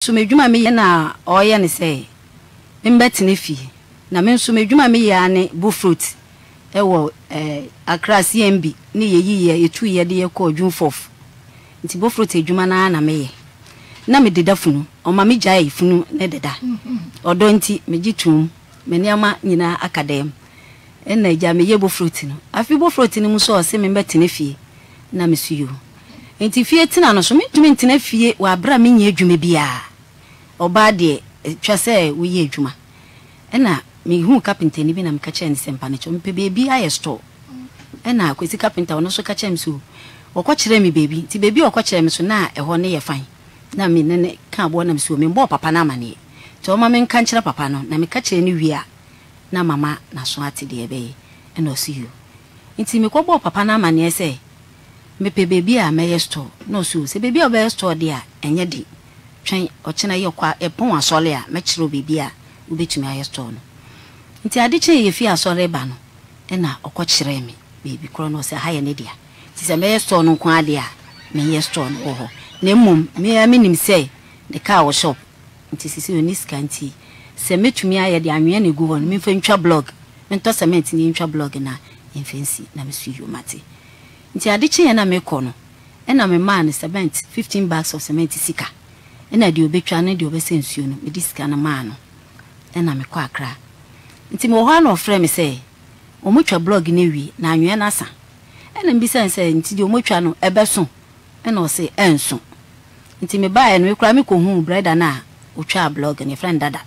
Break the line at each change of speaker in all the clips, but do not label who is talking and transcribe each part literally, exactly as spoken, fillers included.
so me dwuma me na oye ne say mbet ne fi na me so me dwuma me ya ne bu fruit e wo eh Accra C M B ne ye yiye etu ye de ye ko dwun fof nti bu fruit edwuma na na me ye na me deda funu o ma me gyae funu ne deda odo nti me gitum me niama nyina akadem enna gya me ye bu fruit no afi bu fruit ni mu so o se me mbet ne fi na me suyo enti fie tina no so me dwuma ntina fie wa bra me nya edwuma bia oba de twa se wo ye edwuma ena me hu carpenter ni bi na me ka che nse mpa ne cho me pe bebi aye store ena akwesi carpenter ono so ka che me so okwa kire me bebi ti bebi okwa kire me so na eho ne ye fan na me ne ka abo na me so me mbo papa na amane to o ma me nka nkire papa no na me ka kire ni wia na mama na so ate de ebe ena o see you nti me ko bo papa na amane se me pe bebi a me ye store no so se bebi o be store dia enye di twen o kina ye kwa epon asole a me kire bebi a ubetumi aye store no nti ade che ye fi asole ba no ena okwa kire me bebi kro no se ha ye ne dia ti se me ye store no kwa ade a me ye store no ho na mum me aminim se the car wo shop nti sisi oni skanti se metumi aye de anwe na gu ho no me fa ntwa blog me to cement ni ntwa blog na enfensi na me su yomate nti ade che ye na me ko no ena me man cement fifteen bags of cement sika ena de obetwa na de obesensuo no me disika na man no ena me kwa Accra nti me ho na ofre me se o motwa blog na wi na anwe na asa ena mbisa se nti de o motwa no ebeso ena o se enso nti me bae no ekura me ko hu brother na o twa blog ne friend dada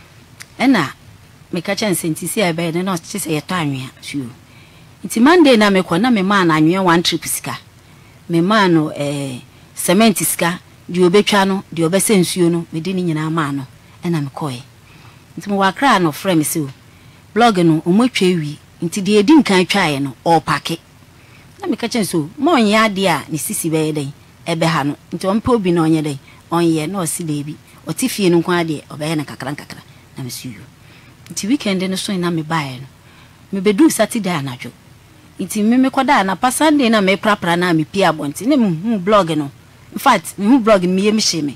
ena me ka chense nti si ebe ne no che se yeto anwe su nti Monday na me ko na me man anwe one trip sika me man no eh cement sika di obetwa no di obesensuo no me di ni nyina ma no ena me koe nti mo wakra no frame se o blog no o motwa wi nti di edi nkan twae no o pake na me ka chense o mo nya ade a ne sisi be den ebe ha no nti on pe obi na onye den onye na o si bebi o ti fie no kwa ade obe na kakra kakra na me suyo nti weekend no so na me bae no me bedu Saturday anajo nti me me koda na pa Sunday na me prapra na me pia bonti na me hu blog no in fact me hu blog me ye me sheme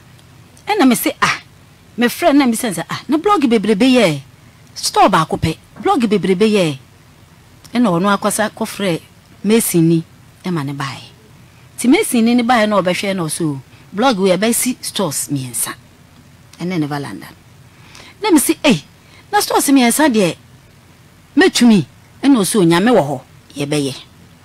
e na me say ah me friend na me say ah na blog bebrebe ye store ba ko pe blog bebrebe ye e na ono akwasa ko frɛ mesini e ma ne bae ti mesini ni bae na obehwe na so blog we be si stores miensa ene ne valanda na me say eh na stores miensa de metumi ene o so nyame wo ho ye beye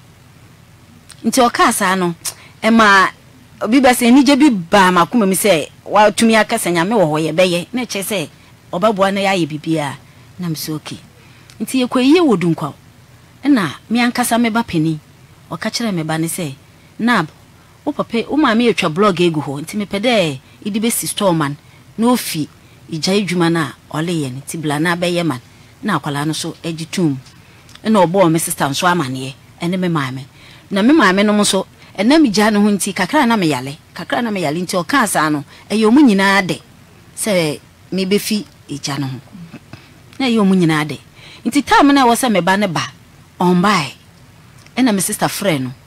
nti o ka asa no e ma obi be se ni je bi ba makoma mi se wa tumi akasa nyame wo ho ye beye na che se obabua na ya ye bibia na me so okay nti ye kwaye wodun kwa na mi ankasa me ba pani o ka kire me ba ne se nab o papa o ma me etwa blog egu ho nti me pede idi be si store man no fi ija edwuma na ole ye ne ti bla na be ye man na akwala no so agitum na obo me sister nso amane ene me maame na me maame no so ena me gya no ho nti kakra na me yale kakra na me yale nti o ka asa no e yo mu nyina de se me be fi ija no ho na yo mu nyina de nti time na wo se me ba ne ba on by ena me sister friend no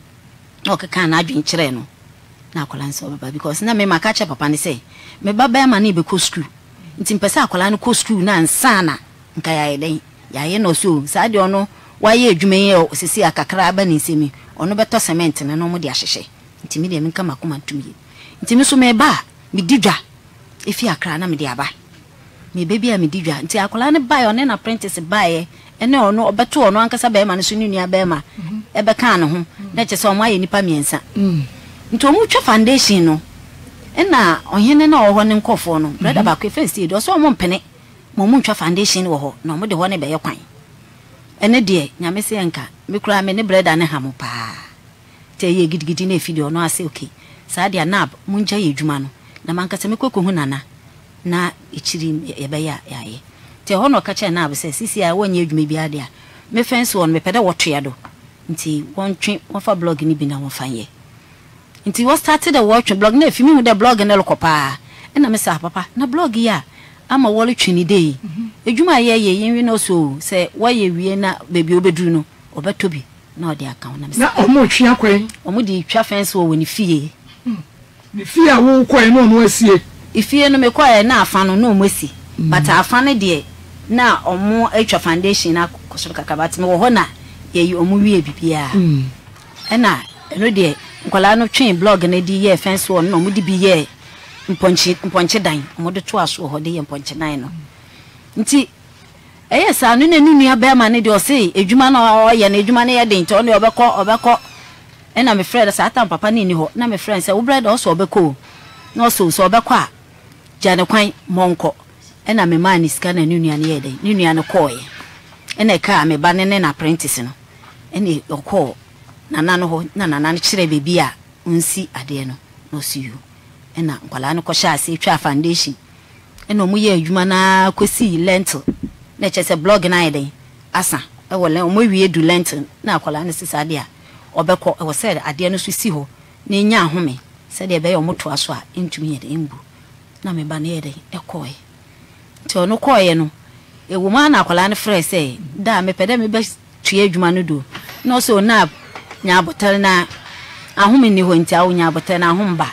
o ka kan na adwen kire no na akwala nso baba because na me maka che papa ne say me baba ma na be ko school nti mpesa akwala no ko school na nsana nka ya eden ya ye no so sa de ono wa ye adwuma ye sisi akakra aba ni nsemi ono beto cement ne no mo de ahyehye nti me de me nka makoma ntumi nti me so me ba me didwa efi akra na me de aba me baby a me didwa nti akwala ne ba ye one na apprentice ba ye ene ono obeto ono ankasa ba ma ne so ni nua ba ma ebe kan ne ho na che se omo aye nipa miensa nti omu twa foundation no ena ohene na oho ne nkofo no brother ba kwe first aid so omo mpene mo mu twa foundation wo ho na omo de ho ne be ye kwan ene de nyame se enka me kura me ne brother ne ha mo pa te ye gidigidi na efidi ono ase okay sa dia nab mu nja ye dwuma no na manka se me kweko hu nana na ichiri ye be ya yaye te ho no ka che nab se sisi a wonye dwuma bi ade a me fence won me pede woto ya do nti won twe won fa blog ni bi na won fan ye nti we started the watch blog na efimi hu the blog na lokopa ena me sa papa na blog ya ama wole twini dey edwuma ye ye yenwi no so se waye wie na bebi obeduru no obetobi na odi account na me
na omo twa kwen
omo di twa fence wo woni fie
ni fie a wo kwen no no asie
ifie no me kwa na afa no no mwesi but afa ne de na omo atwa foundation na koso kakabati me wo ho na ye omo wie bibia e na eno de nkwala no twen blog na di ye fence won no mo di bi ye mponchi mponchi dan mo de to aso ho de ye mponchi dan no nti eye sa no na nunu aba ma ne de o sei edwuma na o ye na edwuma na ye de nti o ne obekọ obekọ e na me friend sa atan papa ni ni ho na me friend say wo brother o so obekọ no so so obekọ a jane kwan monko e na me man iska na nunu ya na ye de nunu ya no ko ye e na ka me ba ne ne na apprentice no e ne okọ na na no ho na na na kire bebi a unsi ade no no see you e na nkwala no ko sha ase twa foundation e no mu ye adwuma na kosi lentil na chese blog na ide asa e wole o mo wie du lentil na akwala no sisa ade a obekọ e wo said ade no so si ho na nya ahome said e be yo moto aso a entumi ye de embu na me ba na ye de e koe ti ono koe no e wo ma na akwala no frɛ sɛ da me pede me be tue adwuma no do no so na nya botel na ahome ni ho nti a wo nya botel na ahomba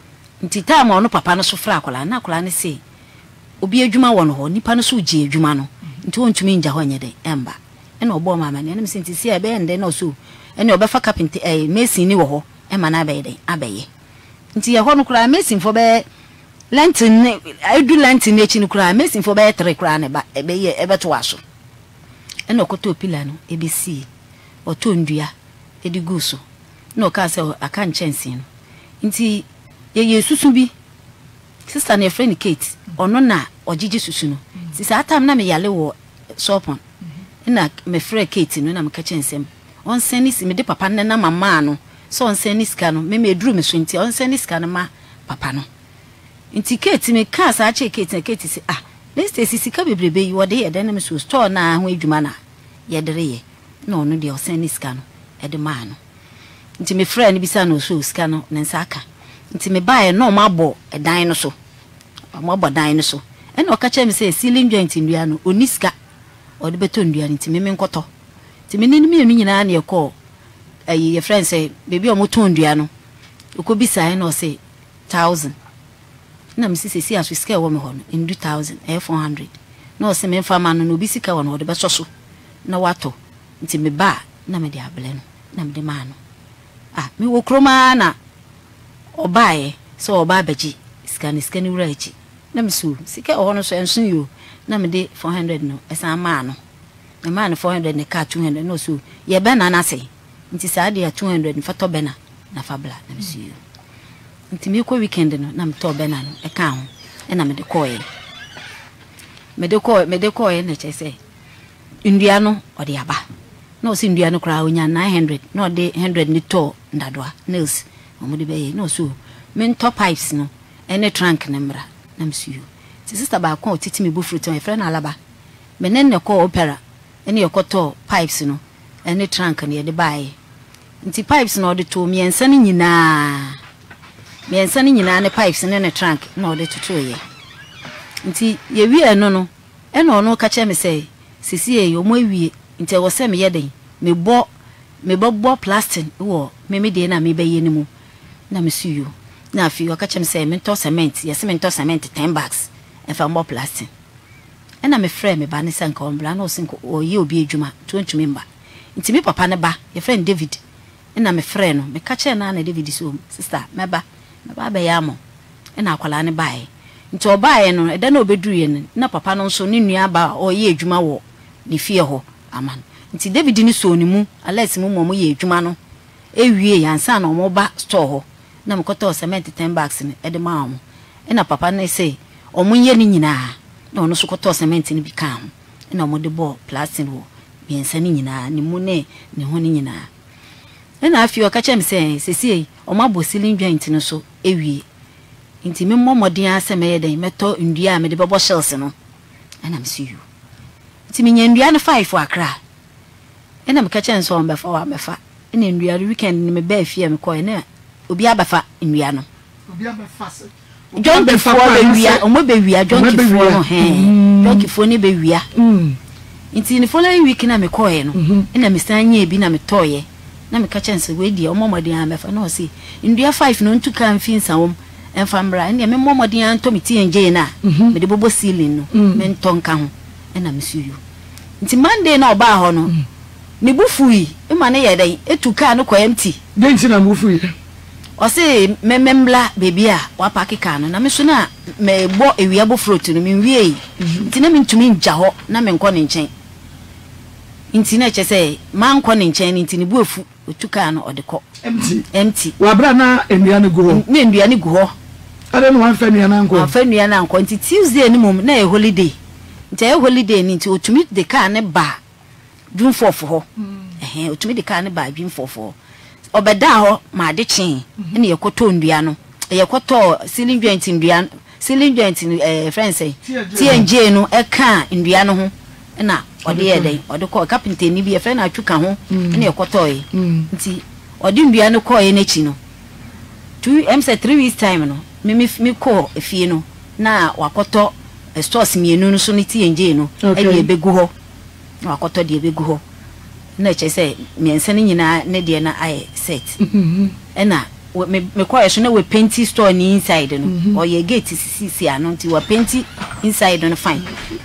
nti time ono papa no so fra akwala na akwala no se obi adwuma wɔ no ho nipa no so gye adwuma no nti ontumi nja ho nye de emba ena obo mama ne nem senti si e be ende na so ena obefa carpenter eh mason ni wo ho e ma na be de abeye nti ye ho no kura mason fo be lentin ne edu lentin ne chi no kura mason fo be three kura ne ba e be ye e be to aso ena okoto pila no e be si oto ndua e di guso no ka se aka nchensi no nti ye ye susu bi sister ne friend Kate ono na ogigi susu no sisa atam na me yale wo sopon na me friend Kate no na me ka chensem on seni si me de papa ne na mama no so on seni ska no me me duru me so nti on seni ska no ma papa no nti Kate me ka sa che Kate na Kate si ah let's say sika bebrebe yi wo de ye de na me so store na ho adwuma na ye dere ye no no de on seni ska no e de ma no nti me friend bi sa no so ska no ne nsaka nti me bae no mabo edan no so mabo dan no so e na okacha me say ceiling joint ndua no oniska o de beto ndua nti me menkoto nti me ni me nyina na ye call ayi ye friend say baby o moto ndua no okobi sai no say thousand na me sisi si aso sika wo me ho no ndu thousand e four hundred na o se me fama no no bi sika wo no o de beso so na wato nti me ba na me de abele no na me de ma no ah me wo kroma na obae so oba baji scan scan wura echi na msu sika o no so enso yo na me de four hundred no esa ma no e ma no four hundred ne ka two hundred no so ye be na na se nti sa de two hundred fa to be na na fa bla na msu yo nti me ko weekend no na me to be na no e ka ho e na me de ko ye me de ko me de ko ye na che se ndua no o de aba no si ndua no kra onya nine hundred no de one hundred ni to ndadoa nails omo de be no so men top pipes no ene trunk ne mra na msuyo ti sister ba ko titi me bu fruit my friend alaba menen ne ko opera ene yokoto pipes no ene trunk ne de bae nti pipes no de to miensa ne nyina miensa ne nyina ne pipes ne ne trunk no de to to ye nti ye wie no no ene ono ka che me say sisi e yo mo wie nti wo se me ye den me bo me bo bo plastic wo me me de na me be ye ni mu na msuyo na afi wakacha mse mento cement yes mento cement ten bags e fa mo plastic e na me frɛ me ba ne sanka ombra na osinko oyi obi adwuma tontumi mba nti me papa ne ba ye friend David e na me frɛ no me kacha na na David so sister me ba me ba ba ya mo e na akwala ne bae nti obae no e da na obeduru ye ne na papa no nso ne nua ba oyi adwuma wo ne fie ho aman nti David ni so ni mu ales mu mo ye adwuma no ewie yansa na omo ba store ho na mkoto cement ten bags ni e de ma omo e na papa ne say omo ye ni nyina na ono so koto cement ni bi ka ho e na omo de bo plastic wo biensa ni nyina ni mu ne ne ho ni nyina e na afi o ka chem say sesi omo abo ceiling joint no so ewie nti me mmomodin aseme ye den meto ndua me de bobo shells no e na msi you nti me nya ndua no five akra e na me ka chem so on befa wa befa e na ndua weekend ni me ba afia me ko e na obi abafa ndua no obi abafa se John before be wia omo be wia John before no he John before ni be wia mm nti ni following week na me koye no e na me sanye bi na me toye na me ka chance we di omo modin abafa no si ndua five no ntu kan fi nsawom enfambra ne me momodin anto me tie nje na me de bobo ceiling no me ntonka ho na me suyo nti Monday na oba ho no ne bufui e ma ne yedai etuka no kwa empty
de nti na bufui
o se memembla baby a wa park car no na me so na me bo ewia bo fruit no me wie nti na me ntumi nja ho na me nko ne nchen nti na che se ma nko ne nchen nti ne bu afu otuka no odeko
empty
empty
wa bra na endua ne go ho
ne endua ne go ho
ade no wan fa nua na nko
wan fa nua na nko nti Tuesday ni mum na e holiday nti e holiday ni nti otumi de car ne ba dun fofo ho eh otumi de car ne ba dun fofo obeda ho ma de chen ne yekoto ndua no yekoto ceiling joint ndua ceiling joint eh friends say T N J no e ka ndua no ho na ode ye den ode ko carpenter ni bi e friend atwuka ho ne yekoto e nti ode ndua no ko ye na chi no two m say three weeks time no me me ko efie no na wakoto stores mienu no so ne T N J no e de ebegu ho na wakoto de ebegu ho na che say miense ne nyina ne de na ai set mhm ena me me ko yeso na we painty store ni inside no o ye gate sisi ano nti wa painty inside no fine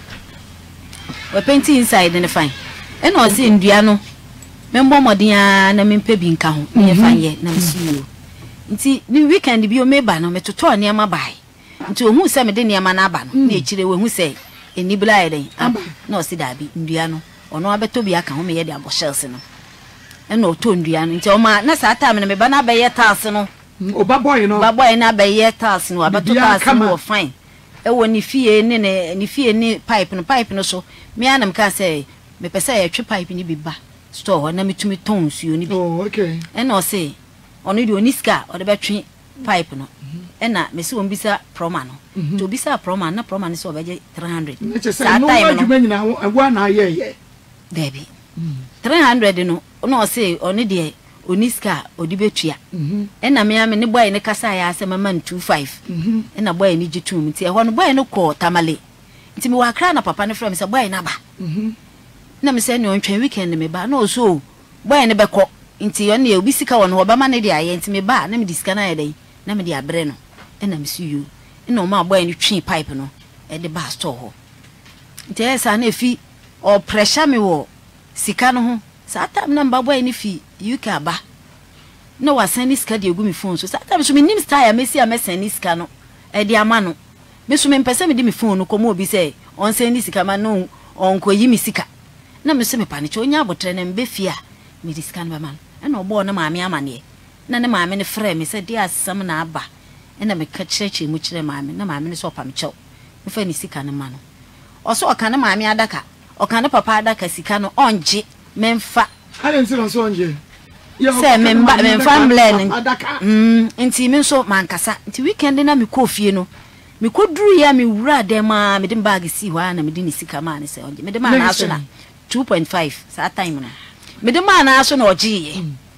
we painty inside no fine ena o se ndua no me mbɔ modin a na me mpa bi nka ho me fanye na msuo nti ni weekend bi o meba no metoto ne ama bai nti ohu se me de ne ama na aba no na echire we hu se enibla eden aba na o se dabi ndua no ono abeto bi aka ho me ye de aboshels no ena o to ndua no nti o ma na sa time na me ba na be ye task no
o ba boy no
ba boy na be ye task no abeto task no fine e wo ni fie ne ne ni fie ni pipe no pipe no so me anam ka se me pese ye twe pipe ni bi ba store na metumi ton suo ni bi
oh okay
ena o se ono di oniska o de betwe pipe no ena me se wombisa proma no to bisa proma na proma ni so obeje three hundred
sa time no nyina agwa na ye ye
baby three hundred no no say oni de oniska odi betua ena me ame ne boy ne kasa ya ase mama two five ena boy ne gitum nti e ho no boy ne ko tamale nti me wakra na papa ne frɛ me say boy na ba na me say ne ontwen weekend me ba na so boy ne beko nti yo ne obi sika won ho ba ma ne de aye nti me ba na me disika na ye den na me de abre no ena me su you ena o ma boy ne twi pipe no e de ba store ho nti esa na efi o pressure me wo sika no ho sa tam na mba boy ne fi U K aba na wa send sika de egu mi phone so sa tam so me nim star ya mesi a me send sika no e de ama no me so me mpese me de mi phone no komo obi say on send sika ma no on ko yi mi sika na me so me paniche onya abotre na mbe fi a me de sika no ba man e na obo na maame amane na ne maame ne frɛ me say de asam na aba e na me ka kyerɛkyerɛ mu kyerɛ maame na maame ne so pam kyɛw me fa ni sika no ma no oso oka na maame adaka oka na papa adaka sika no onje memfa
ale nsi no so onje
se memba memfa mblend mm nti me so mankasa nti weekend na me ko fie no me ko duru ya me wura dem ma me dem bag si wa na me di ni sika ma ne se onje me dem ma na so na two point five sa time no me dem ma na so na ojiye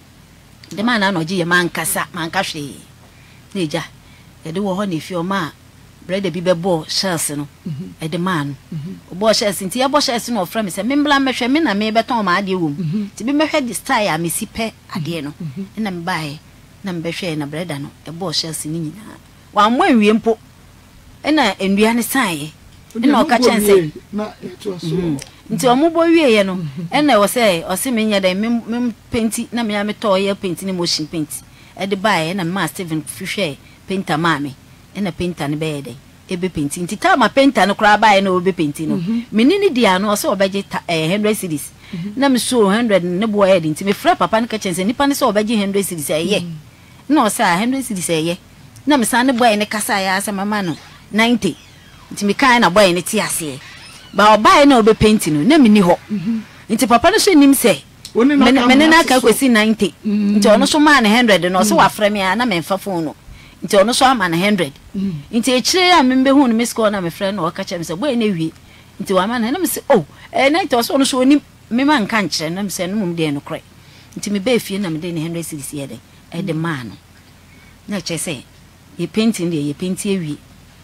dem ma na na ojiye mankasa mankahwe neja e de wo ho na fie o ma brother bi bebo shells no e de man obo shells nti e bo shells no ofra me se me mbla mehwe me na me beton ma ade wom nti bi mehwe di style a me si pe ade no na me bae na me behwe na brother no e bo shells ni nyina wa mo anwie mpo e na endua ne sae e na o ka chense
na eto so
nti o mo bo wie ye no e na wo se o se me nya da me painti na me me to ye painti ni motion painti e de bae na ma Steven fihwe painter ma me ena painter ne be de ebe painting nti ta ma painter no kra ba e na obe painting no menini dia no so obeje one hundred cedis na me so one hundred ne bo e de nti me fra papa ne ka chense nipa ne so obeje one hundred cedis eye na o sa one hundred cedis eye na me san ne boy ne kasa ya asa mama no ninety nti me kan na boy ne ti ase ba oba na obe painting no na me ni ho nti papa no so nim se me na ka kwesi ninety nti ono so ma ne one hundred no so wa fra me na me mfa phone no nti ono so ama na one hundred nti echire ya membe hu no miss call na me friend no ka chere me se boy na wie nti wa ma na na me se oh eh na nti so ono so oni me man kan kire na me se no mum de no kre nti me ba fie na me de ne one hundred cedis ye de e de man no na che se ye painting de ye painting ewie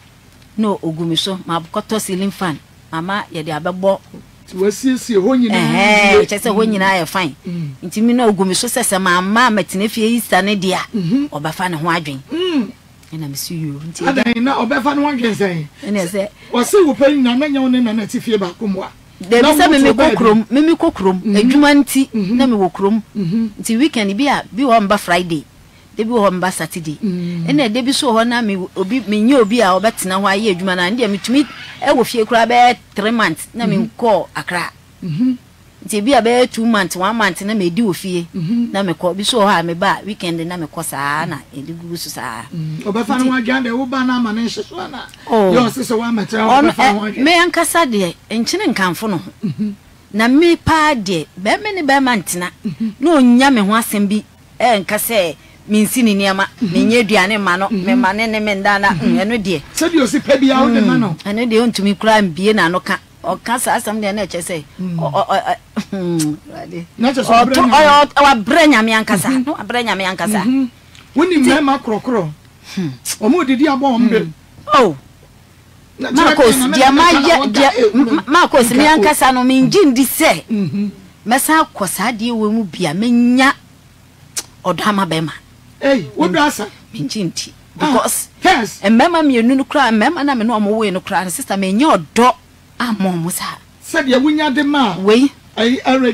no ogumi so ma koto ceiling fan mama ye de abebo
wasiesie ho nyina
eh che se ho nyina ye fine nti mi na ogumi so sese mama matine fie Easter ne dia obafa ne ho adwen ena me see you nti
adan na obefa no wanke sen
ena se
o se wo pani na manya woni na na tifie ba komwa
de bi se me me kokrom me me kokrom adwuma nti na me wo krom nti weekend bi a bi wo mba Friday de bi wo mba Saturday ena de bi so ho na me obi me nya obi a obetena ho aye adwuma na nde me tumi e wo fie kura be three months na me ko Accra nti bi a be two months one month na me di ofie na me ko bi so ha me ba weekend na me ko saa na e di gugu so saa
obefa no agande wo ba na ma na hyeso na yo se se wa matra obefa ho
me ankasa de enchine nkanfo no na me pa de be me ne be mantena na onya me ho asem bi e nkase minsi ni niama me nya aduane ma no me ma ne ne me ndana eno de
se bi o si pa bi a wo de ma no
eno de ontumi kura mbie na no ka o kasa asam de na eche se o o rade
na che so
o o wa brenya me ankasa no brenya me ankasa
woni me ma krokro o mo didi abo mbe
oh Marcos dia ma dia Marcos me ankasa no me njindi se mesa akosa de we mu bia menya odama bema
eh wo brasa
me njindi because
yes
and mama me nu kra mama na me no mo we no kra sister me nya odo amo musa
said ya wunya de ma
we
ai Eric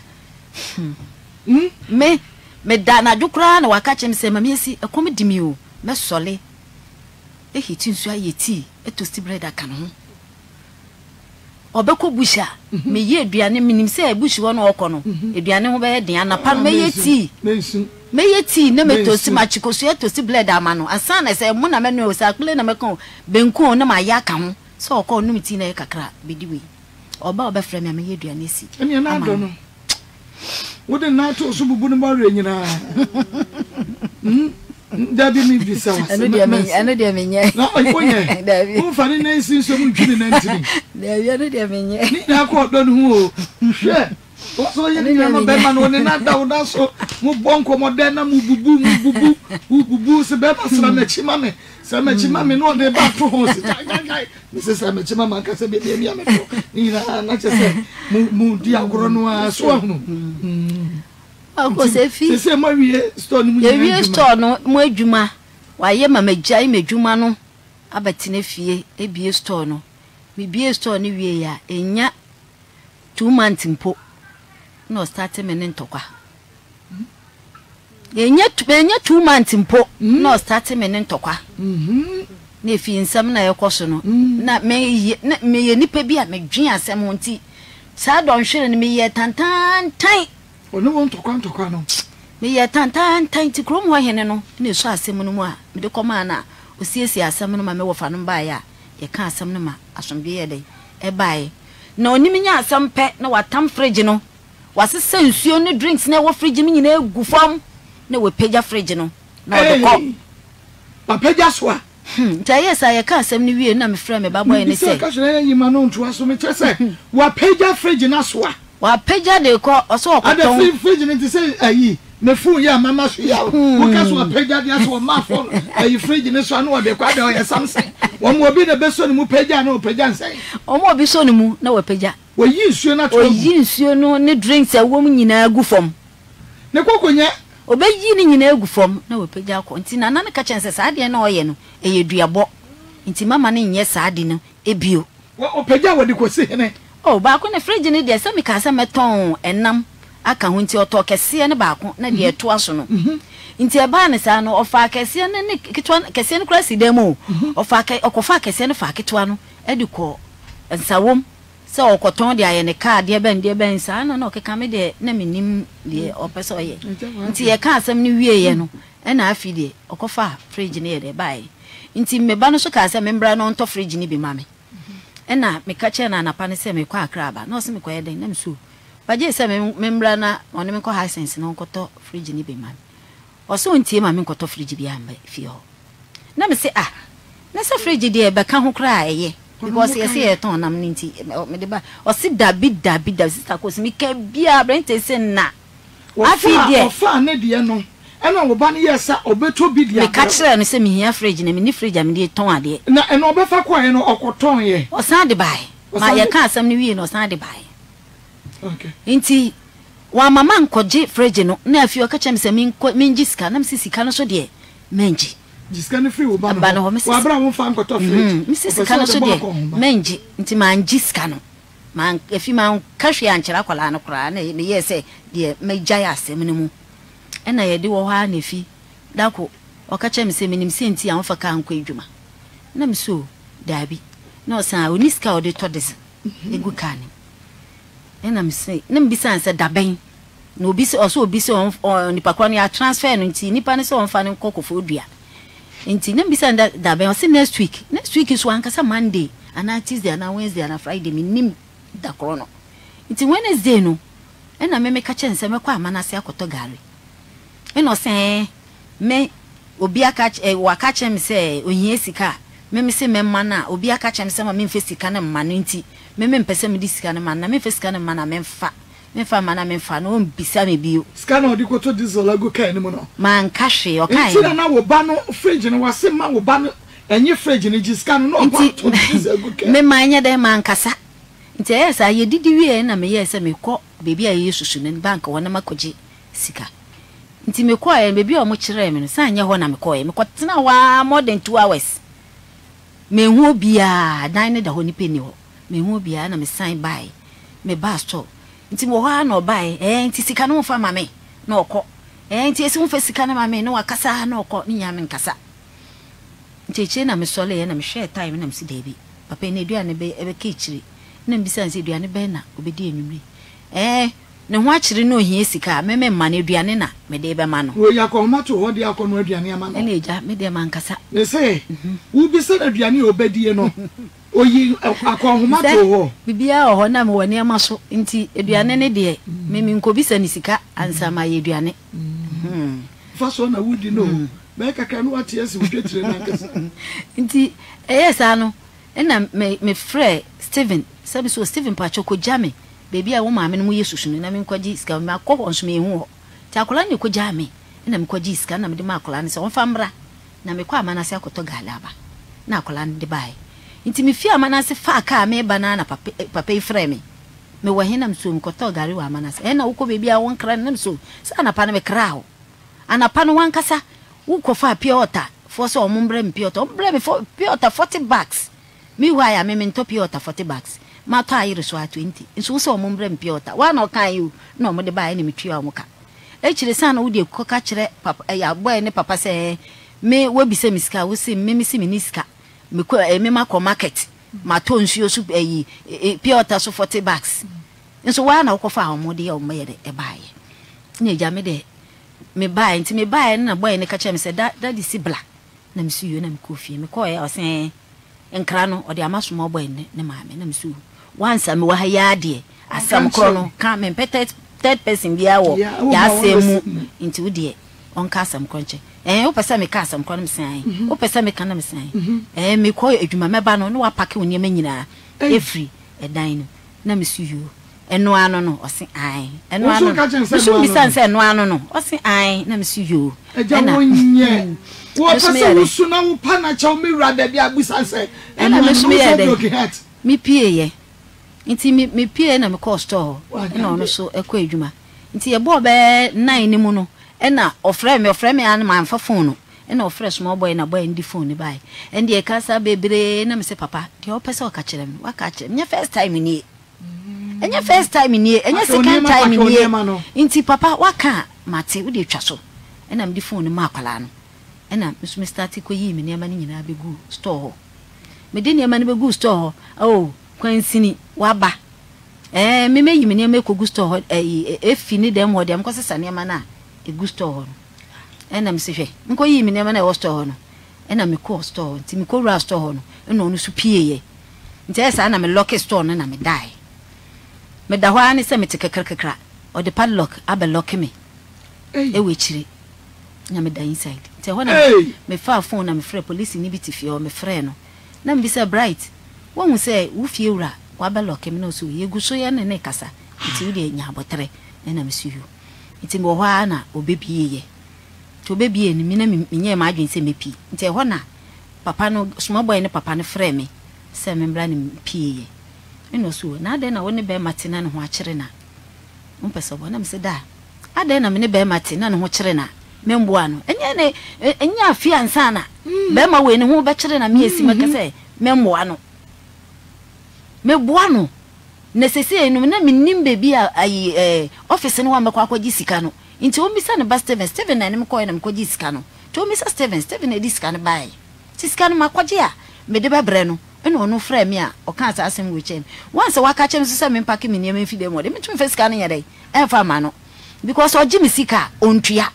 hmm me me da na dwukra na waka chem se mama esi ekom dimi o me sole e hiti nsu ayeti e toast bread aka no obeko busha me ye aduane minim se bushi wo no okọ no aduane ho be den anapa no me ye tea me ye tea na me toast machikoso e toast bread ama no asa na se mu na me no sa kule na me kon benku na ma ya ka ho so okọ no miti na e kakra bediwe oba oba frɛ me me ye aduane si
ene na do no wo de na to so bubu no ba re nyina hmm Dabi mi bisa wa.
Ano dia me, ano dia me nye.
Na oye. Dabi. Wo fa ni na nsin so mu twini na ntini.
Dabi ano dia me nye.
Ni na ko do no ho. Hwe. O so ye ni ma be ma no ni na da wo da so mu bonko modern na mu bubu mu bubu. Mu bubu se be ma sra na chima me. Sa ma chima me no de ba to ho se. Mi se sa ma chima ma ka se be be mi ameto. Ni na na che se mu mu di agoro no a so ahunu.
Ako se fi
se mo wie store no mu
ye wie store no mo adwuma wa ye mama gya me adwuma no abatine fie e bie store no me bie store no wie ya enya two months mpo no start me ne ntokwa enya enya two months mpo no start me ne ntokwa mhm na fi nsam na yekoso no na me me ye nipa bi a me dwen asem nti sa don hwere ne me ye tantan tan
ono won to kwanto kwa no
me ye tantan tan ti krom ho hene no na so asem no mu a me de koma na osiesi asem no ma me wofa no ba ya ye ka asem no ma asombe ye dey e bae na onimi nya asem pe na watam fridge no wasesa nsuo ne drinks na wo fridge mi nyina egu fam na we pagya fridge no na wo ko
pa pagya so a
hm ta yes a ye ka asem no wie na me frɛ me ba boy ne se
ka hwere yi ma no nto aso me kyerɛ sɛ wa pagya fridge na so a
wa pagya de ko oso okoton
ada fridge ne ti say ayi me fu ya mama so ya wo ka so wa pagya de aso ma fo ayi fridge ne so anu wa de kwa de o Samsung wo mo obi de be so ne mu pagya na o pagya nsan
o mo obi so ne mu na wa pagya
wo yi nsuo na to
o yi nsuo no ne drinks a wo mu nyina gu fam
ne kokonya
obeyi ni nyina egu fam na we pagya ko nti na na ne ka chense saa de na oye no eye duabo nti mama ne nye saa de no ebio
o pagya wodi ko se ne
o ba ko ne fridge ne de se me ka se meton enam aka ho nti oto kese ne ba ko na de eto aso no nti e ba ne saa no ofa kese ne ne kitwa kese ne kura si dem o ofa ke okofa kese ne fa kitwa no e de ko nsawom se okoton de aye ne ka de ben de ben saa na na okeka me de na menim de opese oye nti ye ka asem ne wie ye no e na afi de okofa fridge ne ye de bai nti me ba no so ka se membra no nto fridge ne bi mame e na me ka che na anapa ne se me kwa akra ba na o se me kwa ye den na me so ba je se membra na one me ko hisense no nkoto fridge ne bi mame o so ntie mame nkoto fridge bi amba fi ho na me se ah na se fridge de e be ka ho kra eye because yes e ton nam ninti me de ba o si dabi dabi dabi sister ko si mi ka bia brente se na afi de
o fa ne de no e na wo ba ne yesa obeto bi de
me ka kire no se mi hia fridge na me ni fridge am de ton ade
na e na obefa kwa ye no okoton ye
o san de bai ma ye ka asam ni wi no san de bai
okay
nti wa mama nkoje fridge no na afi o ka chem se mi nko mi nji sika na me sika no so de menji
Jiskani free wo ba no.
Ba no Missus
Wa bra won fa nkoto free.
Missus Sika no so de. Menji nti man jiska no. Man efi man kahwe ankyera kwala no kra na ne ye se de megya ya asem ne mu. E na ye de wo ha na fi. Dako oka che me se menim se nti an fa ka anko adwuma. Na me so dabi. Na osan oniska o de to des. Egu ka ni. E na me se na me bisa anse daben. No obi se oso obi se on nipa kwa ya transfer no nti nipa ne se on fa ne kokofo dua. Nti na me bisa daben o se next week. Next week is one kasa Monday, ana Tuesday, ana Wednesday, ana Friday me nim da krono. Nti Wednesday no e na me me ka che nse me kwa amanase akoto gari. E no se me obi aka e waka che me se ohie sika me me se me ma na obi aka che me se ma me mfe sika na ma no nti me me mpese me di sika na ma na me mfe sika na ma na me mfa me fa ma na me mfa no mbisa me bio
sika na odi ko to diesel ago kan ni mo no
man ka hwe o kan
nti na wo ba no fridge no wase ma wo ba no enye fridge ni sika no no ba to diesel ago kan
me ma anya de man kasa nti e sa ye didi wie na me ye se me kɔ bebi a ye susu ne bank wona makoje sika nti me kɔ e bebi o mo kire me no sa anya ho na me kɔ e me kɔ tena wa more than two hours me hu bia dan ne da ho ni peni ho me hu bia na me sign by me ba store nti mo ha na obai eh nti sika no fa ma me na okɔ eh nti esi mo fa sika na ma me na wakasa na okɔ ni nya me nkasa nti eche na me sole na me share time na me si debi papa ne dua ne be ebe ka ichiri na mbisa nse dua ne be na obedi enwumre eh ne ho akiri na ohie sika me me ma ne dua ne na me de be ma no
wo yakɔ ma to ho de akɔ no aduane ama no
ene eja me de ma nkasa
ne se wo bi se aduane obedi no oyi akɔ ho ma to ho
bibia ho na me woni ama so nti aduane ne de me me nko bisa ni sika ansa ma ye aduane mhm
fa so na wudi no be kaka no ate ase wotwetire na nkasa
nti eyesa no ena me me frɛ Steven sabi so Steven Pacho ko jame baby a wo ma me no yesusu no na me nkwaji sika me akɔ nso me hu ho ti akola ne ko jame ena me kwaji sika na me de ma akola ne se won fa mra na me kwa amanase akoto galaba na akola ne de bai nti me fi amanase fa ka me banana papa papa ifrɛ me me wo hena mso me koto gari wa amanase ena wo ko baby a won kra ne mso sa na pa na me kra ho ana pa no wan kasa wo ko fa pure water for so ombra me pure water ombra me for pure water forty bucks me why am me to pure water forty bucks ma to ayire so twenty nso so ombra me pure water wa na kan you na mo de ba ni me twa mo ka e kire san na wo de ko ka kire papa ya boy ne papa se me wo bi se miska wo se me me se me niska me ko me ma ko market ma to nsuo so eyi pure water so forty bucks nso wa na wo fa mo de o me ye e ba ye ne ja me de me buy nti me buy na boy ne ka che me se da da di si bla na me su yo na me ko fie me ko e o se enkra no o de amasomo boy ne ne ma me na me su once me wa ha ya de asam kro no ka me pet third person bia wo ya semu nti wo de on ka asam kro nche eh wo pesa me ka asam kro no me san wo pesa me ka na me san eh me ko adwuma me ba no no wa pack wo ne ma nyina e free e dan no na me su yo eno ano no o se ai eno ano so bi san se eno ano no o se ai na me su yo
eja wonye wo pese wo su na wo pa na cha me wura da bia busan se
eno me su me ye de mi pie ye nti mi mi pie na me call store eno no so ekọ adwuma nti ye bo be nine ni mu no ena ofre me ofre me an man fa phone no ena ofre small boy na boy ndi phone ni bai endi e kasa bebre na me se papa de o pese o ka kire me wa ka kire me first time ni enya first time ni enya second time ni nti papa waka mate wo de twa so ena me di phone ma akwala no ena me start ko yi me ne ma ni nyina begu store ho me de ne ma ne begu store ho oh kwansini waba eh me me yi me ne ma ko gu store ho eh efi ni dem ho dem ko sesa ne ma na e gu store ho ena me se hwe nko yi me ne ma na e store ho no ena me ko store nti me ko ra store ho no ena onu su pie ye nti esa na me lock store no na me die me da ho ani se me tekekekekra o de padlock abelock me e we chire na me da inside nti ho na me fa phone na me frɛ police ni bi tifie o me frɛ no na me bi se bright won hu se wo fie wura wa belock me no so ye gu so ye ne ne kasa nti wo de nya abotre na me su yu nti me ho ana obebie ye to obebie ni me na me nye ma adwen se me pi nti ho na papa no small boy ne papa ne frɛ me se me mbra ne pie ye eno so na de na woni be mate na ne ho akere na mpesa bo na me se da ade na me ne be mate na ne ho kere na memboa no enye ne enye afia nsa na be ma we ne ho be kire na me esi maka say me mmoa no me boa no na sese no na minnim bebi ayi eh office no wa mekwa akwaji sika no nti o misa ne ba Steven Steven na ne mkoy na mkwaji sika no to misa Steven Steven na di sika no bai ti sika no makwaji a me de ba bre no eno no fra me a o kan asem we chem once waka chem so say me mpake me niam fi dem o de me tumi fa sika no yede e fa ma no because o ji me sika ontua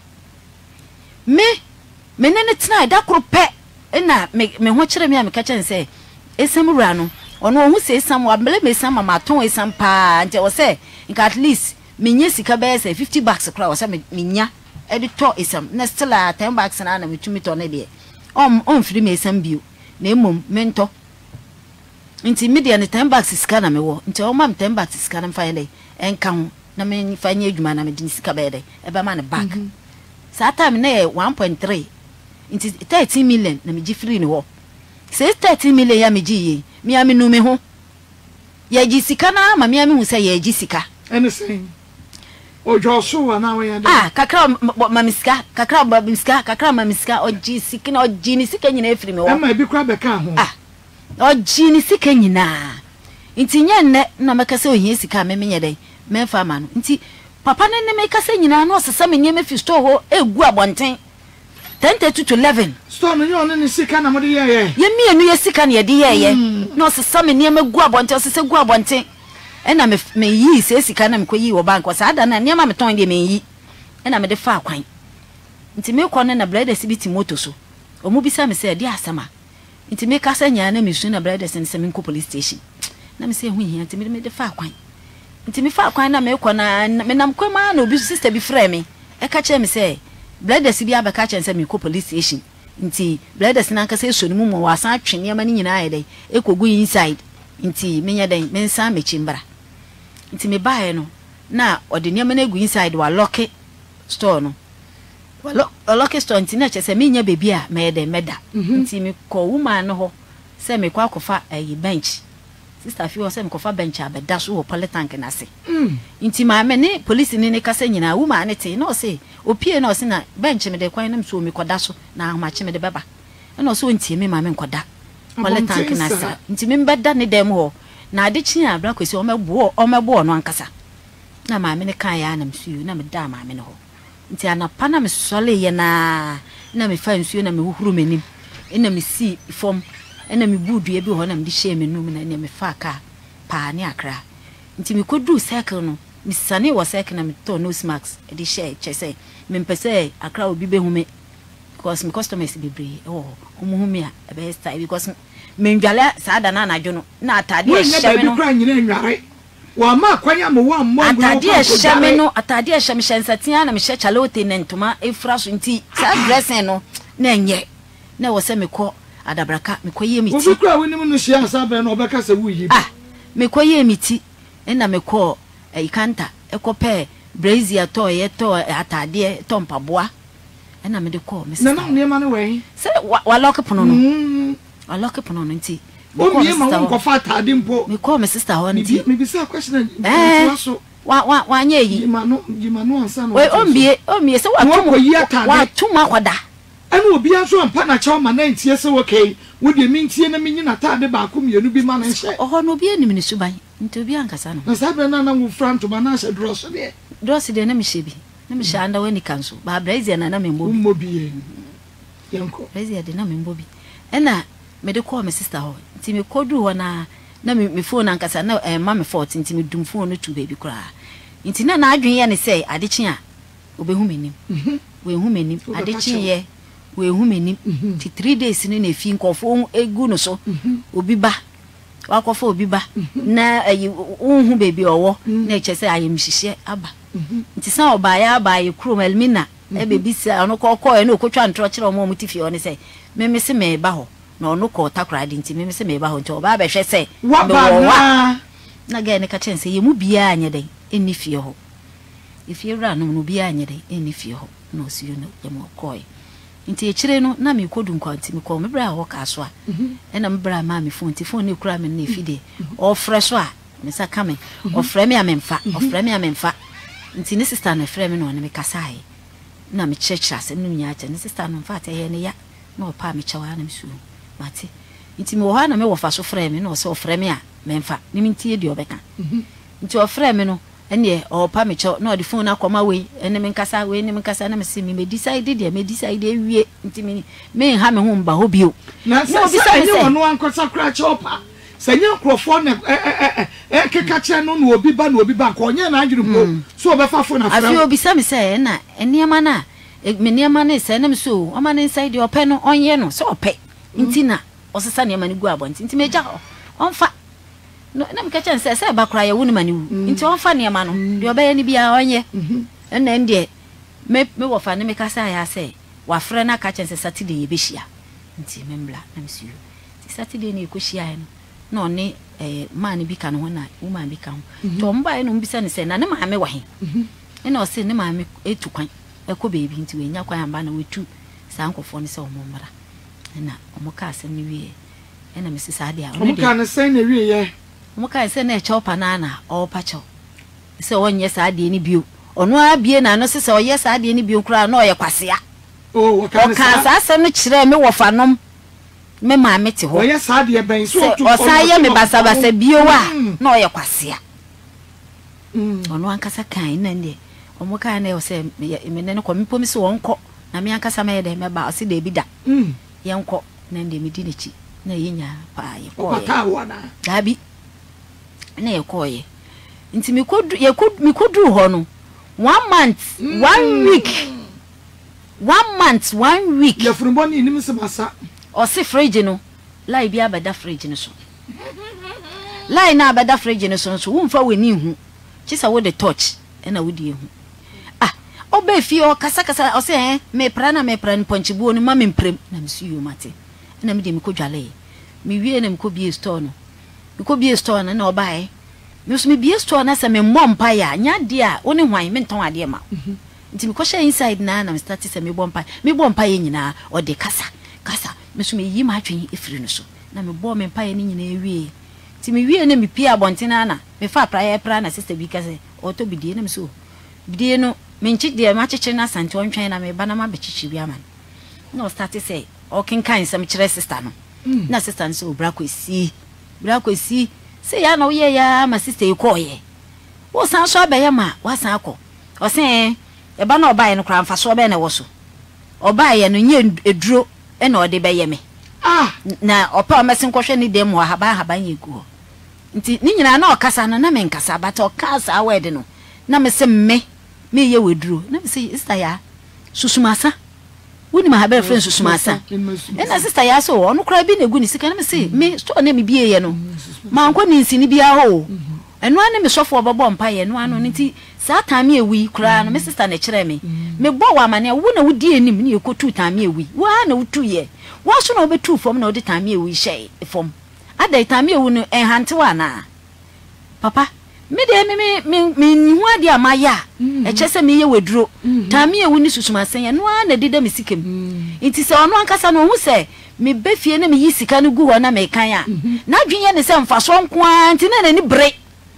me me ne ne tena da kro pe na me me ho kire me a me ka chen say esem wura no ono hu se esam wa mele me sam ma ton esam pa nte o say nka at least me nya sika be say fifty bucks kra o say me nya e de to esam na still a ten bucks na na me tumi to ne de om on firi me esam bio na emom me nto nti media ne ten bucks sika na me wo nti o mam ten bucks sika na mfa ye enka ho na me fa nya adwuma na me din sika be de e ba ma ne back sa time na one point three nti thirteen million na me gi free ne wo say thirteen million ya me gi ye mi ami nu me ho ya gi sika na ma mi ami hu say ya gi sika
anything ojo so wa na we ya
ah kakra ma miska kakra ma miska kakra ma miska o gi sika na o gi ni sika nyina efiri me wo
e ma bi kra be ka ho
ah o gi ni sika nyina nti nya nne na meka say ohia sika me menye den me fa ma no nti papa ne ne meka say nyina no sesa me nyema fi store ho egu abonten ten thirty to eleven
store no yo ne sika na mo de ye ye
ye mienu ye sika na ye de ye ye no sesa me nyema gu abonten sesa gu abonten ena me me yi se sika na me ko yi wo bank o sa da na nyema me ton de me yi ena me de fa kwan nti me ko ne na brothers bi ti moto so o mu bisa me se de asama nti me ka sa nya na me su na brothers ne se me ko police station na me se hu hia nti me de fa kwan nti me fa kwan na me ko na me nam kwa ma na obi sister bi frɛ me e ka che me se brothers bi abeka che se me ko police station nti brothers na nka se so ni mu mo wa san atwene ma ni nyina ayede e kogu inside nti me nya den me nsan me chimbra nti me bae no na ode niam na gu inside wa lock store no wa lock store nti na che se me nya bebi a me de meda nti me ko woman no ho se me kwa kofa ayi bench sister fi o se me kofa bench abeda so wo polytank na se nti ma me ne police ni ne kasa nyina woman ne te no se opie no se na bench me de kwan na so me koda so na ma che me de beba no so nti me ma me nkoda polytank na sa nti me mbeda ne dem ho na ade chi abra kwesi o mebo o mebo no ankasa na ma me ne kan ya na msuo na me da ma me ne ho nti anapa na me sole ye na na me fa nsuo na me huhuru menim ena me si fom ena me budu e bi ho na me di hye me num na ne me fa ka pa ne akra nti me kodu cycle no me sane wo cycle na me to nose mask e di hye che say me mpese akra obi be hu me because me customers be bre oh omo hu me a e be style because me ndwale saada na anadwo no na atade e hye me no
kra nyina nware wa ma kwanya mo wa mo
atade e hye me no atade e hye me hyensatia na me hye chalote ne ntoma efra so nti sa dressing no na enye na wo se me ko adabraka me ko ye mi ti
wo kra woni mu no hye asa be no obeka se wo yi
ah me ko ye mi ti na me ko e kanta e ko pe brazier to ye to atade to mpaboa na me de ko me
na na ne ma no we
se wa lock pono no wa lock pono no nti
o mi ma won ko fa atade mpo
me ko me sister ho nti
me bi sa question
eh wa wa wa nya yi
ma no ji ma no ansa no
we o mbie o mbie se wa
to yi atade
wa tu ma kwada
anu obi aso ampa na chaw ma na ntie se okay wo de mi ntie na mi nyina atade ba ko mienu bi ma na hye
o ho no obi anim ni suban nti obi ankasa no
na sabe na na wo front ma na hye dross de
dross de na mi hye bi na mi hye anda we ni kanso ba brazier na na me mbo
mbo bi yanko
brazier de na me mbo bi ena me de call me sister ho nti me kodu ho na na me phone ankasa na eh, ma me forty nti me dum phone no tu baby kra nti na na adwen ye ne say adechi a obehu menim we hu menim adechi ye we hu menim ti three days ni na fi nkofo egu no so obi ba wakofo obi ba na ayi unhu baby owo na eche say ayem hihye aba nti san oba ya aba ye krom elmina e baby si ono kokko e na okotwa ntro kire omo mutifie oni say me me se me ba ho na ono ko takra de nti me se me ba ho nti oba ba hwe say
wa ba
na ga ne ka chense ye mu bia anye den eni fie ho ifie ra no no bia anye den eni fie ho no si yo no ye mo koi nti e kire no na me kodu nkwanti me ko me bra ho ka so a e na me bra ma me phone ti phone ne kura me na fide o fresh a me sa kame o frɛ me amemfa o frɛ me amemfa nti ne sister na frɛ me no na me kasai na me church ase no nya ache ne sister no fa ta ye ne ya no pa me chawa na msu mate nti me wo ha na me wo fa so frɛ me no so frɛ me a me mfa ni mintie de obeka nti o frɛ me no ene o pa me chawa no de phone akoma we ene me nkasa we ene me nkasa na me se me decide de me decide wie nti me me ha me ho mba ho bio
na se se ono ankosa kra chopa senya krofo na eh eh keka che no no obi ba no obi ba ko onye na adwuru po so obefa phone afra
afi obi sa me se na eniema na me niema na se na me so o ma na inside o pe no onye no so ope nti na osesa niema ni gu abonti nti meja onfa no na me ka che se se ba kra ye wonu mani wu nti onfa niema no de obeya ni bia onye na ndie me me wo fa ne me ka sa ya se wa frɛ na ka che se Saturday ye behia nti membla na me so ti Saturday ni ko hia no no ne eh man bi kan ho na woman bi kan to mba e no mbisa ne se na ne maame wa he e na o se ne maame etu kwan ekọ beebi nti we nya kwan amba na wetu sankofo ne se o momra na o mo ka se ne wie e na me se sa de a
o mo ka ne se ne wie ye
o mo ka se na e chopa na na o pa cho se o nye sa de ni bio ono abie na no se se o ye sa de ni bio kura na o ye kwasea
o o ka
sa se no kire me wo fanom me maame te ho
oye sa de ben so
tu o sa ye me basa basa bio wa na o ye kwasea mm ono ankasa kan na ndi o mo kan na o se me ne ko me pomi se wonko na me ankasa me de me ba o se de bi da mm ye nko na ndi me di nechi na ye nya pa ye ko ye
ka wa na
da bi na ye ko ye nti me ko ye ko me ko dru ho no one month one week one month one week
ye furumbo ni nim se basa
o se fridge no lai bia beda fridge no so lai na beda fridge no so so wo mfa weni hu chisa wo the touch na wo di hu ah obe fi o kasa kasa o se eh me pra na me pra ponchi buo no ma me mprem na me su yo mate na me de me ko dwale me wie na me ko bie store no me ko bie store na na oba e me so me bie store na se me mmompa ya nya de a wo ne hwan me nton ade ma nti me ko share inside na na me start se me bompa me bompa ye nyina o de kasa kasa me so me yi ma atwen efiri no so na me bo me paye ni nyina ewie ti me wie na me pia bontena na me fa praye pra na sister bi kase o to bidie na me so bidie no me nchi de ma cheche na sante ontwen na me ba na ma bechichi bi ama na o start say o kin kan sam kire sister no na sister no so bra kwesi bra kwesi se ya na o ye ya ma sister e ko ye wo san so abaye ma wa san akọ o se e ba na obaye no kra mfa so obaye na wo so obaye no nye eduro e na ode beye me
ah
na opa mesin kohwe ni dem wa haba haba yegu nti ni nyina na okasa no na me nkasa bata okasa word no na me se me me ye weduro na me se sister ya susumasa woni ma haba friend susumasa e na sister ya so ono kra bi na egu ni sika na me se me so na me bie ye no ma nko ni nsini bia ho eno ane me sofo obabo mpa ye no ano nti sa tame ewi kra no me sister na kire me me bo wa mane wo na wudi enim na yekotu tame ewi wa na wutu ye wo so na obetu fom na odi tame ewi hye fom ada tame ewi no enhante wa na papa me de me me me hu ade amaya e chese me ye weduro tame ewi ni susumasen ye no na dida me sikem nti se ono ankasa no hu se me befie na me yi sika no gu ho na me kan a na dwenye ne se mfaso nko anti na na ni bre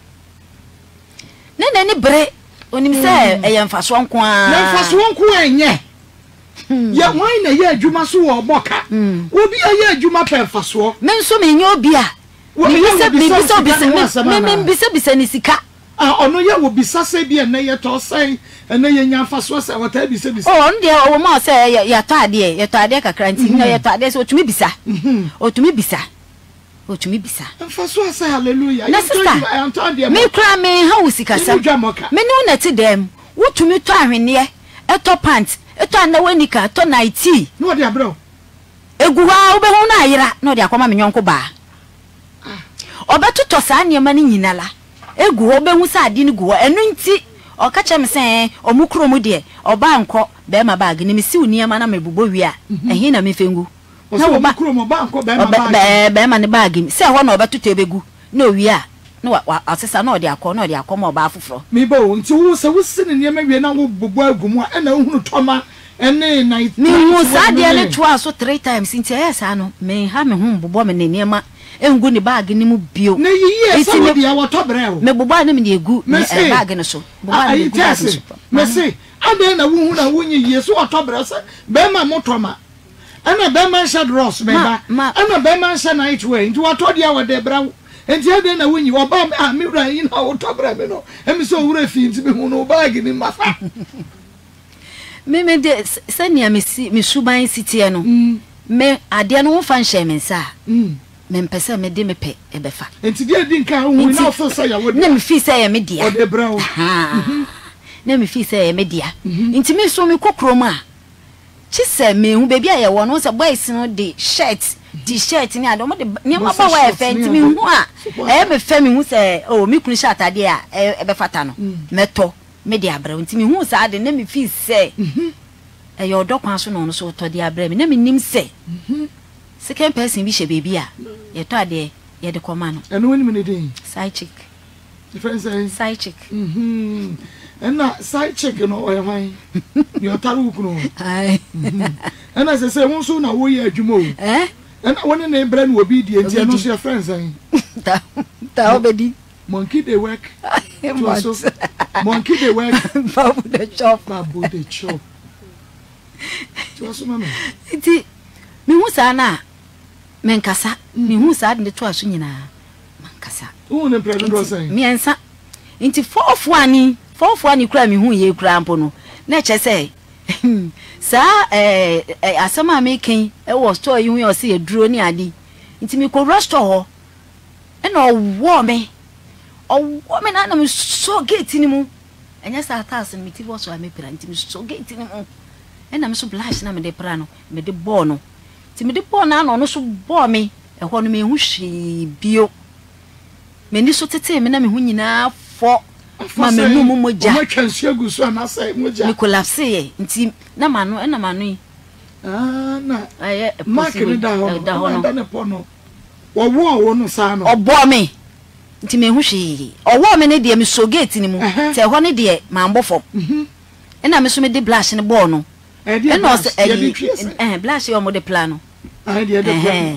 ne ne ni bre onim se e ye mfaso nko a
na mfaso nko enye ya wan na ye adwuma so wo boka obi ye adwuma pe mfaso
me nso me nye obi a me bisa me bisa bisa me me bisa bisa ni sika
ah ono ye wo bisa se bi na ye to sai na ye nya mfaso se wata bisa bisa
oh ndie o ma se ya to ade ye to ade kakra nti na ye to ade so otumi bisa otumi bisa otumi bisa
mfaso asa hallelujah
na sister me kra me ha usika sam me ne na ti dem wotumi to ahwene e to pant e to anda wanika to nighty
no de abro
egu ha obe hu na ayira no de akoma me nyonko ba obeto to sa niema ni nyinala egu obe hu sa ade ni gu enu nti o ka che me se omukro mu de oba nko be ma bag ni me siw niema na mebubo wi a ehin na me fengu
na wo makro mo ba nko be ma bag
be be ma ni bag mi se ho na obeto to ebegu na owi a na asesa na ode akọ na ode akọ oba afoforo
me ba o nti wo se wo sine niema wi na wo bobo agumu a na hunu toma ene night
me hu sa de le to aso three times nti e sa no me ha me hu bobo me ne niema engu ni bag ni mu bio
na yiye sa wo dia wo to bre o
me bobo na me ne egu bag ni so bobo na me egu bag so
me se ade na wo hu na wo nyi yiye so wo to bre se be ma mo toma ana be man shed ross be ba ana be man shed night way nti wato dia we de bra nti ade na wonyi oba ah me wura yi na wo to bra me no emi so wura fi nti be hu no bag ni mafa
me me de sania me si me suban sitie no me ade no wo fa nhye me nsa me mpese me de me pe e be fa
nti de di nka hu na so say ya wo
na me fi say ya me dia
o de bra wo
na me fi say ya me dia nti me so me kokrom a chi say me hu baby aye wo no say boys no de shirt t-shirt ni ado mo de ni ma ba wa fe nti me hu a e me fe me hu say oh me kunu shirt ade a e be fata no meto me de abra nti me hu sa ade na me fi say e yo do kwan so no no so to de abra me na me nim say second person bi she baby a ye to ade ye de koma no
eno woni me ne den
side chick
different say
side chick
mhm ena side chick no oye hwan yo taru kunu
ai
ena se se won so na wo ye adwuma o
eh
ena woni ne bra no obi die nti eno so your friends say
ta ta obedi
monkey dey work so monkey dey work
babu the chop
babu the chop so so mama
iti mi hu sa na men kasa mi hu sa de to aso nyina man kasa
who ne president do say
mi ensa nti fourth one fourth one kura mi hu ye kura ampo no na che say sa eh asama making e wo store yi hu yo se eduro ni ade nti mi ko restaurant ho e na owo me owo me na na mi so gate ni mu enya sa taas mi ti bo so a me pira nti mi so gate ni mu e na mi so blash na me de pra no me de ball no ti me de ball na no no so ball me e ho no me hu hwe bio me ni so tete me na me hu nyina fo ma me nu mu moja
o ma twansi agu so na sai moja
ni collapse ye nti na ma no e na ma no yi
ah na
aye
mark ni da ho da ho no da po no wo wo wo no sa no
obo me nti me hu hwe owo me ne de me so gate ni mu te ho ne de ma mbofo mhm e na me so me de blash ne ball no
e de
eh blash yo mo de plano
ah de de plano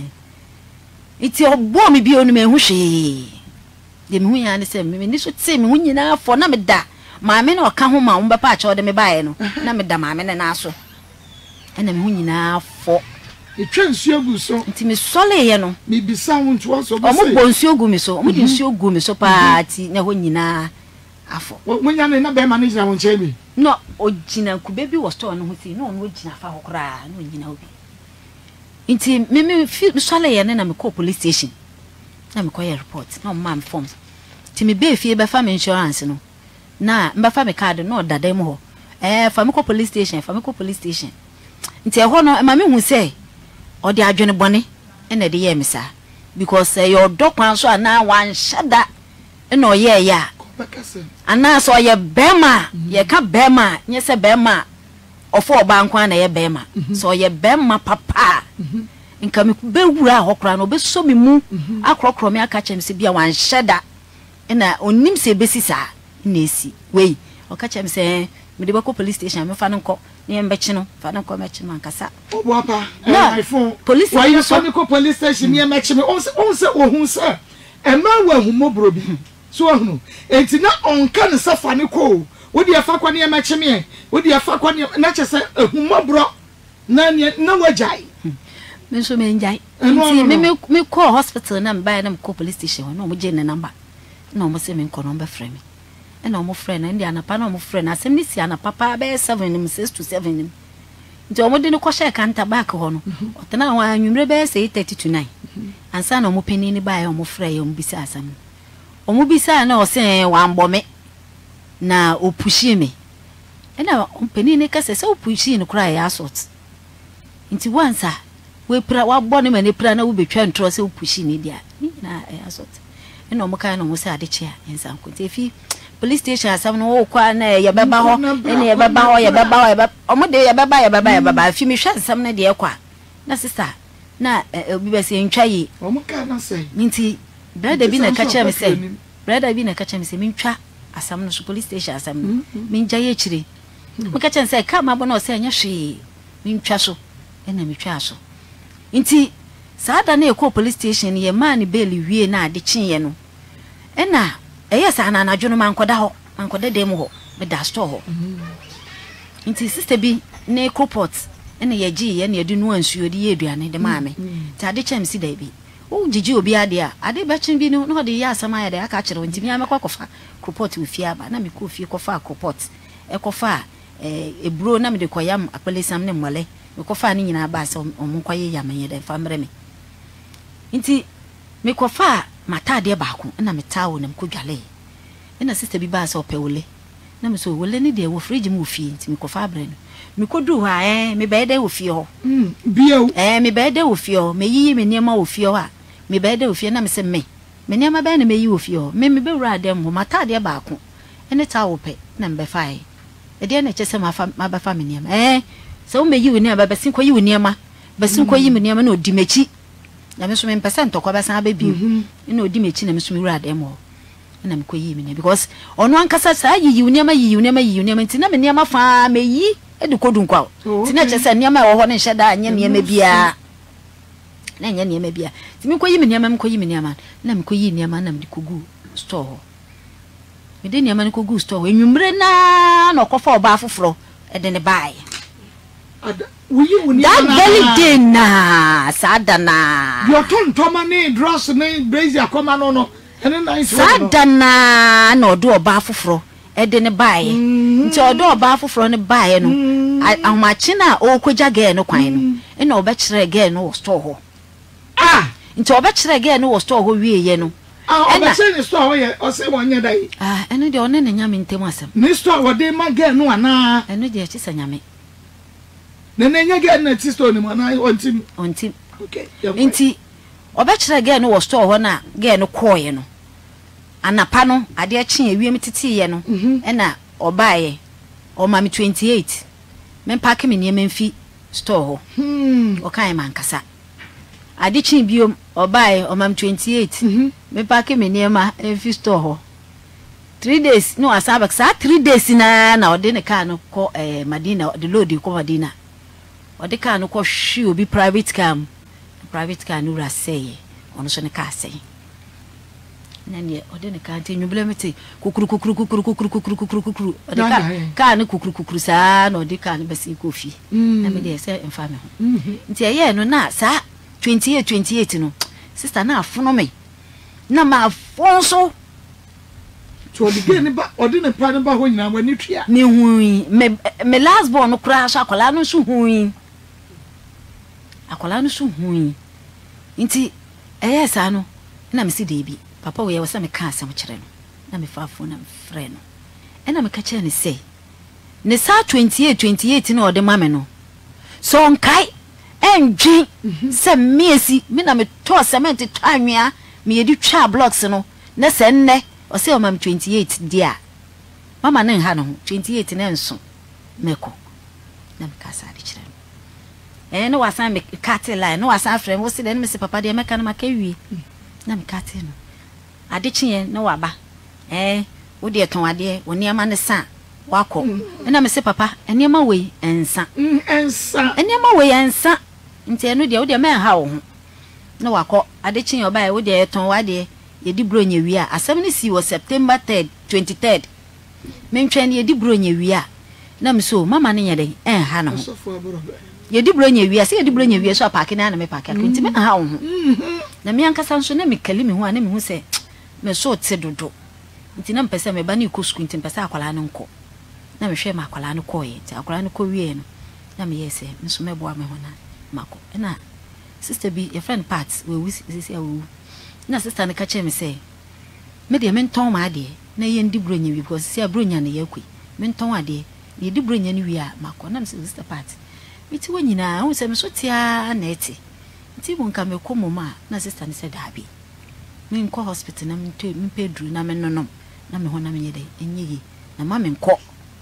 iti obo me bi onu me hu hwe de me hu ya ne se me ni so te me hu nyina afo na me da maame na oka ho ma wo be pa acha de me bae no na me da maame ne na aso e na me hu nyina afo
e twansi agu so
nti me sole ye no
me bisa won to so be
o mo bonsi ogu mi so o mo di nsi ogu mi so paati na ho nyina afo
wo nya ne na be manager won che bi
no o gina ku baby wo store no ho si no no gina fa ho kra no gina obi nti me me sole ye ne na me call police station na me call report na mo mam form ti me be fie be fa me insurance no na mba fa me card no dada mu ho eh fa me call police station fa me call police station nti e ho no ma me hu say o de adwene bone ena de ye me sa because uh, your dog kwan so ana wan shada ena o ye ya ana so ye bema ye ka bema nye se bema ofo oba nkwan na ye bema so ye bema papa nka me be wura hokra no be so me mu akrokro me aka chem se bia wan shada ena onim se besi sa na esi wei o ka chem se me de bako police station me fa nko ne mbechi no fa nko mechi man kasa
obo apa my phone
police
why you so me ko police station ne mechi me on se on se ohun se e ma wa hu mobro bi so ohun enti na on kan se fa ne ko wo de fa kwa ne mechi me wo de fa kwa ne na che se ehun mobro na ne na wajai
me so me njai enti me me me ko hospital na mba na ko police station no mo je ne number na mo se me ko number frame me na mo friend na ndi anapa na mo friend asem ni si anapa pa be seven nim six to seven nim nti o mo de no ko share kanta back ho no otena ho anwumre be say eight thirty to nine ansa na mo peni ni ba ya mo friend o mo bisa asam o mo bisa na o se wa mbome na o pushi me na o peni ni ka se se o pushi ni kura ya assault nti wansa we pra wa bone me ni pra na wo betwa ntro se o pushi ni dia ni na assault na o mo ka na mo se ade chia ensa ko tefi police station asam no kwa na ye beba ho ene ye beba ho ye beba ho ye beba omo de ye beba ye beba ye beba fi mi hwa asam na de kwa na sister na obi be se ntwa yi
omo ka na say
nti brother bi na ka cha me say brother bi na ka cha me say mi ntwa asam no police station asam mi nja ye chire mi ka cha say ka ma bo na o say anya hwe mi ntwa so ene mi twa so nti saada na e ko police station ye ma ni bail wie na ade chinye no ena eya sa na anadwo no mankoda ho mankoda dem ho be da store ho nti sister bi na report ene ye gi ye ne de no ansuo de ye aduane de maame ta de chem si da bi o gigi obi ade a ade be chin bi no no de ya asama ya de aka kire ntimi amekwa kofa kropot ofie aba na me ko ofie kofa kropot e kofa eh ebro na me de koyam apelesam ne mole me kofa ne nyina ba se omo kwaye yamanye de fa mre me nti me kofa mata de ba ko na me tawo na me ko dwale ina sister bi ba se opewole na me so wole ne de wo fridge mu ofie nti me kofa abre no me kodu ha eh me be de ofie ho
mm bieu
eh me be de ofie ho me yi me niema ofie ho a me be de ofie na me se me me niema be na me yi ofie ho me me be wura dem ho mata de ba ko ene tawo pe na me be fa e de na chese ma fa ma ba fa me niema eh so me yi woni aba besin ko yi woni niema besin ko yi me niema na odi mechi na me so me percent to ko ba san ba bi na odi mechi na me so me wura dem ho na me ko yi me ne because ono ankasa sa yi yi niema yi yi niema yi niema nti na me niema fa me yi e de kodun kwa ti na chese niema wo ho ne hye da anya niema bia na anya niema bia ti me ko yi me niema me ko yi me niema na me ko yi niema na me kogu store me de niema ne kogu store enwumre na na okofa oba afoforo e de ne bae
ada wuyi woni
that very day na sadana
yo ton tomani dross ne brazier akoma no no ene na isi
sadana na odo oba afoforo e de ne bae nti odo oba afoforo ne bae no ahmachi na okogya ge no kwan no e na oba kire ge no store ho
ah
nti oba kire ge no store ho wie ye no
ah oba se ni store ho ye o se wonye dai
ah eno de one ne nyame ntem asem
ni store wo de ma ge no ana
eno de chi sanyame
ne ne nya ge na ti store ni mo na ontim
ontim
okay
nti oba kire ge no store ho na ge no koye no anapa no ade achi ewiem titi ye no e na obaye o ma me twenty-eight men pack me niam mfi store ho
hmm
o kan man kasa ade chi biom obaye o ma me twenty-eight men pack me niam mfi store ho three days no asabak sa three days na na ode ne car no ko eh Madina de load ko Madina ode car no ko hwi obi private car private car no ra say ono so ne car say nani ode ne car nti mete kukuru kukuru kukuru kukuru kukuru kukuru kukuru ode car car ne kukuru kukuru sa na ode car ne besi kofi na me de say emfa me ho nti eye no na sa twenty-eight twenty-eight no sister na afono me na ma afonso
so odi ge ne ba odi ne pa ne ba ho nyina wani twa
me hui me me last born no kra so akola no so hui akola no so hui nti eye sa no na me si debi papa we wasa me ka asem kire no na me fa phone na me frɛ no e na me ka kire ne say ne sa twenty-eight twenty-eight na ode ma me no so nkai enjin se miesi me na me to cement twanwea me yedi twa blocks no na se nne o se o mam twenty-eight dia mama na ha no twenty-eight na nso meko na me ka sa de kire no e no wasa me cut line no wasa frɛ wo se de me se papa de meka na maka wi na me cut no ade chie no waba eh wo de ton ade woni ama ne sa wako na me se papa eniema we ensa
ensa
eniema we ensa nti eno de wo de me ha wo ho na wako ade chie oba wo de ton wade ye di bronya wi a asem ne si wo September third twenty-third mentwe ne ye di bronya wi a na me so mama ne yede en ha no ye di bronya wi a se ye di bronya wi so apake na na me pake nti me ha wo ho na me ankasa nso na me kali me ho a na me hu se me so te dodo nti na mpese me ba na iko school nti mpese akwala no nko na me hwe ma akwala no ko ye nti akwala no ko wie no na me yese nso me boa me ho na mako na sister bi your friend parts we we sisi awu na sister ne ka che me say me de me nton ma ade na ye ndi bronya wi because sia bronya ne yakui me nton ade ye di bronya ne wi a mako na me sister parts me ti wonyina hu se me so tia na eti nti mo nka me komo ma na sister ne se dabi me nko hospital na me to me pedru na me nonom na me ho na me yede enyeyi na ma me nko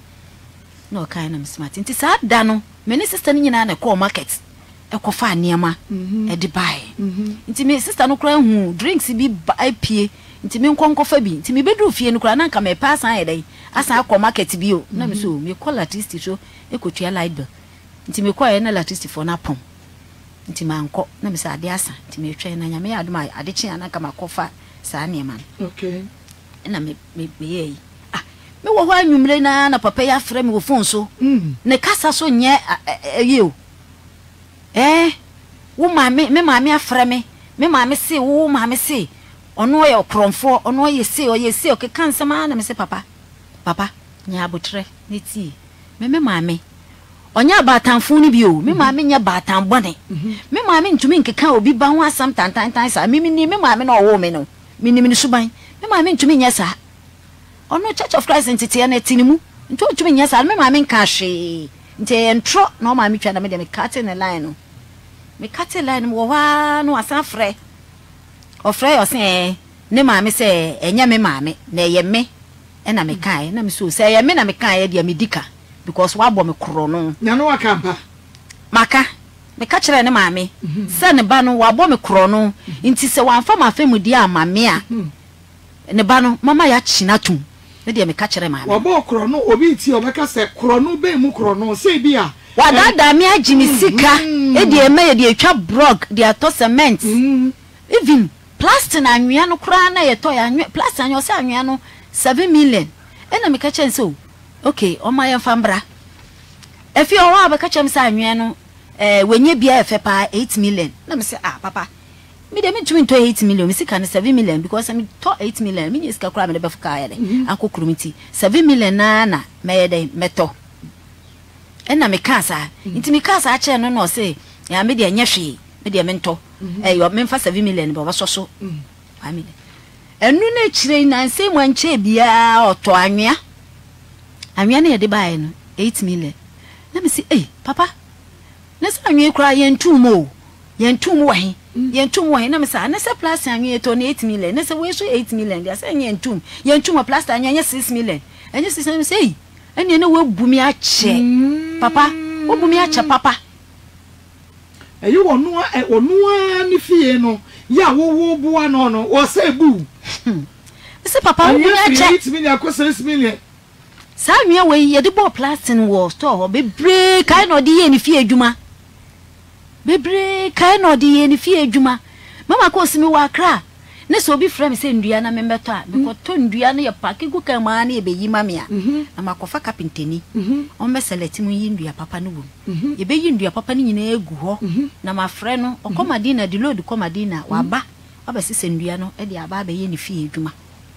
na o kai na me smart nti sa da no me ne sister ne nyina na call market e ko fa niema e di buy nti me sister no kra hu drinks bi buy pie nti me nko nko fa bi nti me bedru fie no kra na nka me pass an yede asa call market bi o na me so me call artist so e ko tua light bill nti me call e na artist for na pom nti manko na me sa ade asa nti me twa na nyame adoma ade chi ana kama kofa sa niema
okay
na me me ye ah me wo ho anwumre na na papa ya frɛ me wo phone so ne kasa so nye ye o eh wo maame me maame afra me me maame se wo maame se ono ye okromfo ono ye se o ye se o ke kansama na me se papa papa nya abotre ne ti me me maame onya batanfo ni bi o me maame nya batan bone me maame ntumi nkeka obi ba ho asam tantan tan sa me ni me maame na owo me no me ni me suban me maame ntumi nya sa ono Church of Christ entity na tinimu ntumi ntumi nya sa me maame nka hwe nte entro na o maame twa na me de me cut in the line no me cut in line wo wa no asan frɛ o frɛ o se ne maame se enya me maame na ye me na me kai na me so se ye me na me kai de me dika because wa bo me kro no
nya no akampa
maka me ka kire ne maame se ne ba no wa bo me kro no nti se wa mfa ma fa mu di amame a ne ba no mama ya china tum ne de me ka kire maame
wa bo kro no obi ti obeka se kro no be mu kro no se bi a
wa dada me agimi sika e de me ye de atwa brog de ato cement even plastic na anwea no kra na ye to ya anwea plastic anyo se anwea no seven million ena me ka kire so okay o ma ye fambra efi o wa ba ka chem sa anwe no eh wenye bia efe pa eight million na me say ah papa me de me tumi to eight million me sika na seven million because me to eight million me sika kura me de befuka ya de akokurumiti seven million na na me de meto ena me ka sa nti me ka sa a che no no say ya me de anya hwe me de mento eh yo me fa seven million ba so so family enu na chire na nse mo anche bia oto anwea anwea na ye de bae no eight million na me say eh papa na sa anwea kura ye ntum o ye ntum wo he ye ntum wo he na me say na say plus anwea to na eight million na say we so eight million dia say ye ntum ye ntum plus anwea ye six million enye six na me say ene na we bumi a che papa wo bumi a che papa
eyi wonu a wonu a ni fie no ya wo wo bua no no wo say bu
say papa wo bumi a che
eight million ko six million
sa nwe we ye de bo plastic wo store ho be break kai no de ye ni fie adwuma be break kai no de ye ni fie adwuma mama ko simi wa kra ne so bi frame say ndua na membeto a because to ndua na ye pack ku kan ma na ye be yi mame a na makofa carpenteni on me select mu yi ndua papa no wo ye be yi ndua papa ni nyina egu ho na ma frɛ no okomadina de load komadina wa ba aba sise ndua no e de aba ba ye ni fie adwuma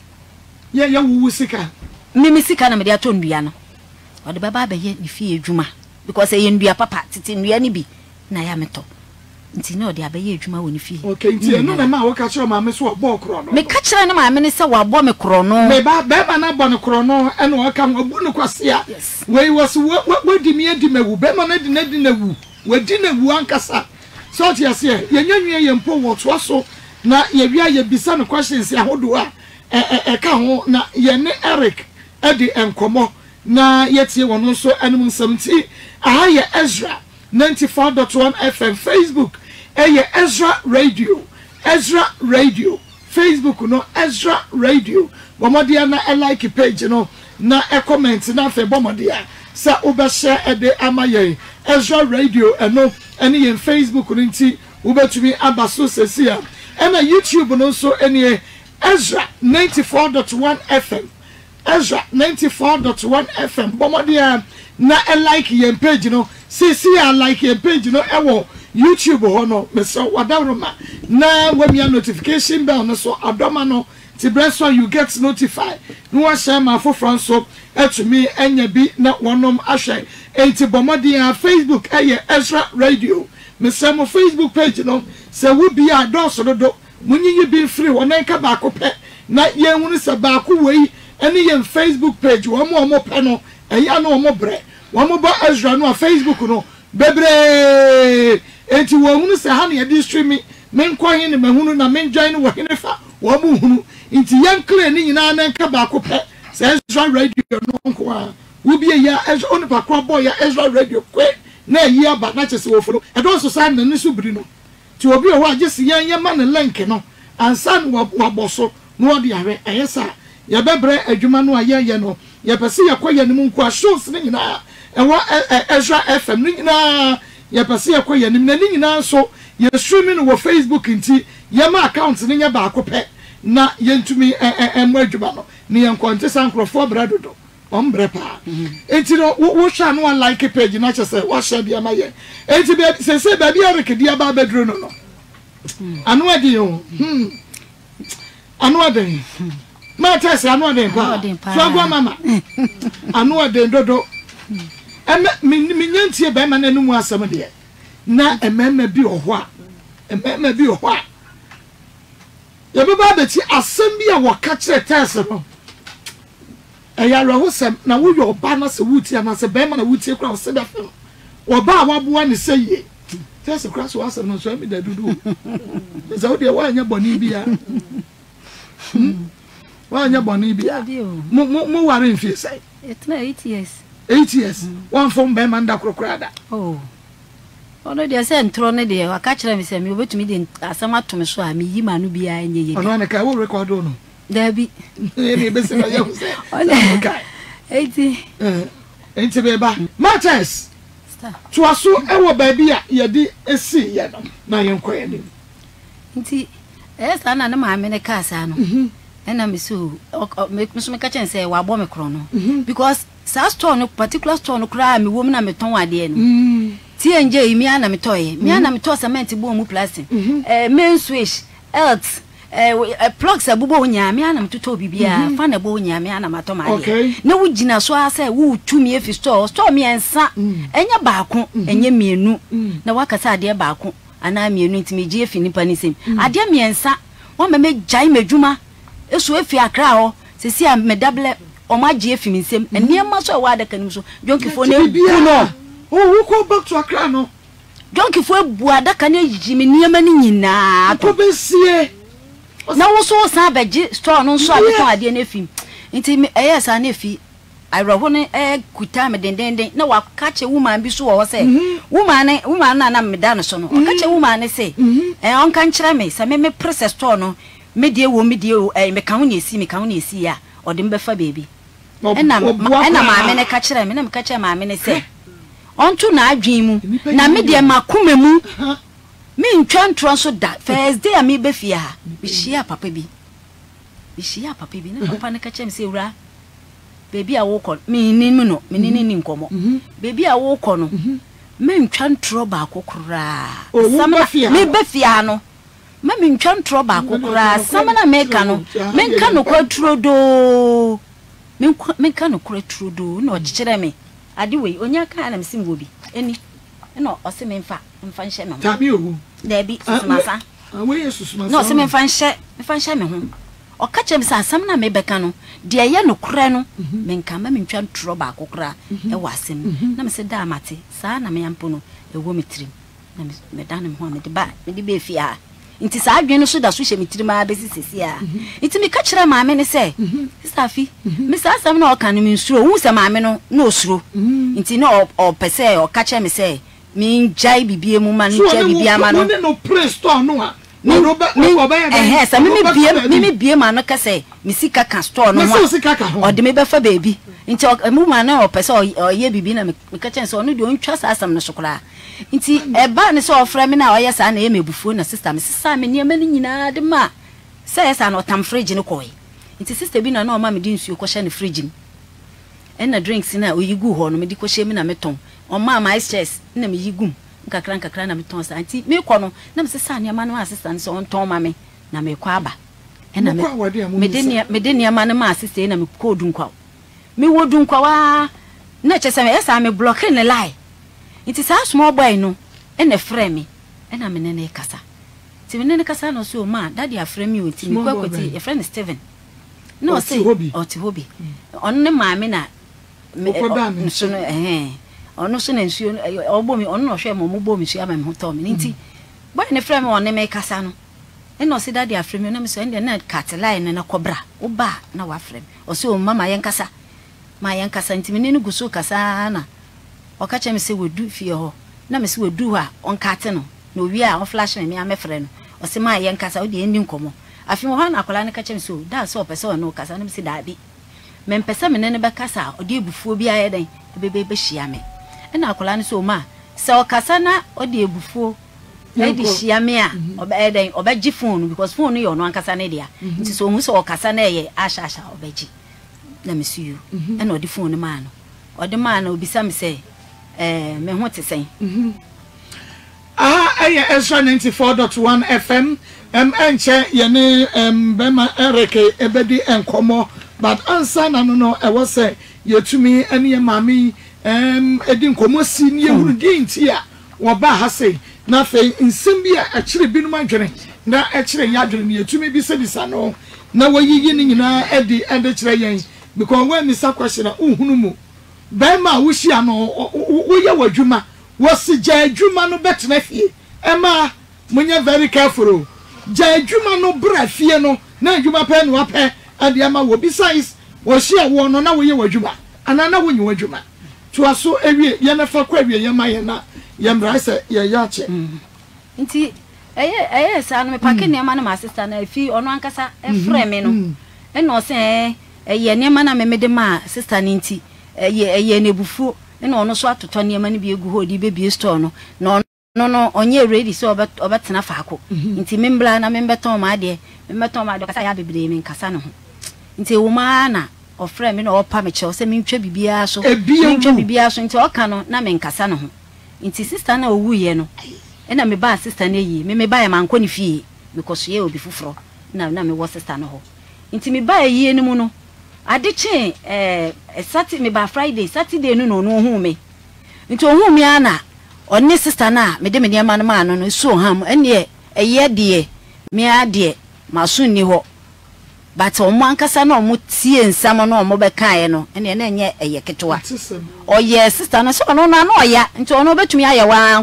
ye ye wuwu sika
mimi sika na me de ato ndua no o de baba ba ye ni fie adwuma because ye ndua papa titi ndua ni bi na ya meto nti no de abaye adwuma woni fie
okay nti eno na ma wo ka kire ma me so obo kro no
me ka kire na ma me ne se wa bo me kro no
me ba be ba na bo ne kro no eno wo ka obu ne kwase a we was we di me di mewu be ma na di na di na wu we di na wu ankasa so ti ase ye nyanwe ye mpo wo to so na ye wia ye bisa no questions ahodo a e ka ho na ye ne Eric e di enkomo na ye tie wono so enum seventy aha ye Ezra ninety-four point one F M Facebook eh Ezra Radio Ezra Radio Facebook no Ezra Radio bomodia na e like page no na e comment na fe bomodia sa oba share e de amaye Ezra Radio eno ene yen Facebook no nti ubetumi abaso sesia ena YouTube no so ene Ezra ninety-four point one F M Ezra ninety-four point one F M bomodia na e like yen page no see see I like a page no ewo YouTube ho no me so wadaroma na when your notification bell no so adoma no ti breso you get notified no wa share my for front so to me enya bi na wonom ahwe enti bomodi ya Facebook eye Ezra Radio me say mo Facebook page no say we be a don so do munyi bi free wona nka ba ko pe na ye hunu se ba ko wei ene ye Facebook page wo mo mo pe no eya no mo bre wamo ba Ezra no Facebook no bebre enti wo hunu se ha na ye stream men kwa hin ne mahunu na men join wo hin fa wo mu hunu enti yan clear ni nyina na nka ba ko pe se Ezra Radio no nko a wo bi ya Ezra on pa kwa boy ya Ezra Radio kwe na yi aba na chese wo folo e don so san na nisu biri no ti obi o wa agese yan ye ma ne link no ansan wo boso no odi awe eyesa ye bebre adwuma no aye ye no ye pese ye kwa ye ne mu nko a shows ni nyina ewo Ezra F M ni nyina ye pese ye kwa ye ne ni nyina so ye streaming wo Facebook nti ye ma account ni nya ba ko pe na ye ntumi emmo adwuma no ni ye nkonte san krofo bradodo ombre pa enti no wo hwa no like page na chese wo hwa bia ma ye enti be se se ba bia rekedi aba bedro no no anu adi o hmm anu adi ma tese anu adi pa so gwa mama anu adi dodo eme mi nyantie be ma na nu mu asem de na emema bi ohwo a emema bi ohwo a ye be ba beti asem bi a wo ka kire tese no eya raho sem na wo yo ba na se wuti na se be ma na wuti kura se da fe wo ba wa bo ani se ye tese kura so asem no so mi da dudu ze wo de wa anya boni bia wa anya boni bia mo mo ware mfie sai
it's not eight years
eight years one from be man da krokra da
oh ono de se ntro ne de wa ka kire me se me obetumi de asem atom so a me yi ma no bia anye ye
ono ne ka wo record no
Debbie
me be se na ye say
okay eighty
eh enti be ba Martins to aso e wo ba bia ye di esi ye no na ye nkoye ni
nti eh sa na na ma me ne ka sa no ena me so me so me ka chen say wa bo me kro no because sa store no particular store no kra me wo me na me ton ade no ti enje mi ana me toye mi ana me to cement bo mu plastic eh main switch earth eh plugs abubo nya me ana me to bibia fa na bo nya me ana mato ma ade na wo gina so asa wo tumi efi store store mi ensa enya baako enye mienu na wakasa ade baako ana mienu ntimi je efi nipa ni sem ade mi ensa wo me me jai medwuma esu efi akra ho sesi a me double o ma je efi mi sem ene ma so wa adaka nim so jonkifo na ebu no
oh we go back to akra no
jonkifo ebu adaka na yijimi niema ni nyina
to be sie
na wo so san beje store no so abeton ade na efi nti eh san na efi ayro ne eh kuta me dendenden na wa kache woman bi so wo se woman woman na na me da no so no kache woman ne se eh on kan kire me se me me process store no me die wo me die eh me kan ho na esi me kan ho na esi ya ode me befa baby ena ena ma me ne ka kire me na me ka kire ma me ne se onto na adwen mu na me die makoma mu me ntwa ntro so da first day me be fia bi shia papa bi bi shia papa bi na papa ne ka kire me se wura baby a wo ko me ni mu no me ni ni nkomo baby a wo ko no me ntwa ntro ba akokora samna me be fia no ma me ntwa ntro ba akokora samna me ka no me nka no kwa turo do me me nka no kwa turo do na ogikere me ade we onya ka na me sim wobi eni na o se me mfa mfa nhye me
tabi owu
debi susumasa
awe yesusumasa
no se me mfa nhye mfa nhye me ho o ka chem sa samna me beka no de ye no kure no me nka ma me ntwa ntro ba akokora e wasem na me se da amate sa na me yampo no e wo me tirim na me da na me ho me de ba me de be fia nti sa adwen no so da so hye me tirim a besi sesi a nti me ka kire maame ne se safi me sa sam na o kan me nsuro hu se maame no na osuro nti na o pese o ka kire me se me njai bibie mu ma no njai bibie ama no
no press store no a no ba no ba ya
eh sa me me bie me me bie ma no ka se me sika ka store no o de me be fa baby nti mu ma na o pese o ye bibie na me ka kire se o no de o ntwa sa asam no sokora nti e ba ne so ofra me na o ye sa na e mebufuo na sister me sister me niam ni nyina de ma say sa na o tam fridge ne koy nti sister bi na na o ma me di nsuo ko hye ne fridge ni en na drinks na o yigu ho no me di ko hye me na me ton o ma my stress na me yigum nkakra nkakra na me ton sa nti me ko no na me sister niam na sister ne so on ton ma me na me kwa aba en na me me de niam me de niam na ma sister na me ko du nkwa me wo du nkwa wa na che se me esa me block ne lie nti sa small boy no e na frame me e na me ne kasa ti me ne kasa no so ma daddy aframe me nti me kwakwati e friend Steven no say o ti hobi on ne ma me na me so no eh ono so na nsuo ogbo mi ono no hwe mo mo bo mi su ama me hoto me nti boy ne frame me on ne me kasa no e no say daddy aframe me na me so ende na cat line na kobra wo ba na wa frame o so mama yen kasa ma yen kasa nti me ne guso kasa na okache me se wedu fie ho na me se wedu ha onkate no na owi a on flash me me amefre no o se ma ye nkasa o de endi nkomo afi mo ha na akola ne kache me so da so opese o no kasa na me se da bi me mpese me ne ne be kasa o de ebufuo bi aye den be be be hia me e na akola ne so ma se o kasa na o de ebufuo e di hia me a o be den o be gi phone because phone yo no ankasa ne dia nti so hu se o kasa na ye asha asha o be gi na me su you e na odi phone ma no odi ma na obisa me say eh me ho te sen
mhm ah aye Extra ninety-four point one F M em enche ye ne em bema ereke ebedi enkomo but answer na no no e wo say yetumi ene ye mami em edi nkomo si ne ehuru di ntia wo ba ha say na fe nsem bi a akire binu adwene na akire ya adwene ne yetumi bi se bisa no na wayiyi ni nyina edi ende kire yen because when Mister question na uhunu mu bema wo hia no wo ye wadwuma wo si ja adwuma no betena fie ema munye very careful ja adwuma no bra fie no na adwuma pe no apɛ ade ama wo besides wo hia wo no na wo ye wadwuma ana na wo nyi wadwuma to aso ewie ye na fa kwa ewie ye ma ye na ye mra se ye ya che
nti eye eye sa no me pake ne ma na ma sister na fi ono ankasa e frɛ me no e no se eye ne ma na me me de ma sister ni nti eye eye ne bufu e no ono so atoto ne ma ne bi egu ho di be bi store no no no no onye ready so obet obetena faako nti me mbla na me beton ma de me beton ma de kasa ya bebre me nkasa no ho nti wo ma na ofre me na opa me che se me ntwa bibia so me ntwa bibia so nti oka no na me nkasa no ho nti sister na owu ye no e na me ba sister na yi me me ba ya manko ni fie because ye obi fufuro na na me wo sister no ho nti me ba yi eni mu no ade che eh Saturday me ba Friday Saturday no no no hu me nti ohu me ana oni sister na me de me niam na ma no no so ham ene eye de me ade maso ni ho but o mo ankasa na o mo tie nsam na o mo be kan no ene na enye eye ketwa o ye sister no so no na na o ya nti ono betumi aye wa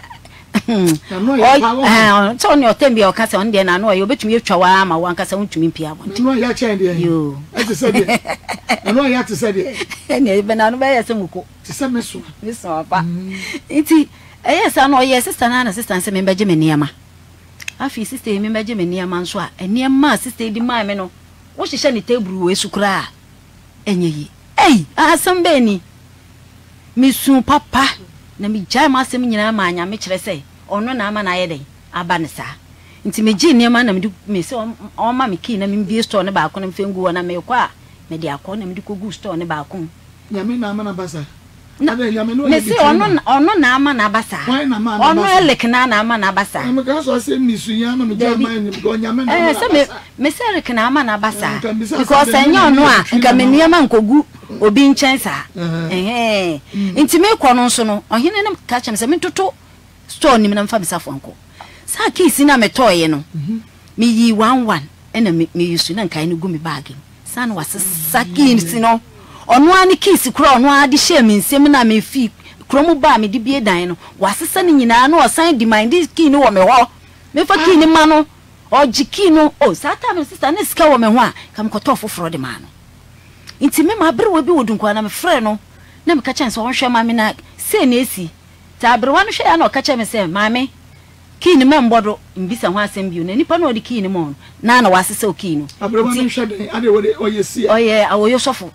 oh so ni o tembi o kasa on de na no o betumi atwa wa ma wa ankasa untumi mpia bo
no ya che de yo e te se de no ya te se de
ene be na no be ya se muko
te se meso
meso pa nti eye sa no o ye sister na na sister se me beje me niama afi sister me beje me niama nso a niama sister di ma me no wo hihye ni table we sukura enye yi ei asam be ni misu papa na mi jai ma asem nyina ma anya me kire sei ono na ama na ye den aba ne sa nti me gi niama na me me se o ma me ki na me bi store ne ba ko na me fengu na me kwa me di akọ na me di kogu store ne ba ko
nyame na ama na basa
me se ono ono na ama na basa ono elek na na ama na basa
me ka so se misu ya na me jai ma ni go nyame na
eh se me me se elek na ama na basa because anya ono a nka me niama nkogu obi nchensa eh nti me kọ no so no ohene ne ka chem se me toto store ni me na mfa bisafo nko sa kisi na me toye no me yi one one ena me yusu na nkai no gu me bag sa no wasesa kisi no ono ani kisi kura ono adi hye me nsem na me fi kromu ba me di bie dan no wasesa ni nyina no osan di mind key no wo me ho me fa key ni ma no oji key no o sa ta me sister na sika wo me ho a kam koto foforo de ma no nti me ma bere wo bi wodun kwa na me frɛ no na me ka chen so wonhwe ma me na se na esi ta bere wa no hwe ya na o ka chen me se ma me key ni me mbodo mbisa ho asem bio na nipa na odi key ni mo na na wasesa o key no
abere wa no hwe de ade wo de oyesi
oye awoyo sofo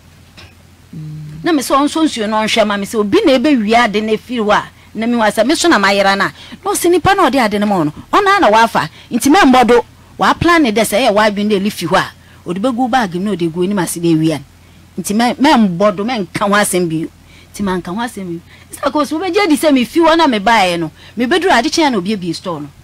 na me so onso nsuo no nhwe ma me se obi na ebe wi ade na fi wa na me wasa me so na mayera na no se nipa na odi ade na mo no ona na wafa nti me mbodo wa plan de se ye wa dwen de lifi ho a odi begu bag me odi gu ni mase de wi an nti me me mbodo me nka ho asem bi nti man ka ho asem bi isa ko so be je di se me fi wa na me baaye no me beduru ade chen na obi bi store no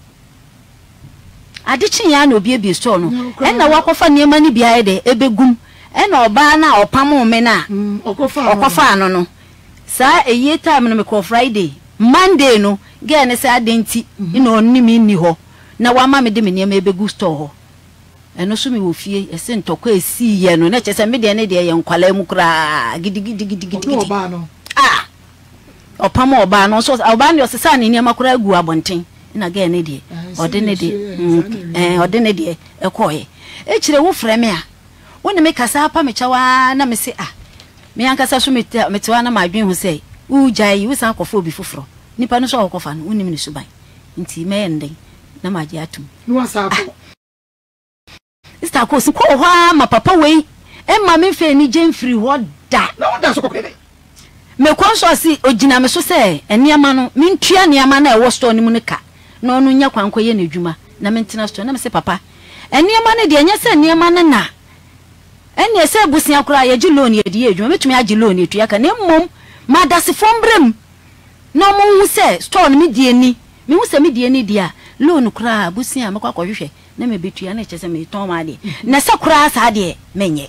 ade chen ya na obi bi store no en na wakofa niema ni bia de ebegum ena oba na opamo me na okofa okofa no no sa eye time no me ko Friday Monday no ge ne sa adenti ina onni mi ni ho na wa ma me de me niema ebegu store ho eno so me wo fie ese ntoko esi ye no na chese me de ne de ye nkwala mu kura gidi gidi gidi gidi
oba no
ah opamo oba no so oba ne osesa ne niema kura gu abonten ina ge ne de ode ne de eh ode ne de e koye e kire wo frɛ me a woni me kasa pa me chawa na me se ah me ankasa so me metewa na madwen ho sei u jai u san kofo obi foforo nipa no so okofa no unim ni suban nti me enden na maji atum
no asa ko
ista ko si ko ho ma papa wei e ma me fe ni jemfiri ho da
na oda so ko kwede
me ko so si ogina me so se eniama no me ntua niama na e wo store ni mu ne ka na onu nya kwanko ye na adwuma na me ntena store na me se papa eniama ne de nya se eniama ne na ene se busia kura ye gi loan ye di edwuma metumi agi loan etu ya ka ne mmom madase fombrem no mo hu se store no me die ni me hu se me die ni dia loan kura busia me kwa kwahwehwe na me betu ya na che se me ton ma de na se kura sa de menye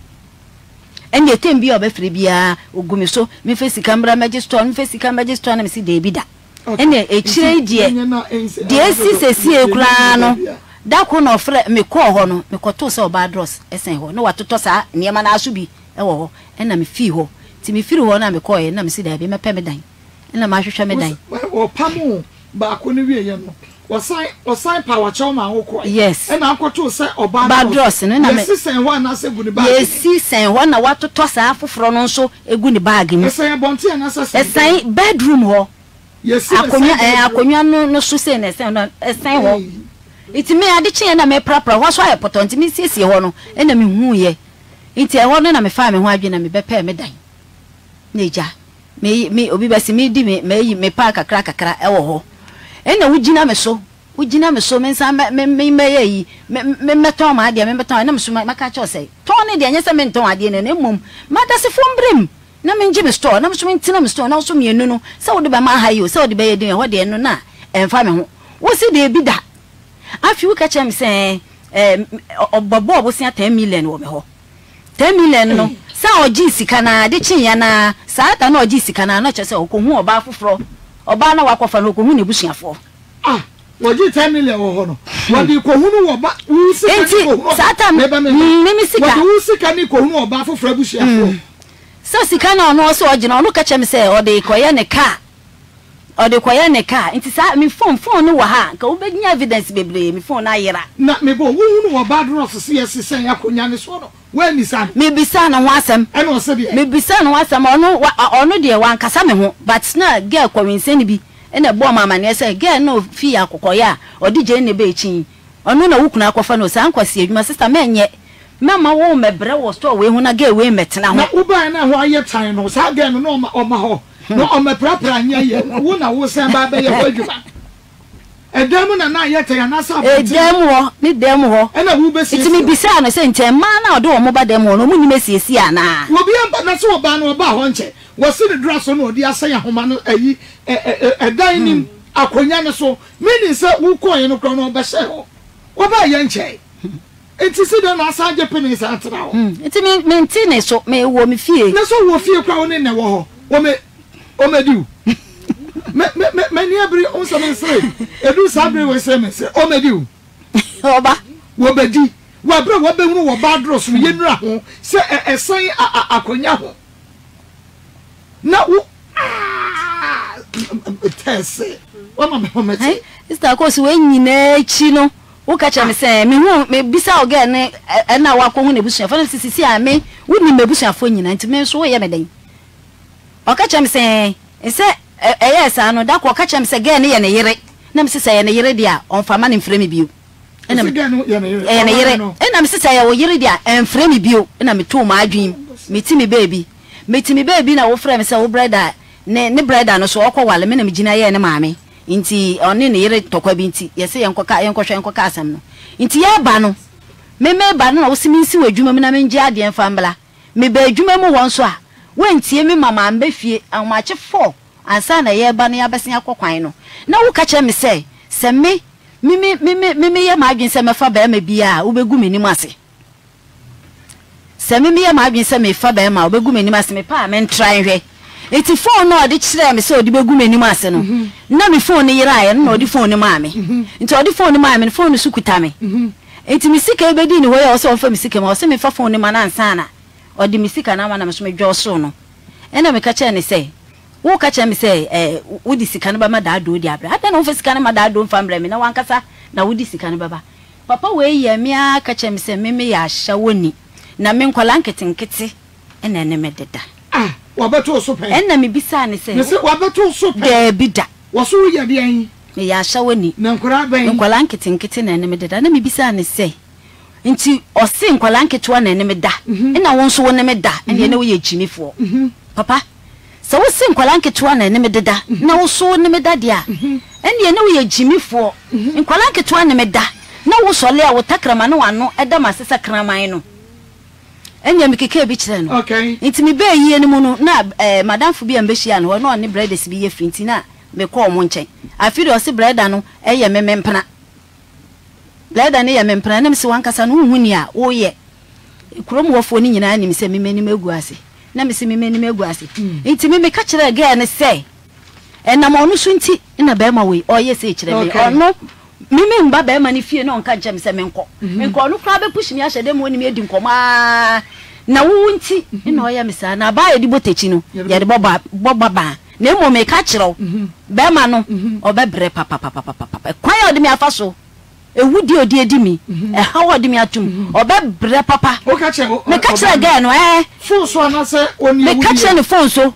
ene tembi obefre bia ogumi so me face camera magistrate me face camera magistrate na me si de bi da ene e chire die de si se si e kura no da ko no frɛ me kɔ hɔ no me kɔto sɛ oba dross esen hɔ no watoto sa niema na aso bi e wɔ hɔ ɛna me fi hɔ ti me firi hɔ na me kɔ yɛ na me si da bi me pɛ me dan ɛna ma hwehwɛ me dan
o pamu ba ko ne wie yɛ no osan osan power chow ma ho kɔ
yes
ɛna akɔto sɛ oba
dross no na me
yes sen hɔ na sɛ gu ne bag
yes sen hɔ na watoto sa afoforo no nso egu ne bag mu
esen bonte na sɛ
esen bedroom hɔ
yes
akonya eh akonya no no so se na esen no esen hɔ iti me ade kye na me prapra ho so aye potonti me siesie ho no e na me hu ye iti e ho no na me fa me ho adwe na me bepa me dan na eja me me obi basi me di me me me pa kakra kakra e wo ho e na wugina me so wugina me so me nsa me me me yi me me meton ma ade me meton na me so maka cha say ton ne de anya se me nton ade na emum mada se fombrem na me ngi me store na me so me ntina me store na so me enu no se wo de ba ma ha yi o se wo de ba ye din ho de enu na emfa me ho wo se de bi da afi we catch him say eh obobo obosia ten million wo me ho ten million no sa oji sika na de chin ya na sa ta na oji sika na na che say okohu oba afoforo oba na wakofa na okohu ne busuafo
ah oji ten million wo ho no wodi kohu no wo ba wu sika
ko sa ta me me sika
wodi wu sika ni kohu no oba afoforo busuafo
sa sika na no so oji na no catch him say o de koye ne car o de koye ne car nti sa me phone phone no wa ha ka obegnya evidence bebre me phone na yera
na me bo wu no wa bad ross se yes sen yakonya ne so no we ni sa
me bisa na ho asem
e no se de
me bisa na ho asem ono ono de wan kasa me ho but na girl kwinse ni bi e na bo mama ne say girl no fi akokoya o de je ne be echi ono na wukuna akofa no sa nkwasi adwuma sister me nye mama wo mebre wo store we hu na girl we metena ho
na uba na ho aye tan no sa girl no no ma ho no o me prapra nya ye wo na wo sen ba be ye ho adwuma edem na na ye te ya na sa
edem ho ni dem ho
e na wo be si
itimi bisa no se ntem ma na odo mo ba dem ho no mu ni mesiesi ana
wo bi amba na so ba na oba ho nche wo se de dra so no odi asan ya homa no ayi edan nim akonya ne so meni se wo ko ye no kro no be se ho wo ba ye nche enti se de na asa je peni sa atra ho
enti me menti ne so me wo me fie
na so wo fie kwa wo ne ne wo ho wo me o me du me me me ni abri on so me sre edu sabre we se me se o me du
oba
wo be di wo abra wo be hunu wo ba dro so ye nura ho se esan akonya ho na wo tese wo ma me ho me ti
sister ko so we nyina echi no wo ka cha me se me hu me bisa oga ne na wa ko hu ne busuafo na sisi a me wo ni me busuafo nyina nti me so wo ye me den o ka cha me se se eh esa no da ko ka cha me se ga ne ye ne yere na me se ye ne yere dia on fama ne mfrɛ me bio
na me ga no ye ne yere
ye ne yere na me se ye wo yere dia mfrɛ me bio na me to ma adwin me ti me baby me ti me baby na wo frɛ me se wo brother ne ne brother no so okɔwale me na me gina ye ne maame nti oni ne yere tokwa bi nti yese yenkoka yenkɔhwɛ yenkoka asem no nti ye ba no me me ba no wo simi nsi wadwuma me na me ngi ade enfa mbla me ba adwuma mu won so a wentie me mama mba fie amache four ansa na ye ba no ya besen akɔkwan no na wo ka kye me se se me me me me me ye ma adwen se me fa ba ma bia wo begu me nim ase se me me ye ma adwen se me fa ba ma wo begu me nim ase me pa me ntran hwɛ eti phone no odi kire me se odi begu me nim ase no na me phone yira aye na odi phone ni maame nti odi phone ni maame phone su kuta me eti mi sika ebedi ni hoya o se o fa mi sika ma o se me fa phone ni ma na ansa na odi mi sika na ma na me so me dwo so no e na me ka che ne se wo ka che me se eh wodi sika na ba ma da do di abra ada na wo fa sika na ma da do mfa mbra me na wankasa na wodi sika na baba papa we ye me a ka che me se me me ya hya woni na me nkwala nketenkete e na ne me deda
ah wabeto so pen
en na me bisa ne se
me se wabeto so pen
de bida
wo so ye de an
me ya hya woni
na nkora ben
nkwala nketenkete na ne me deda na me bisa ne se nti osi nkwala nketo na ne me da e na won so won ne me da e na wo ye jimifo papa so wo si nkwala nketo na ne me deda na wo so ne me da dia e na wo ye jimifo nkwala nketo na me da na wo so le a wo takrama no wano e da masesa kraman no enya me keke bi kire no
okay
nti me be yie ne mu no na eh madam fu bi am be hia no no ne breaders bi ye frinti na me call mo nchen afi do se breader no eye me mempena breader ne ye mempena na me se wankasa no hu ni a wo ye krom wofo ni nyina ni me se me menim egu ase na me se me menim egu ase nti me me ka kire ga ne se enam onu so nti na be ma we oye se kire me ono mimi mba be ma ni fie no nka nche me se me nko nko no kra be push me ahye dem woni me edi nkoma na wo nti na oya me sa na ba ye di botechi no ye de boba boba ba na emo me ka kire be ma no obebre papa papa papa kwan ya odi me afa so ewudi odi edi mi e ha odi me atum obebre papa
o ka kire
me ka kire ga no eh
phone so na se oni
me ka kire ne phone so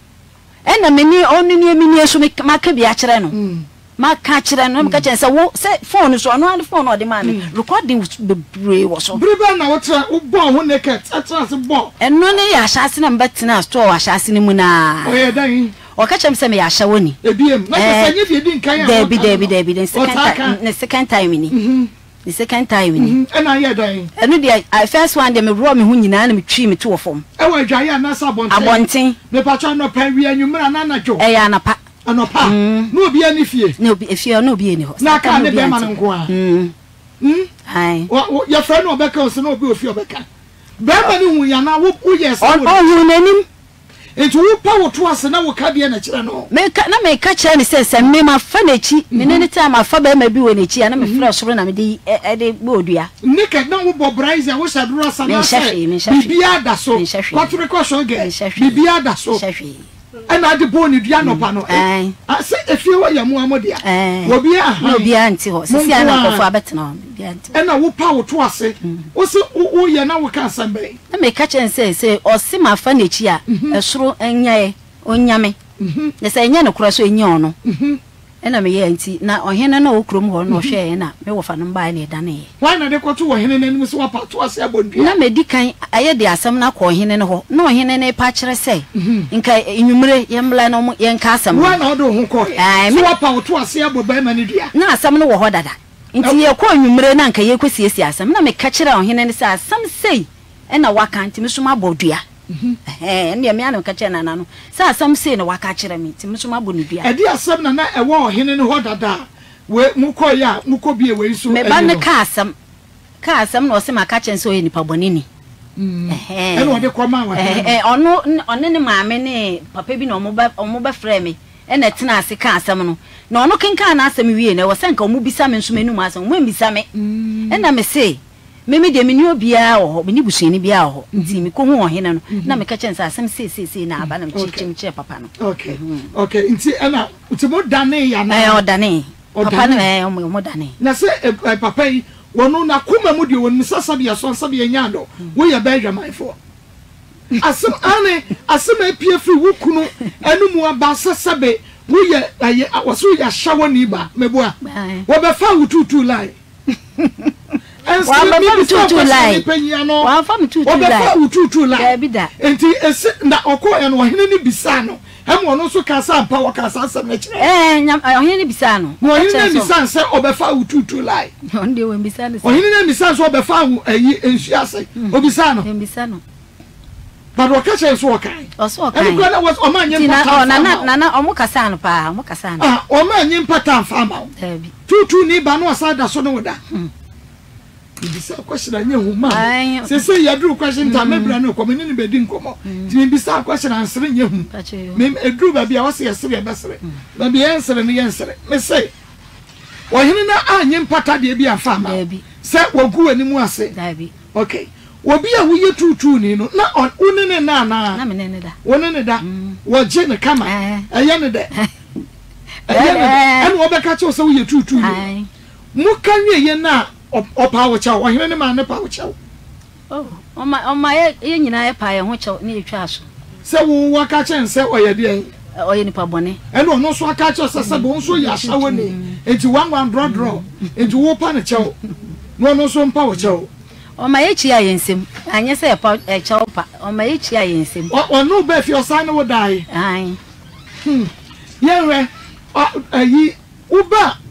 e na me ni oni ni emi ni so me maka bi a kire no maka kire no me ka kire se wo se phone so no and phone odi ma me recording bebre wo so
briba na wo tra wo bo ho naked atra se bo
eno ne ya hyase na mbetina store wa hyase ni mu na
o ye dan
o ka kire me se me ya hye woni
ebiem na se nye die di nkan ya
Debi debi debi the second time the second time ni the second time ni
e na ye dan
eno the first one de me ro me hu nyina na me twi me to fom
e wa dwaye na sa bonten
abonten
me pa cha no pa wi anwumra na na jo
e ya na pa
anopa no obi ani fie
no obi efie no obi ani ho
na ka ne be ma nko a
mm
mm
ai
ya friend no obeka o se no obi ofie obeka be ma ni hu ya na wo yes
on hu nanim
enti wo pa wo to ase na wo ka de na kire no
me ka na me ka kire ni se se me ma fa na chi me ne time afa ba ma bi wo na chi na me fra soro na me de e de bodua
ne ka na wo bo braize wo sha duro sa na se bibia da so kwature ko so ge bibia da so ana de bo ni dua no pa no eh ase efie wo ya mu amodia wo bia aha
no bia nti ho sisi ana ko fo abetena bia nti
ana wo pa wo to ase wo se wo ye na wo ka asambe
na me ka kire se se o se ma fa na chi a esoro enyae onyame ne se enya ne kura so enya ono ena me ye nti na ohene na okrom ho no hwe na me wo fa no ba na eda ne
why na de ko to ohene na nim se wa pa to ase abodua
na me dikan aye de asam na ko ohene ne ho na ohene ne pa kire se nka enwumre ye mbla no ye nka asam
why na do ho ko so wa pa to ase aboba ma ne dua
na asam no wo ho dada nti ye ko enwumre na nka ye kwesiesie asam na me ka kire ohene ne se asam sei ena waka nti me so ma bodua eh ndia me anu ka che na na no sa asam sei na waka kire me ti me so ma bonu bia
e di asam na na e wo ohene ne ho dada we muko ya muko bie we so
me ba ne ka asam ka asam na o se ma ka che so ye nipa bonini
eh e no de ko ma wa
eh ono ono ne maame ne papa bi na omo ba omo ba frɛ me e na tena ase ka asam no na ono kenka na asam wie na wo se nka omo bisa me nso menum asam mo bisa me e na me se meme de menio bia ho me ni busuani bia ho nti me ko hu ohene no na me ka kyensa asem se se se na aba na me chichim che papa no
okay okay nti ana nti mo dane ya na
eh o dane papa no eh o mo dane
na se papa yi wono na kuma mu de won sasa bia so nsa bia nyando wo ya ba dwamanfo asem ane asem apie fri wo kunu anu mu aba sasa be wo ya aye waso ya shawo ni ba meboa wo be fa wo tutu lai
wa ba fa tutu lai wa fa tutu lai
wa fa tutu lai
bida
enti esi na okọ en wo hene ni bisa no hem wono so ka sa mpa wo ka sa asem na kire
eh nyam ohene ni bisa no
wo hene ni bisa se obefa tutu lai
onde wo bisa no
ohene ni bisa so obefa ayi ensuase obisa no
bisa no
but wo ka che so okai
oso okai
and go na was o ma nyem pata
na na na na omo kasa no pa omo kasa no
ah o ma nyem pata fa ma tutu ni ba no sa da so no da bisa question anya huma se se yadru question ta mebra no komini ni bedi nkomo ti bisa question answer nya hum me edru ba bia wose yesere ya besere ba bia yensere ni yensere me say wo hene na anya mpata de bia fa ma se wogu ani mu ase okay obi a wo ye tutu ni no na unene na na
na menene da
wonene da wo je ne kama eye ne de eye ne en wo be ka che so wo ye tutu ni mu kanwe ye na opa wo cha ohene ne ma ne pa wo cha
oh oma oma ye nyina ye pa ye ho cha ne etwa so
se wo waka chen se oye de
oye ni pa bone
e no no so aka cha se se bo so ya shawo ni enti one one draw draw enti wo pa ne cha no no so mpa wo cha
oma ye chi aye nsem anye se pa e cha pa oma ye chi aye nsem
o no be fi osan wo dai
ai
hm ye re ayi uba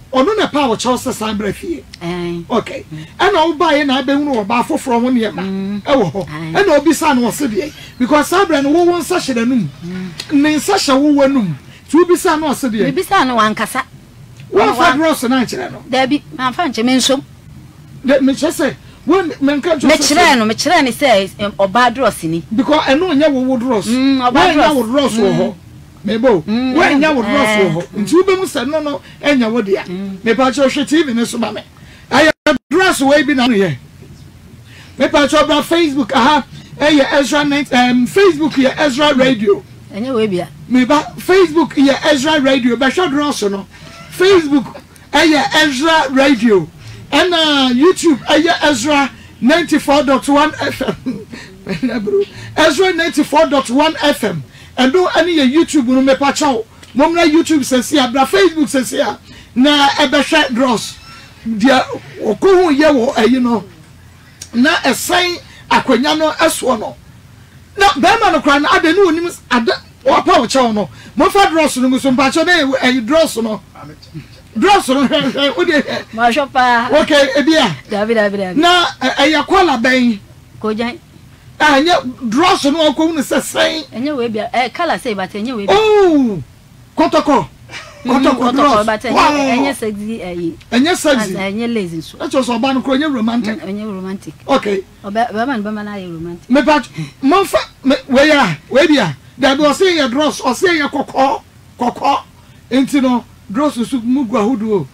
ono na pa wo chose sabra fie
eh
okay ana wo ba ye na be hunu wo ba foforo ho ne ma e wo ho ana obi sa no se de because sabra no wo won sa hye danum ne sa hye wo wanum tu obi sa no se de
obi sa no wankasa
wo fa dross na kire no
da bi ma fa nche me nsom
de me chese when men kan
me kire no me kire ni say oba dross ni
because eno nya wo wo dross
oba
dross wo dross wo ho mebo when nya wo dross wo ho nti ube mu se no no enya wo dia me pa cho hwe T V ne so ba me aye dross we bi na no ye me pa cho bra Facebook aha eye Ezra night um Facebook ye Ezra Radio
enya we bia
me ba Facebook ye Ezra Radio ba sho dross no Facebook eye Ezra Radio and uh, YouTube eye Ezra ninety-four point one F M Ezra ninety-four point one F M and do any YouTube no me pa cho momna YouTube sesi abra Facebook sesi a na ebe hwe dross dia okohu ye wo ayi no na esen akwanya no eso no na be ma no kra na ade no onim ade o pa wo cho no mo fa dross no so mpa cho na ayi dross no dross no o de
ma shopa
okay ebia
david david
na ayi kwala ben
ko jan
anya dross no ko hu se sen
enya we bia eh kala say but enya we bia
oh kotoko kotoko dross
but enya sexy eh
enya sexy
enya lazy so
that's so ban ko enya romantic
enya romantic
okay
oba ba man ba man aye romantic
me pat mo fa we ya we bia da be o say ya dross o say ya kokko kokko enti no dross su mugu ahudu o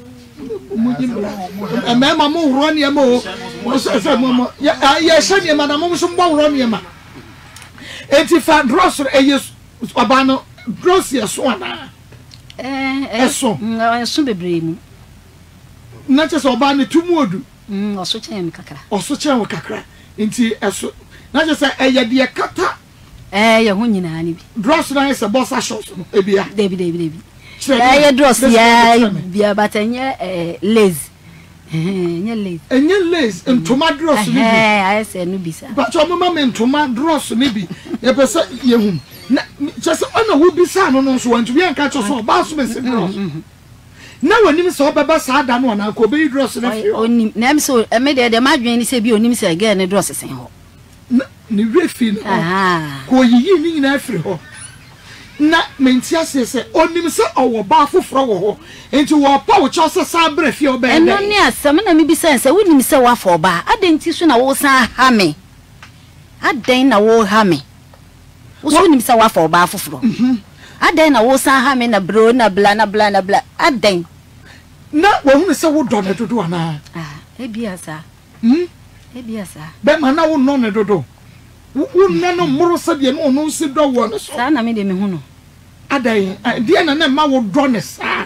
e me ma mo horo ne ma o mo se se mo ya ya hye ne ma na mo so mo horo ne ma enti fa dross e yes oba no dross ya so ana
eh
eso
eso bebre mu
na che so oba ne tumu odu
mm oso chen kakra
oso chen kakra enti eso na che se e ya de kata
eh ya hu nyina ni bi
dross na se bossa shots no e bia
debi debi debi eh ya dross ya bia batanye eh lazy eh lazy
enye lazy ntoma dross ni bi
eh I say no bi sa
but o mama me ntoma dross ni bi ye pese ye hu na che se ona wo bi sa no no so wantu bi anka cho so ba so me se dross na wonim se obeba sa da no na ko be dross na fi
onim na em so me de de madwen ni se bi onim se girl ne dross sen ho
na ni refi no
ah
ko yiyi ni nyina afiri ho na mentia se se onim se owo ba foforo wo ho enti wo pa wo cho se sa bra fi oba
eno ni asem na me bi se se wonim se wa fo ba adenti so na wo san ha me aden na wo ha me wo so wonim se wa fo ba foforo mhm aden na wo san ha me na bro na bla na bla na bla aden
na wo hu se wo do na dodo ana
ah e bia sa
hm
e bia sa
be ma na wo no na dodo wo na no moro se de no no se do wo no so
sa na me de me hu no
adan die na na ma wo do ne sa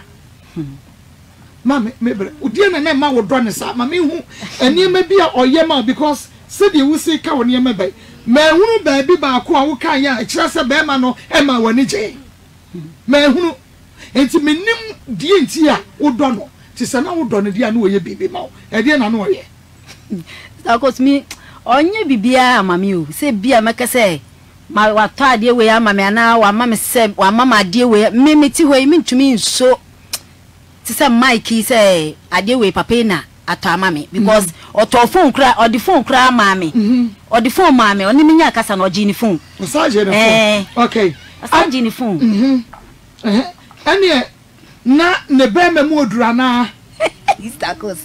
ma me me bre die na na ma wo do ne sa ma me hu eni ma bi a oye ma because se de wo se ka wo ne ma bai ma hunu ba bi ba ko a wo kan ya kire se be ma no e ma wani je ma hunu enti menim die enti a wo do no ti se na wo do ne die na wo ye bibi ma wo e die na no ye
akos mi onye bibia amami o se bia makase ma wato ade we amami ana wa mama se wa mama ade we mimi ti ho mi ntumi nso ti se Mike se ade we papa na ato amami because oto phone kra odi phone kra amami odi phone mami oni minya kasa na oji ni phone
massage na phone okay
asaji ni phone
mhm eh ene na ne be memu odura na
istakos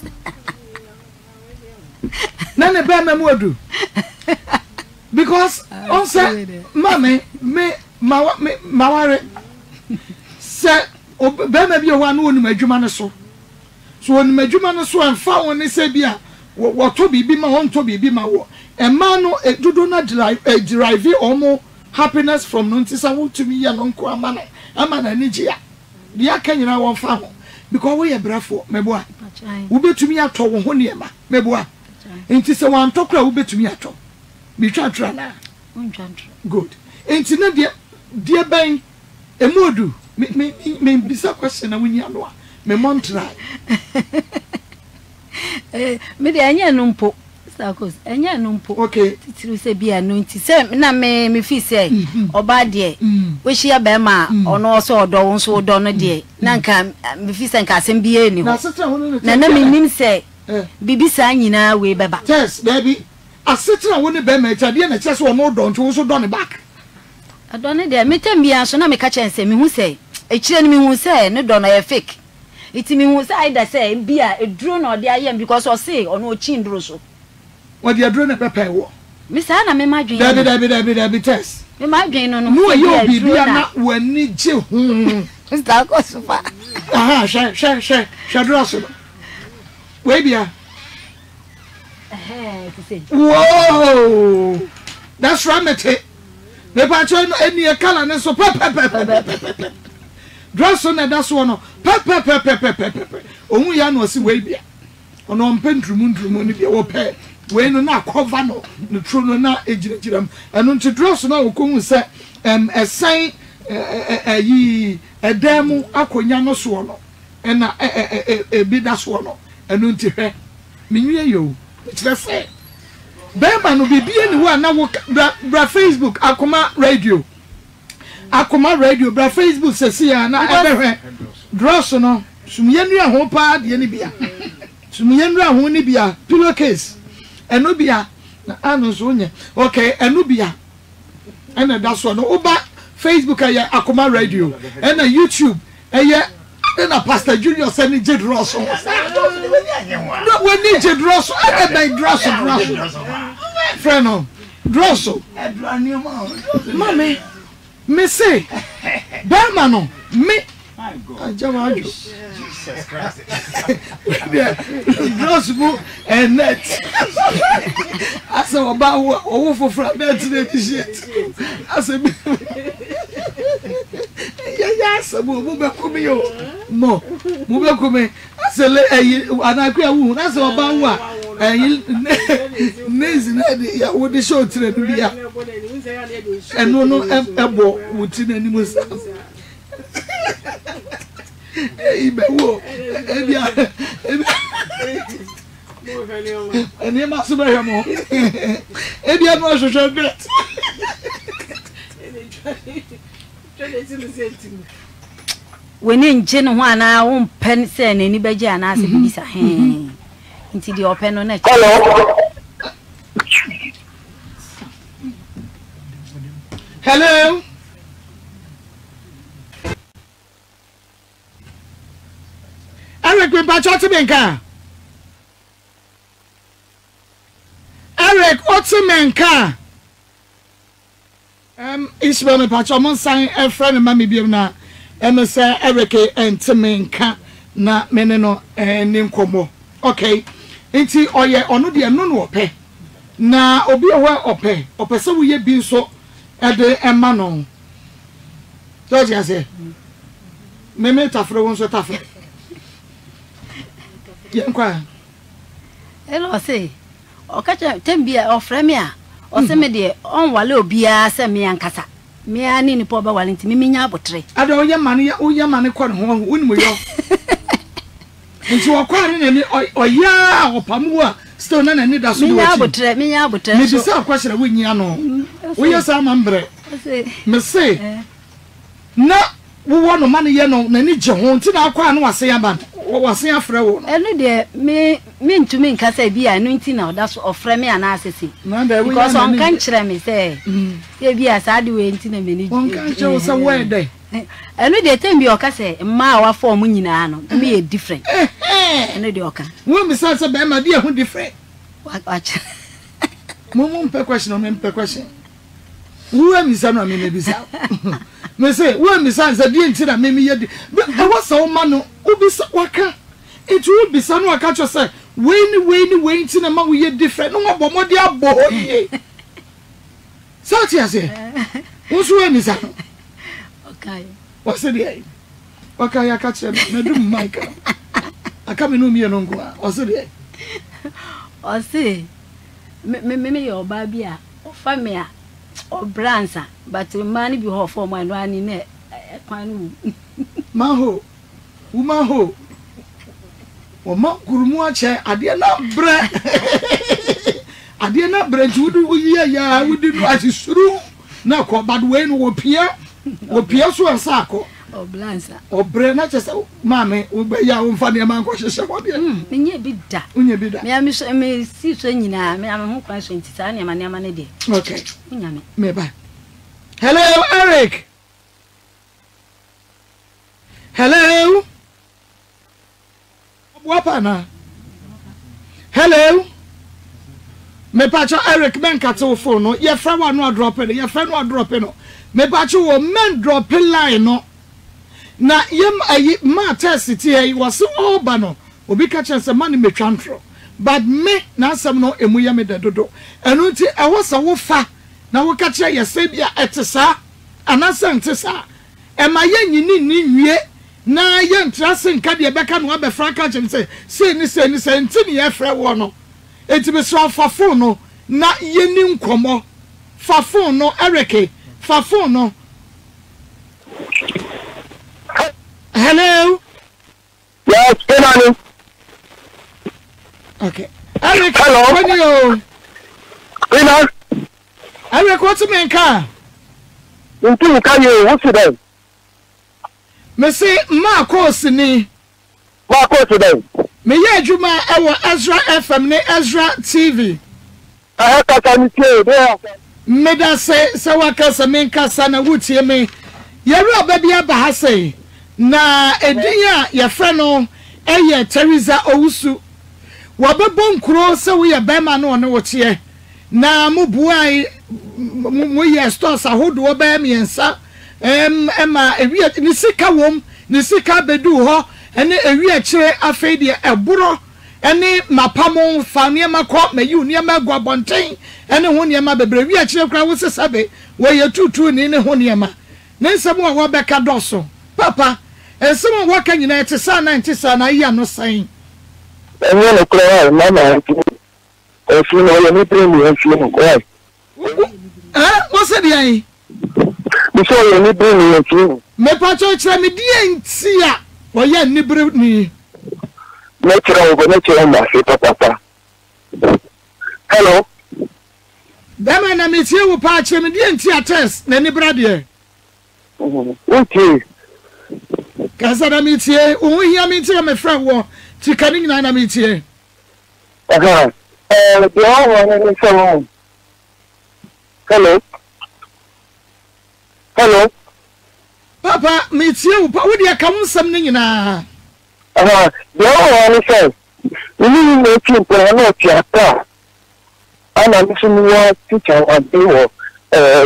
na ne be memu odu because on say mama me ma me maware se be ma bi o wa na onu adwuma ne so so onu adwuma ne so anfa woni se bia wo to bibi ma won to bibi ma wo e ma no edudo na drive drive omo happiness from no ntisa wo to me ya no nko amana amana ni gia dia kanyina won fa ho because we ye brafo meboa wo betumi ato wo ho ne ma meboa enti se wan tokra wo betumi ato bi twatwa na
untwantwa
good enti na dia dia ben emodu me me me bisa question na wunya no me montra
eh me de anya no mpo Sister course enya no mpo
okay
titiru se bia no nti se na me me fi se oba de we hia be ma ono so odo won so odo no de na nka me fi se nka asem bia ni ho na na me nim se bibi sa nyina we beba
yes baby asetra woni be ma cha de na che so ono odo nti wo so do ne back
adone de metem bia so na me ka chen se me hu se echire ni me hu se ne do na ye fake iti me hu se aida se bia eduro na ode ayem because o se ono ochi nduro so
what the adrena pepper wo
me sa na me madwen
dabi dabi dabi dabi test
me madwen no no
no yo bibia na wani je hu
Sister course fa
aha she she she she drosso we bia
eh to say
whoa that's ramete me pa cho eni e kala ne so pepper pepper drosso na that's one pepper pepper pepper ohun ya na osi we bia ono mpentrumu ntrumu ni bia wo pe we no na cover no no tro no na ejirajiram eno nti drosso na okohu se em esan ayi edemu akonya no so no ena e bi da so no eno nti hwe menwie yo kire se bema no bibie ni wo na wo bra Facebook akoma radio akoma radio bra Facebook se si ya na ebehwe drosso no sumye nu ho pa de ni bia sumye nu ho ni bia pillowcase eno bia na anu so nye okay eno bia ena da so no oba Facebook aye akoma radio ena YouTube aye ena Pastor Julius eni je drosso no we ni je drosso e be drosso drosso friend no drosso mami me say bema no me Ajama Jesus Christ. Drosso and net. Asa oba owo fofra net na t-shirt. Asa ya ya asa mo mo be kumi yo. Mo mo be kumi. Asa le ayi anaku awu na asa oba wu a ayi nezi na de ya wo de show tire du bia. Eno no ebo wuti na ni mo sa. Ibe wo ebia eni ma so be mo ebia no hwehwe bet
woni nje no ho ana wo mpen se na ni beje ana se bibisa he nti di open no na
hello hello Eric we pa choti menka Eric otimenka um Isabel me pa cho mon san e friend ma me biem na em say Eric entimenka na mene no eni nkomo okay enti oye ono de no no ope na obi owa ope ope se wo ye bi nso e de ema no so je say me me tafro won so tafro Yankwa.
Hello say. Okacha tembia ofre me a. O se me de on wale obia se me ankasa. Me ani ni po ba wale nti me nya abotre.
Ada o yamane ya o yamane kwa ho ho unimo yo. Nti o kwa ne ni o ya opamu a still na na ni da so
me nya abotre me nya abotre.
Me bi sa kwa hira wonyi ano. O ya sa mambre. Me say. Na wo wo no mane ye no na ni je ho nti na akwa no wase ya ban. Wase afre wo no
eno de me me ntumi nkasa bia no nti na oda so ofre me ana asese because on kan kire me say e bia sa de we nti na me ni
on kan kire so we de
eno de tembi okase mma wa form nyina no me e different eno de oka
wo mi sa se be ma de hu different
wa cha
mo mo mpe question me mpe question wo mi sa no me me bisa me say wo mi sa se de nti na me me ye de e wo sa o ma no ubisa waka it will be sanu aka cho say when when when nti na ma wo ye different no bo mo de abo ye South ya say wo so we mi sa
okay
wo se de okay ya ka che na dum mic aka me no mi no ngo wo se de
o se me me me yo ba bia o fa me a o bransa but man bi ho for man ani na kwanu
ma ho Uma ho o ma gurumu ache ade na bre ade na branch wudu uyi ya wudu no asisuru na ko bad we no opia opia so asako
oblansa
obre na chese mame ugbe ya umfa ne man ko hwehwe wode
menye bi da
unye bi da
me am so me si so nyina me am ho kwan so ntisa ne ma ne ma ne de
okay
unyame
me ba hello Eric hello wapana hello me pacho Eric men kato phone no ye fra wa no drop it ye fra no drop it no me pacho wo men drop line no na yem ayi ma test ti ayi was all ba no obi ka chen se man me twantro but me na asem no emu ye me dedodo enu ti e wo sa wo fa na wo ka che ye se bia etesa anasa ntesa e ma ye nyini ni nwie na ye ntrase nka de be ka no be fra ka chen se se ni se ni se ntini ye fra wo no enti be so fa phone no na ye ni nkomo fa phone no Eric fa phone no hello
yes Kenani
okay Eric
hello
when you
Kenani
Eric what's me nka
nti nka ye what's it
me say ma course ni
ma course then
me ye adwuma e wo Ezra F M ne Ezra T V
I ha ka ni tie there
me da say say waka se me nka sa na wutie me ye ru obabi aba ha say na edinya ye frɛ no eye Teresa Owusu wabebo nkuro se wo ye bema no ne wotie na mo buai mo ye stores ahodo wo ba miensa em ema ewie ni sika wom ni sika bedu ho ene ewie kire afei de eboro ene mapamo fa ne makọ mayu ne magwa bonten ene ho ne ma bebre ewie kire kra wo sesabe wo ye tutu ni ne ho ne ma ne nsem wo beka doso papa ensem wo ka nyina ete sa na ente sa na iya no san
enye no kra na na e fi no ye ni premi e fi no ko eh
wo se de ai
mi so ye ni premi e fi
me pa cho kire me die nti a wo ye ni bre ni
me kira wo me kira ma fi papa hello
dama na me tie wo pa kire me die nti a test na ni bre de
okay
kasa na me tie wo hia me tie me fra wo ti kan ni na me tie
aha eh de wo ni so hello hello
papa me tie wo pa wo de ka wo nsam ni nyina
aha de wo ni so ni ni me ti po na ti ata ana mi so mi wa teacher wa de wo eh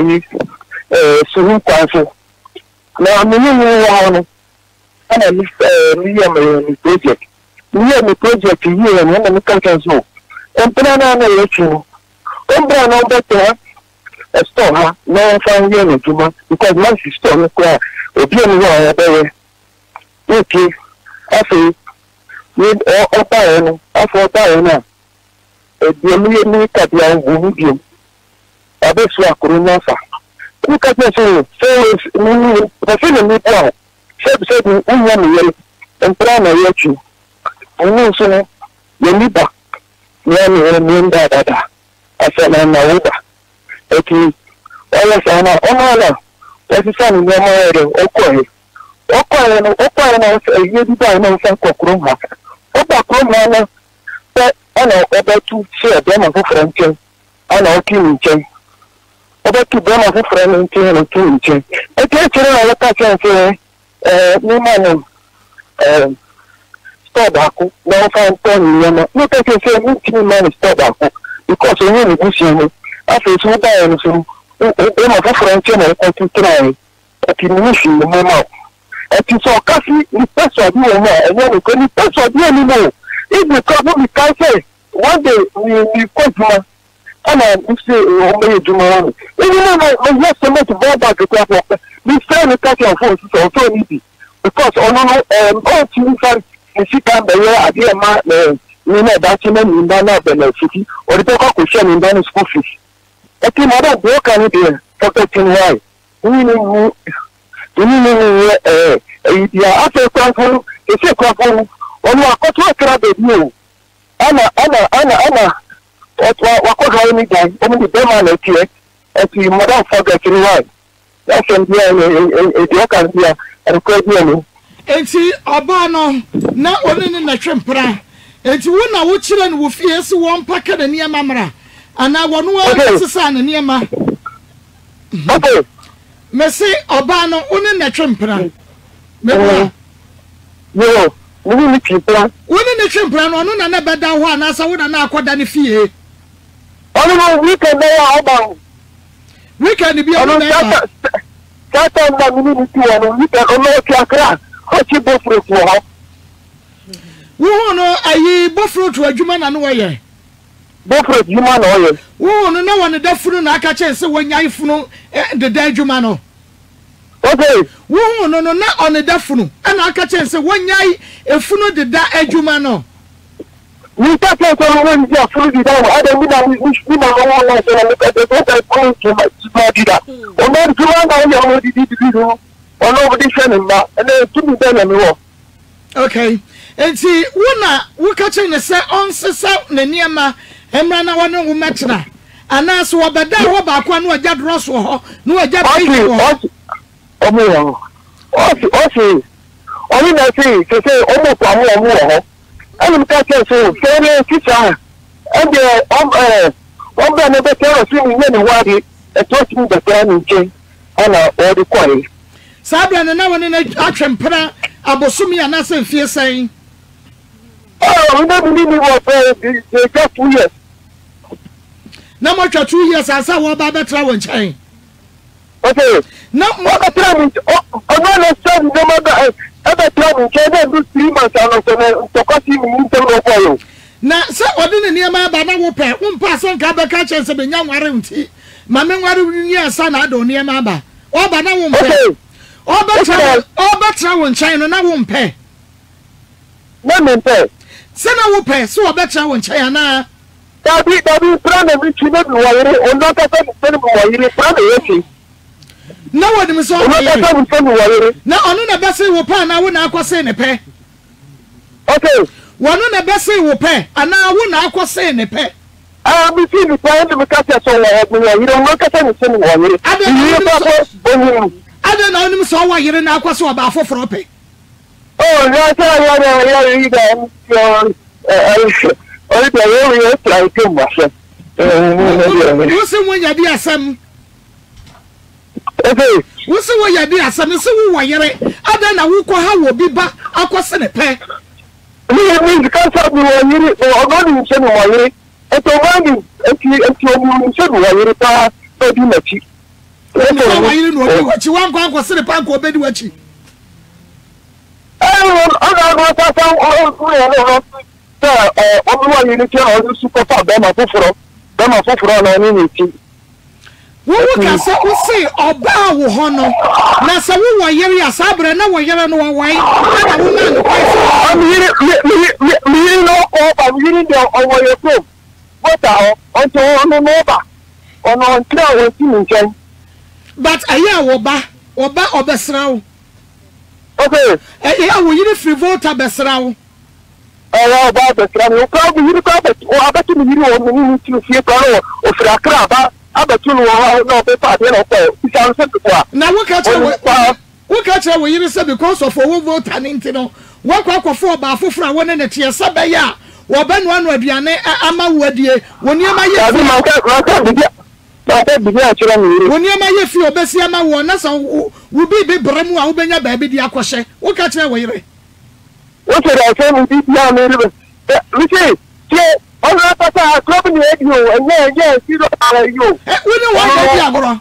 eh so ni kwanso na mi ni wa no ana mi eh mi ya me project mi ya me project yi e na mi kan kan so empana na na ye chu ombra na obeta store ha na fa ye no juma because my sister no kwa obi ni wa ya be okay afi ni o pa e no afo pa e na e bi mi ni ka bi an bu bi abe so akuru na fa ku ka se so so ni ba se ni pa se se ni unya mi ye empana na ye chu onu so no ye ni ba ni ni ni nda da da asa na na wo ba eti wala sana onala esi sana ni mo ere okoye okoye no okoye no ye di ba no fa kokoro ha o ba ko ma na pe ana oba tu se de ma fo franche ana o ki nche oba tu de ma fo franche nche no ki nche eti e chere ala ka che se eh ni ma no eh stop aku no fa nto ni no no te se se ni ti ma ni stop aku because onye ni busi ni afi so ba ya no so o ma fo franche na ko tu try ati ni shi mo ma ati so kasi ni peso di o ma enye ni ko ni peso di ni mo if the couple we can say one day we we come ana we say o me juma one even na my yes so much go back to class we say we catch your phone so so need because ono um o ti ni fa ni sika be ya ade ma ni na da chi na ni na na benefit o de ko ko share ni na school fees ati mo da go kan ni for ten why ni ni ni ni eh ya afa kwa fo e se kwa fo onu akoto akra be bi o ana ana ana ana what what what how many guys only the better like here and the madam forget you why that's in the the can be and could be
enti oba no na oni ne na twempra enti wo na wo kire no wo fie se wo mpaka na niema mra ana wo no wa sesa na niema
okay
mesi oba no oni na twempra me wo
yo ni ni twempra
oni na twempra no ono na na beda ho ana sa wo na na akoda ne fie
ono no weekend na oba
weekend bi ono na
tata na ni ni ti ono weekend ono ti akra Ochi bofrot wo ho.
Wo no ayi bofrot adwuma na no ye.
Bofrot adwuma na ye.
Wo no na won da funu na aka che se wonyai funu de da adwuma no.
Okay.
Wo no no na on da funu na aka che se wonyai efunu de da adwuma no.
Ni ta ke so won dia funu de da ada mi na mi na won na so na me ka de ko ko ki ma di da. O no adwuma na ye o di di di. Ono di shene ma ene tumi da na me wo.
Okay. Enti wona wo ka che ne se onsesa na niema emra na wona wo metra. Ana so obeda wo ba kwa no agya droso ho no agya piki ho.
Omo yo. Osi osi. Oni na si se se omo kwa mo omo ho. Ani ka che so fere kicha. Ende om eh om ba ne be tero si ni ne wadi e to ti be tero ni je. Ana o di kwai.
Sabra na woni na atwempra abosumi ana se fie sen.
Oh, we don't believe me what they just two years.
Na mo twa two years asa wo ba betra won chen.
Okay.
Na
mo betra mi o no no say no ma ba e betra mi chen dey do three months and so to ko si mi nte ro ko yo.
Na se odi ne niam ba na wo pe wo mpa so nka be ka chen se be nya nware nti. Ma me nware ni asa na ado niam ba. O ba na wo mpe.
Okay.
O betra o betra won chen no na wo mpe.
Na me mpe.
Se na wo pe so o betra won chen ana.
Dabi dabi plan me chi na bi wayire o no ka se se bi wayire plan e yesi.
Na wo dim so
o no ka se bi wayire.
Na onu na be se wo pa na wo na akose ne pe.
Okay.
Wonu na be se wo pe ana wo na akose ne pe.
Ah mi fi mi pa ndi mi ka se so wo wayire o no ka se ni se ni wayire. Ni pa ko onu.
Ada na onu so wayire na akose wo ba afoforo pe.
Oh, ya sa ya ya ya yi da eh Ori da yo yo try to mashe.
Eh, wo se wo ya di asem.
Okay.
Wo se wo ya di asem se wo wayere. Ada na wo ko ha wo bi ba akose ne pe.
Ni ni ka sa bi wo yiri o go ni se no wayere. E to wa ni e ti e ti o mu se no wayere pa to di machi.
E to wayere no obi wachi wan kwa akose ne pa ko obedi wachi.
Eh, o ga go ta sa o o o eh omo wa yiri ti o su ko fa be ma foforo be ma foforo na ni ni ti
wo wo ka se wo se oba wo ho no na se wo wo yiri asabre na wo yiri no wo wai na wo na no kwai
am yiri mi mi mi no o ba yiri de o wo ye ko bota o on to no no ba ono on tra wo ti mi nchen
but aya wo ba wo ba obesra wo
okay
eh ya wo yiri free voter besra wo
eh ba besra mi o ka bi yiri ka ba o abati mi yiri o mi ni ti fie ka o o fra kra ba abatu no no be pa de no ko isa se ko
na wo ka che wo ka che wo yiri se because of wo voter ni ntino wo kwa kwofo ba afofra wo ne ne tie se be ya wo ba no anu aduane ama wo adie wo ni ama ye
abi ma ka ka bi ba ta bi ya chira mi yiri
wo ni ama ye fi obesi ama wo na so wo bi bi bremu a wo benya ba bi di akohye wo ka che wo yiri
o se da se mi bi ya mi ri mi se se o na ta ta club ni e dio enye enye si do ara yo
eh wo ni wa na di agoro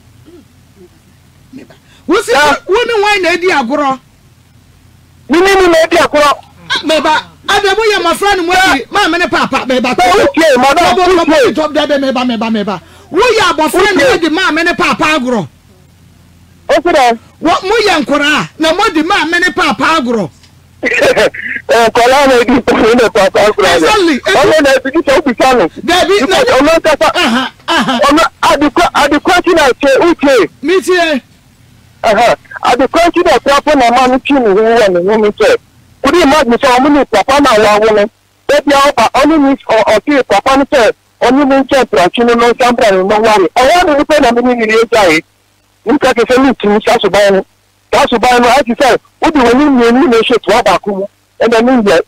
wo si wo ni wa na di agoro
ni ni ni na di agoro
meba adamu ya mafra ni mo di ma me ne papa meba to
okay madam
to top da meba meba meba wo ya abofra ni di ma me ne papa agoro
o se da
wo mo ya nkora na mo di ma me ne papa agoro
eh kola na di to ni papa agoro
exactly
o na di to bi sanu
David
o na ta ta
aha aha
o na adiko adiko ti na che uche
mi tie
aha adiko ti na papa na ma ni ti ni wo ni mi che kudi ma mi so mo ni papa na wa wo ni e bi o pa oni ni o ti papa ni che only me check practice no something no worry. I want to pay na me ni re jai. Nka ke se ni tu sa so ba no. Sa so ba no I ti say, wo di woni ni ni na she to ba ku mu. E na ni ye.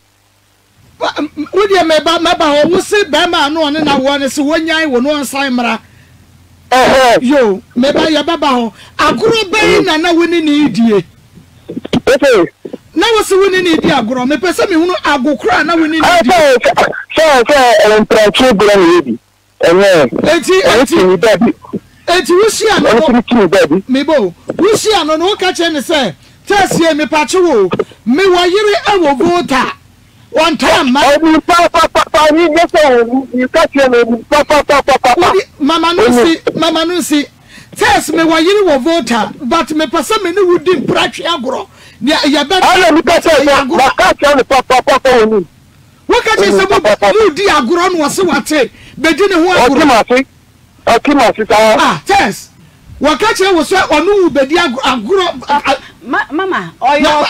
Wo di me ba me ba wo se ba ma no ne na wo ne se wonyan wo no nsan mra.
Eh eh.
Yo, me ba ya ba ba ho. Agoro be na na woni ni die.
Okay.
Na wo se woni ni die agoro. Me pese me hunu agokura na woni ni die.
Eh so so en practice bra ni di. Eh.
Eti eti
ni baby.
Eti wusi ano
no
mebo wusi ano no ka che ne se tasie me pa che wo me wa yire awo vota one time ma
oh pa pa pa pa ni yes you catch me pa pa pa pa pa
mama no si mama no si tes me wa yire wo vota but me pasa me ni wudi mpratwe agoro ya ya be
ala mi ka che ma ka che pa pa pa pa ni
wo ka che se bo wudi agoro no se wate be di ne ho agoro
Akima sita
ah yes wakache wo so onu ubedi aguro
mama oyo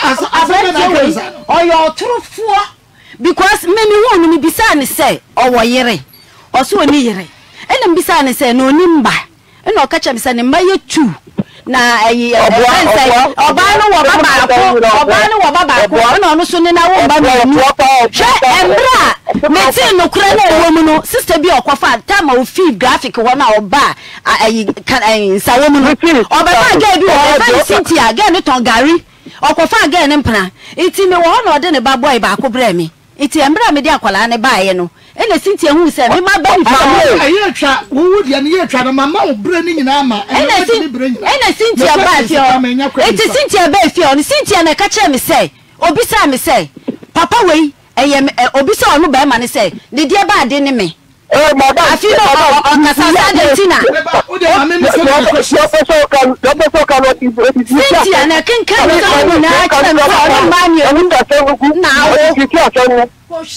oyo trufuo because me me wonu mi bisa ne say owo yere oso oni yere ena mbisa ne say no oni mba ena okache bisa ne mba yetu na ayi oba no wo baba ko oba no wo baba ko ena onu so ne na wo mba no she embra meti no kura na wo mu no sister bi okofa time o feed graphic wo na oba ayi kan ayi sawo mu no oba ba ga bi o fa Cynthia ga ne ton gari okofa ga ne mpana iti me wo na ode ne ba boy ba ko brɛ mi iti embra me di akwala ne ba ye no ene Cynthia hu se me ma ba ni fa
ayi atwa wo wudi ya ne ye atwa na mama wo brɛ ni nyina ama
ene Cynthia ba fi o iti Cynthia ba fi o ni Cynthia na ka che me say obi sa me say papa wei eye obi sa onu ba ma ne say de die ba de ne me
eh madam
afi no o kasasa de tina
o de mama me so
so kan so kan what is
Cynthia na ken kan ka na ka na ma mi o
nda se ku
na o
Cynthia so ni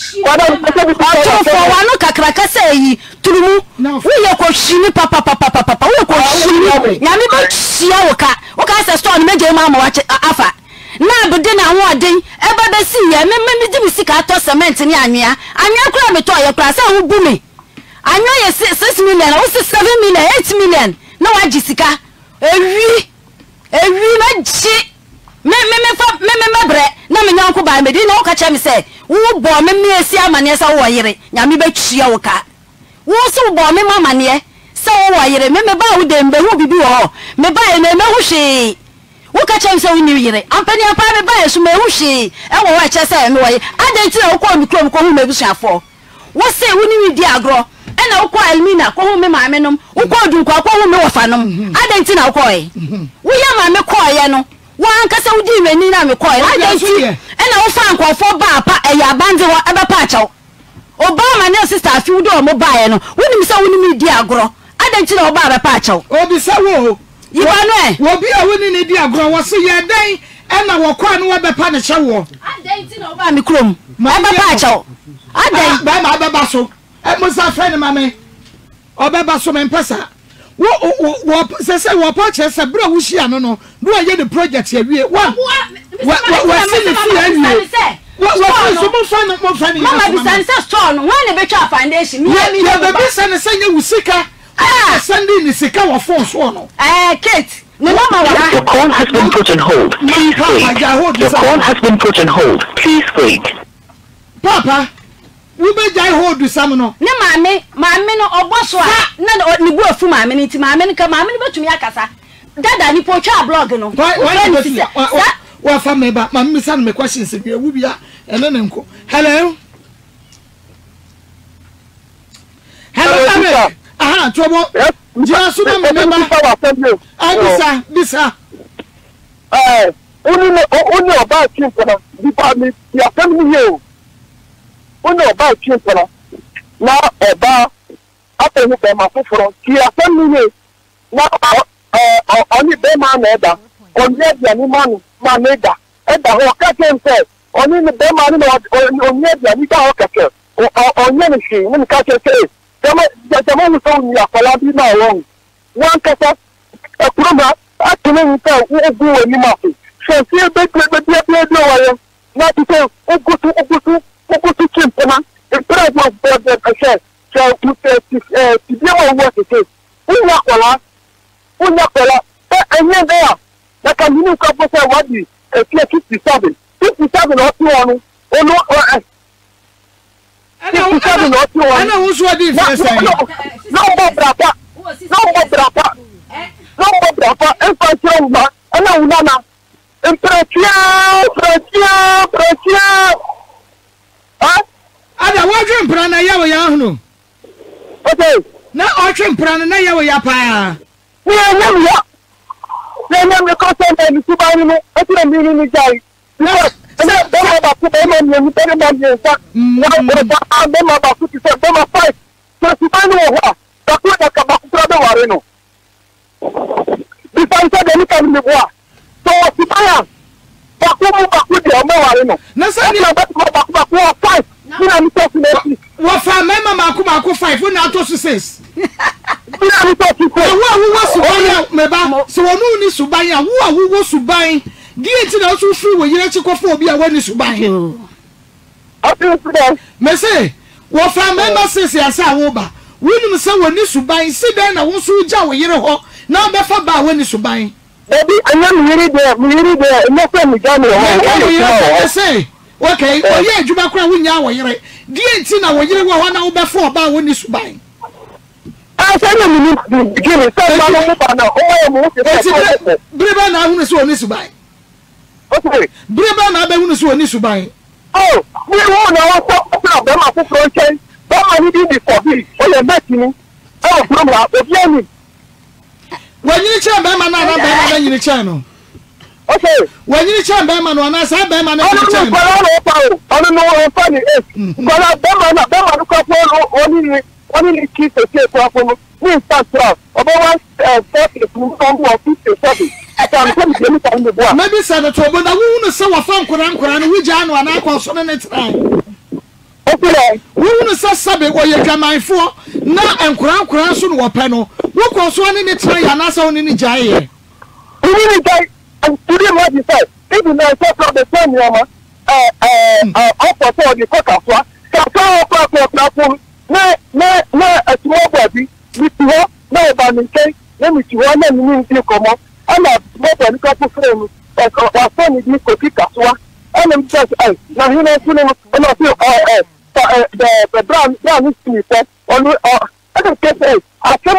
Ato for wano kakraka say yi turumu wo ye ko hini papa papa papa wo ko hini nyame ba hia wo ka wo ka se store meje ma ma wa afa na bude na ho oden e ba be si ye me me di mi sika to cement ni anwea anwea kura me to ye kura se wo bu me anwea ye six million wo seven million eight million na wa jisika ewi ewi ma ji me me me fa me me mabre na me nyanko ba me di na wo ka che me se wo bo me me esi amane sa wo yire nyame ba twia wo ka wo so bo me mamane sa wo yire me me ba wo de mbe hu bibi wo me ba ye me me hu hwe wo ka che me se wo ni yire ampani apa me ba ye so me hu hwe e wo wa che se me wo ye adenti na wo ko mi krom ko hu me busuafo wo se wo ni wi di agro e na wo ko Elmina ko hu me ma me nom wo ko dun ko ko hu me wo fa nom adenti na wo ko ye wo ya ma me ko ye no wan kasa udi weni na me koy adenti e na wo fa nkofo ba pa e ya bande wo e ba pa chaw Obama ne sister afi wo do mo ba ye no wonim se wonim di agro adenti na wo ba ba pa chaw
obi se wo
yiba no e
wo bi a woni ne di agro wo se ye dan e na wo kwa no wo be pa ne chewo
adenti na wo ba me krom e ba pa chaw adenti
ba ma ba ba so e mo sa friend mame obeba so me mpesa wo wo se se wo pa che se bra wo hia no no no ye the project ye wie wa wa wa se ne fi awie wo wo so mo fa no mo fa ni
mama bi san se store no wan ne betwa foundation mi
mi ye be bi san se nye wusika ah sandi ni sika wo phone so no
eh Kate no mama wa
Your call has been put on hold. Please wait. Your call has been put on hold. Please wait.
Papa we be jai hold sam no
ne maame maame no oboso a na ne bu afu maame ni ti maame ni ka maame ni betumi akasa dada ni po twa blog no
wa fa me ba maame mi san me questions bi ewu bia ene ne nko hello hello aha trouble jia so na me ba ah bisa bisa
eh oni no oni oba tin ko na bi ba mi ya family here Uno ba chimpana na eba apehu be ma foforo ki afemi ye na eh oni be ma na eda oni bia ni manu ma na eda eda ho ka kempe oni ni be ma ni oni bia ni ka ho keke oni ni shi ni ka keke kama jama ni so ni akola bi na won wan kasa ekuroma atune ni ka ogu oni ma fi so si be be be be be wa ye na ti se ogu tu ogu tu Oku chimpana, the president of the Ashes, So to uh to be able what it is. Unya kola, unya kola. And then there, like a new couple say what is uh fifty-seven. fifty-seven or two on oh no uh fifty-seven or two on.
I know who's what is saying.
No more brapa. No more brapa. No more brapa. And for sure, I know Nana. Impression, impression, impression. Huh?
Ada wadwe mprana ya wo ya hunu.
Okay.
Na otwe mprana na ya wo ya pa.
Ni nyam ya. Ni nyam ko se ni subani ni, atira mi ni jai. Na na ba ba ku ba mi ni ba ma ni sa. Na ba ba ba ma ba ku ti se ba ma fight. So subani wo ha. Ba ku da ka ba ku tra da ware no. Bi fa nta de ni ka ni wo. So subani ba ku mu ba ku di o ma ware no.
Na sa ni
ba ba ba ba ku fight. Mina mi talk to
Wa fa mema mako mako five na ato so six.
Mina mi talk to
wo wo wo suban meba so wonu ni suban a wo a wo wo suban di enti na so firi wo yire chi kofo obi a woni suban. Me say wo fa mema six ya sa wo ba. Wonu se woni suban si den na wo so ja wo yire ho na be fa ba woni suban.
Baby anya mi yire de mi yire de no fa mi ja mi ho.
Me say okay, o ye adwuma kra wunya wo yire. Di enti na wo yire wo ho na wo be fo ba woni suban.
Ah, say no mi ni begin say ma no pa na o mo se say.
Breba na hunu so oni suban.
Okay.
Breba na be hunu so oni suban.
Oh, we wo na wo so na be ma fu fronchen. Ba ma ni di for bi. O le bet ni. Oh, from la obi ani.
Wanyiri che be ma na na be ma na nyiri che no.
Okay.
Wanyiri che be ma no na sa be ma na nyiri che no.
Ono no o pa ni eh. Kola be ma na be ma ko ko oni ni oni ni ki se se ko ko ni stand obo one forty to one fifty-seven. Ata ko mi ni kan bo.
Maybe say that obo na wu no se wa fa nkora nkora no wi ja no na akọ so ne trai.
Okay.
Wu no se sabe wo ye dwamanfo na nkora nkora so no wo pe no. Wo ko so ne ne trai ya na sa oni ni ja ye.
Oni ni ja and today what you say. Even now so from the same yama eh eh up for the coca so ka ka ko ko ko na na na small body with you na ba mi kai na mi ti wa na mi ni ti ko mo ana small body ka ko frame e ko wa so ni ni ko ti ka so ana mi just ai na hi na ku na na fi eh eh the the brown brown is me so on oh I don't get it I come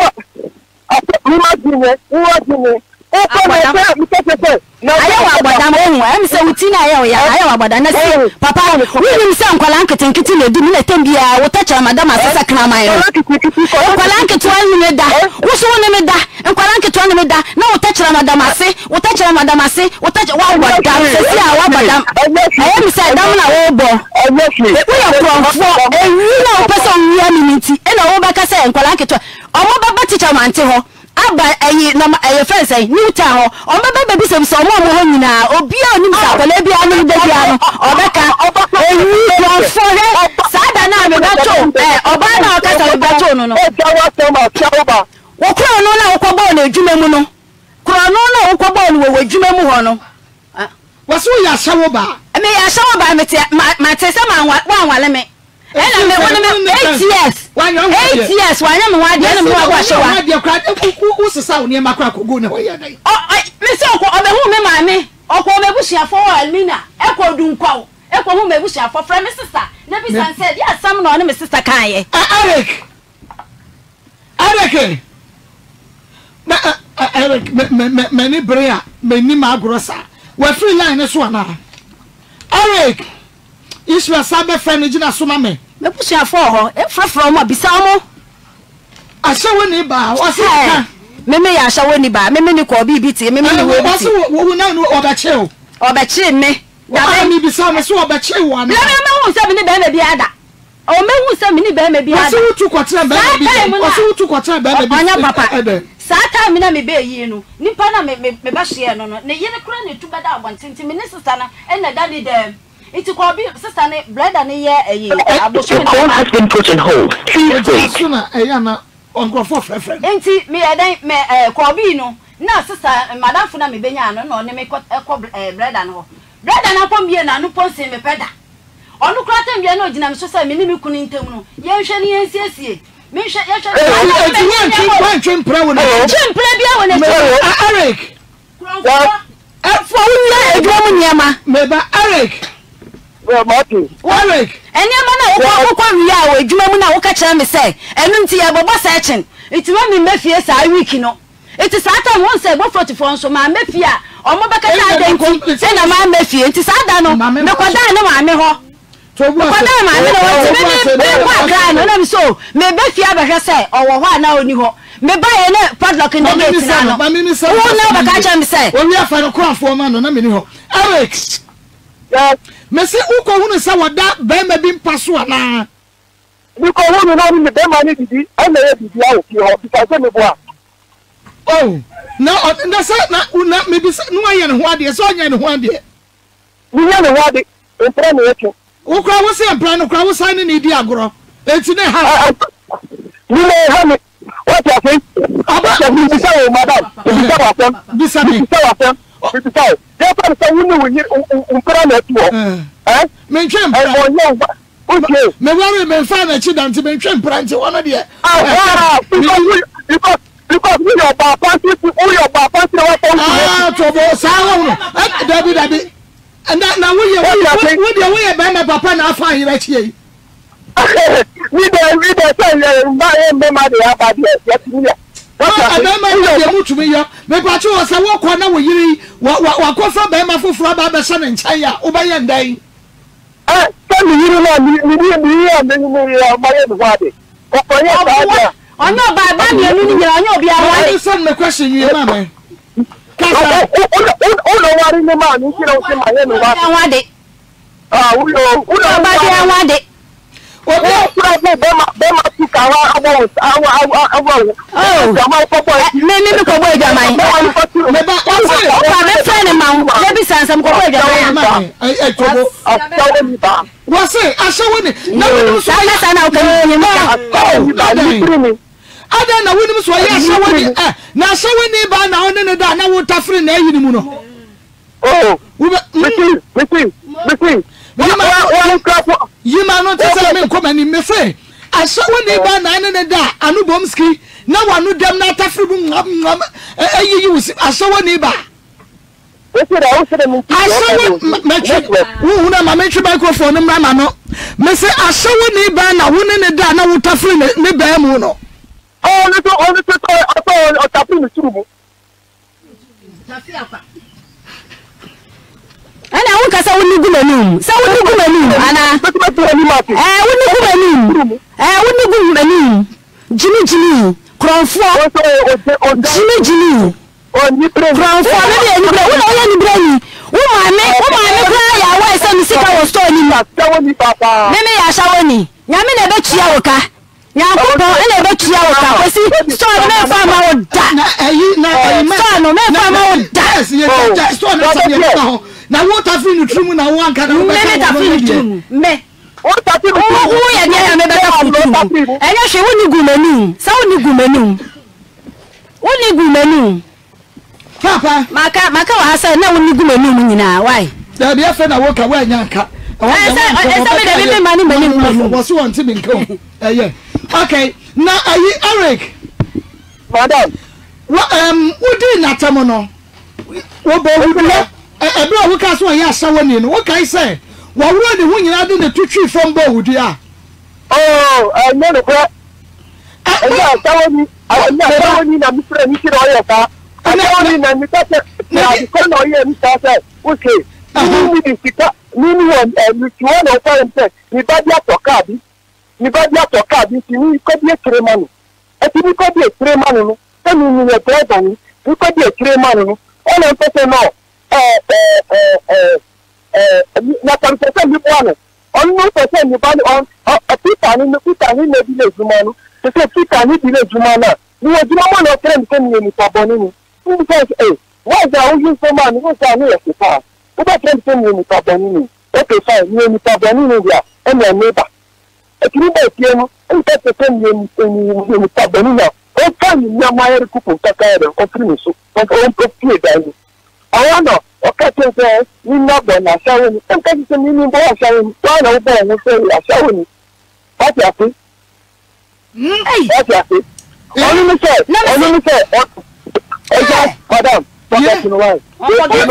I ma di ne wa di ne o ko na se mi ke se na
ayawa agbada mo hu em se wuti na ayawa ya ayawa agbada na se papa wini se nkwala nkete nkete na di na tembia wo tacha madam asesa kana mai nkwala nkete wani me da wo so woni me da nkwala nkete wani me da na wo tacha madam ase wo tacha madam ase wo tacha wa agbada se si awa agbada ayem se dam na wo bo wo ya kronfo ewi na wo pesa onwia miniti e na wo baka se nkwala nkete omo baba teacher mante ho aba eyi na eyi fence eyi newta ho o baba baby sem so mo mo ho nyina obi a onim sa kwala bia no de bia no obeka eyi no fore sada na me bacho eh oba na o kasa bacho no no
e jawa se ma chaoba
wo kro no na wo kwobo na adwuma mu no kro no na wo kwobo na wo adwuma mu ho no
Waso ya shawo ba
me ya shawo ba me te ma te se ma wa anwale me ena me wona me eight years eight years wanya me wa de na me wa wa shawa
wa de kra u sisa woni ma kra kogo na wo ya dai
oh me se okwo obehu me ma me okwo me bushia for almina ekwo dunkwa ekwo hu me bushia for friend me sister na bi san said ya sam na me sister kan ye
Eric Eric na Eric me me me ni brea me ni ma grosa wa free line so ana Eric Iswa sabe friend gina so ma me
me bushia for ho e frafra mo bisa mo
ashawo ni ba o se ka
me me ya ashawo ni ba me me ni ko bi bi ti me me ni we bi ti
wo wo na no obache o
obache me
da me bisa me so obache wo ana
me me hu se me ni ba me bi ada o me hu se me ni ba me bi ada
wasu utu kwatra ba me bi wasu utu kwatra ba me bi
onya papa sata me na me be yi no nipa na me me ba hye no no ne ye ne kura ne tu bada abontinti me ne sister na e na daddy dem iti ko bi sister ne brother ne ye eyi abosu
The call has been put on hold. Please wait.
so na e ya na onko for frefre
enti me e dan me ko bi no na sister madam fu na me benya no no ne me ko brother no brother na ko bie na no ponse me peda onu kura tem bia na ogina me so say me ni me kunu ntem no ye hwe ni ensiesie me hwe ye hwe
e wan twen wan twen pra wo na
twen pra bia wo na
Eric
e fo wo ya edwo mu niema
me ba Eric
well Martin
Eric
eniema na wo kwa wi a wo edwuma mu na wo ka kire me say enu nti ye bobo searching iti ma me mafie sa week no iti sa ta won say bo forty-four so ma mafie a omo beka ta denti say na ma mafie iti sa da no me koda na ma me ho to bo koda ma me no wo ti me me kwa gra no na me so me mafie abehwe say owo ho na oni ho me ba ye na padlock in the gate na no wo na beka cha me say
o wi afa no krafo ma no na me ni ho Eric
yes
me say uko hunu say wada ba ma bi mpaso ana
because who know me be man didi I na ye didi a o fi ho because me bo a
oh na na say na na me bi no aye ne ho ade so anya ne ho ade
ni ya ne ho ade entra ne yeke
wo kra wo say empra no kra wo say ne di agoro enti ne ha
ni me ha me what you say aba ni bisa o madam bisa wa fam
bisa me
bisa wa fam bisa o dey for say we no we umpra na tu o eh
me ntwem
pra okay
me worry me fa na chi dante me ntwem pra nti wono de
ah because because because we your papa we your papa say what
ah to bo sa wono dabi dabi na na wo ye wo de wo ye ba me papa na afa hira chi yi
we dey we dey say mba e me ma dey aba dey yet me
ah na ma dey mutumi yo me pa chi wo sa wo kwa na wo yiri wa wa kwa fa ba ma foforo ba ba sha ne nchen ya wo ba ye ndan
eh tell me you know me me me me me ya ma ye do ade o ko ye ba dia
onyo ba ba mi enu ni nyira onyo bia wa
I send me question you ma me
kasa o no wari ni ma ni kira o se ma ye no wa
wa de
ah o no o no
ba dia wa de
o be kura be be ma be ma ti ka wa abo awo awo
oh
jama ko bo
me me me ko bo jaman
me ba o say
o pa me friend ma le bi san sam ko bo jaman
ai ai to bo
asawo ni ba
wo say asawo ni na wo so
ya sana o kan ni me
oh
ada na wonim so ya asawo ni eh na asawo ni ba na one ne da na wo tafre na ayi ni mu no
oh missing missing missing
yima no tese me nkomani me say asawo ni ba na ne ne da anu bomski na wanu dem na tafre bu ngam ngam ayi yi wusi asawo ni ba asawo me wo na ma me twi microphone no mra ma no me say asawo ni ba na wo ne ne da na wo tafre ne ba mu no
oh no to on to to o tapu mi turubu
ana won ka sa woni gumanum sa woni gumanum ana eh woni gumanum eh woni gumanum jimi jimi kronfo jimi jimi
o ni pre
kronfo le ni bre wona o ya ni bre ni wo ma me wo ma me kra ya wa se mi sika wo store ni
sa woni papa
me me ya sha woni nyame na be tua wo ka nyankopo ene be tua wo ka kwesi store me fa ma wo da
na ayi na ayi me
store no me fa ma wo da
yes ye store na so ye ka ho na water free no trum na wo anka na wo be
ka wo trum me
o tapu mi
wo wo ye dia ya me be ka trum enye hwe woni gumanu sa woni gumanu woni gumanu
papa
maka maka wa hasa na woni gumanu nyina why
da bia fe na wo ka wa nya anka was one to be come. Yeah. Okay. Now, are you Eric?
Madam.
What um what did not tamono? What boy we be? A bro who can so ya sawan in. What can I say? What really when you do the two tree from bow dia?
Oh, I know the bro. I know tawani. I know tawani na misra ni kiro ya ta. I know ni na mitata. Na ko no ye mitata. Okay. Ni ni sika. Nini won eh ti won o fa nte ni ba dia toka bi ni ba dia toka bi ti ni ko bi ekire manu e ti ni ko bi ekire manu no e ni ni e to do ni ni ko bi ekire manu no o na pese no eh eh eh eh na tan pese mi bo no on no pese mi ba on o pita ni ni pita ni ne bi le juma no se se pita ni bi le juma na ni o juma mo no kre mi ke ni ni pa bo ni ni ni say eh why is that you so man who say ni e se pa Oba friend say ni ta bani ni. Okay fine, ni ta bani ni ya. E me neighbor. E kiri ba tie no, e ta te say ni ni ni ta bani na. O fa ni na ma yer ku ko ta ka ere, o free so. O o o tie da ni. Awa no, o catching there, we not going to show you. I'm catching the meaning boy showing. Why no boy will say, I show you. What's your thing? What's your thing? Only me say, only me say, okay, madam. Forget me why.
Forget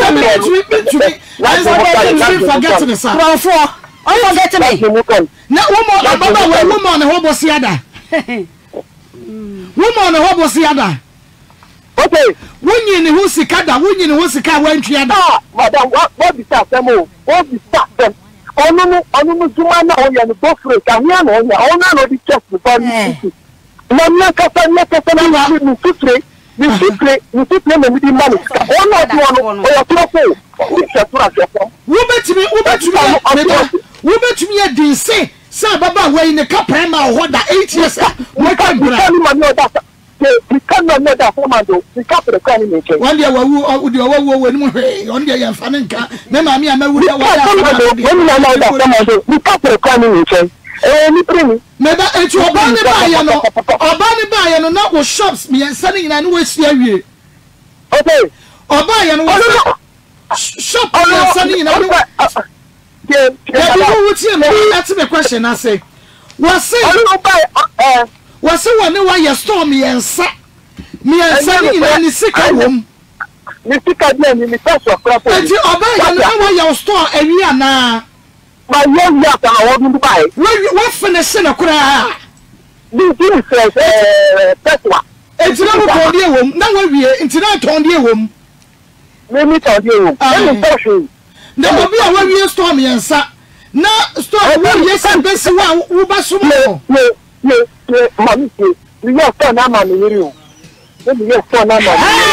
me, sir.
Oh, forget me.
Now, woman, Baba, woman, a hobo siada. Woman, a hobo siada.
Okay.
When you in the Husikada, when you in the Husika, when she had.
Ah, madam, what, what is that? What is that? Oh, no, no, oh, no, Jumana, oh, you're the boss, and we are on the owner of the chest before you. No, no, Cassan, no, Cassan, no, Sutre, the Sutre, the Sutre, and the money. Oh, no, one, or your trouble.
Woman to me, woman to me, woman to me, I didn't say, Sir Baba, we're in the cup, and now what the eight years. What can you know that? We cannot know that woman do. We can't put a car in the one day, would you over one day, and Fanenka, then I mean, I know we can't put a car in the any premium. Maybe it's your banner by or banner by and not was shops me and selling and West area. Okay, or buy and shop and selling and that's the question I say. Was say, was the one why you store me and sat me and selling in any sick room. Mister Cadman, in the first of crap, and you obey your store area now. My young yacht, I want to buy. What finishing a cry? This is a Tesla. It's not a dear woman. Now we are into that on dear woman. Maybe on dear woman. There will be a one year stormy and sat. Now, store one yes, and best one who was no, no, no, mommy. We are for Nama in you. We are for Nama.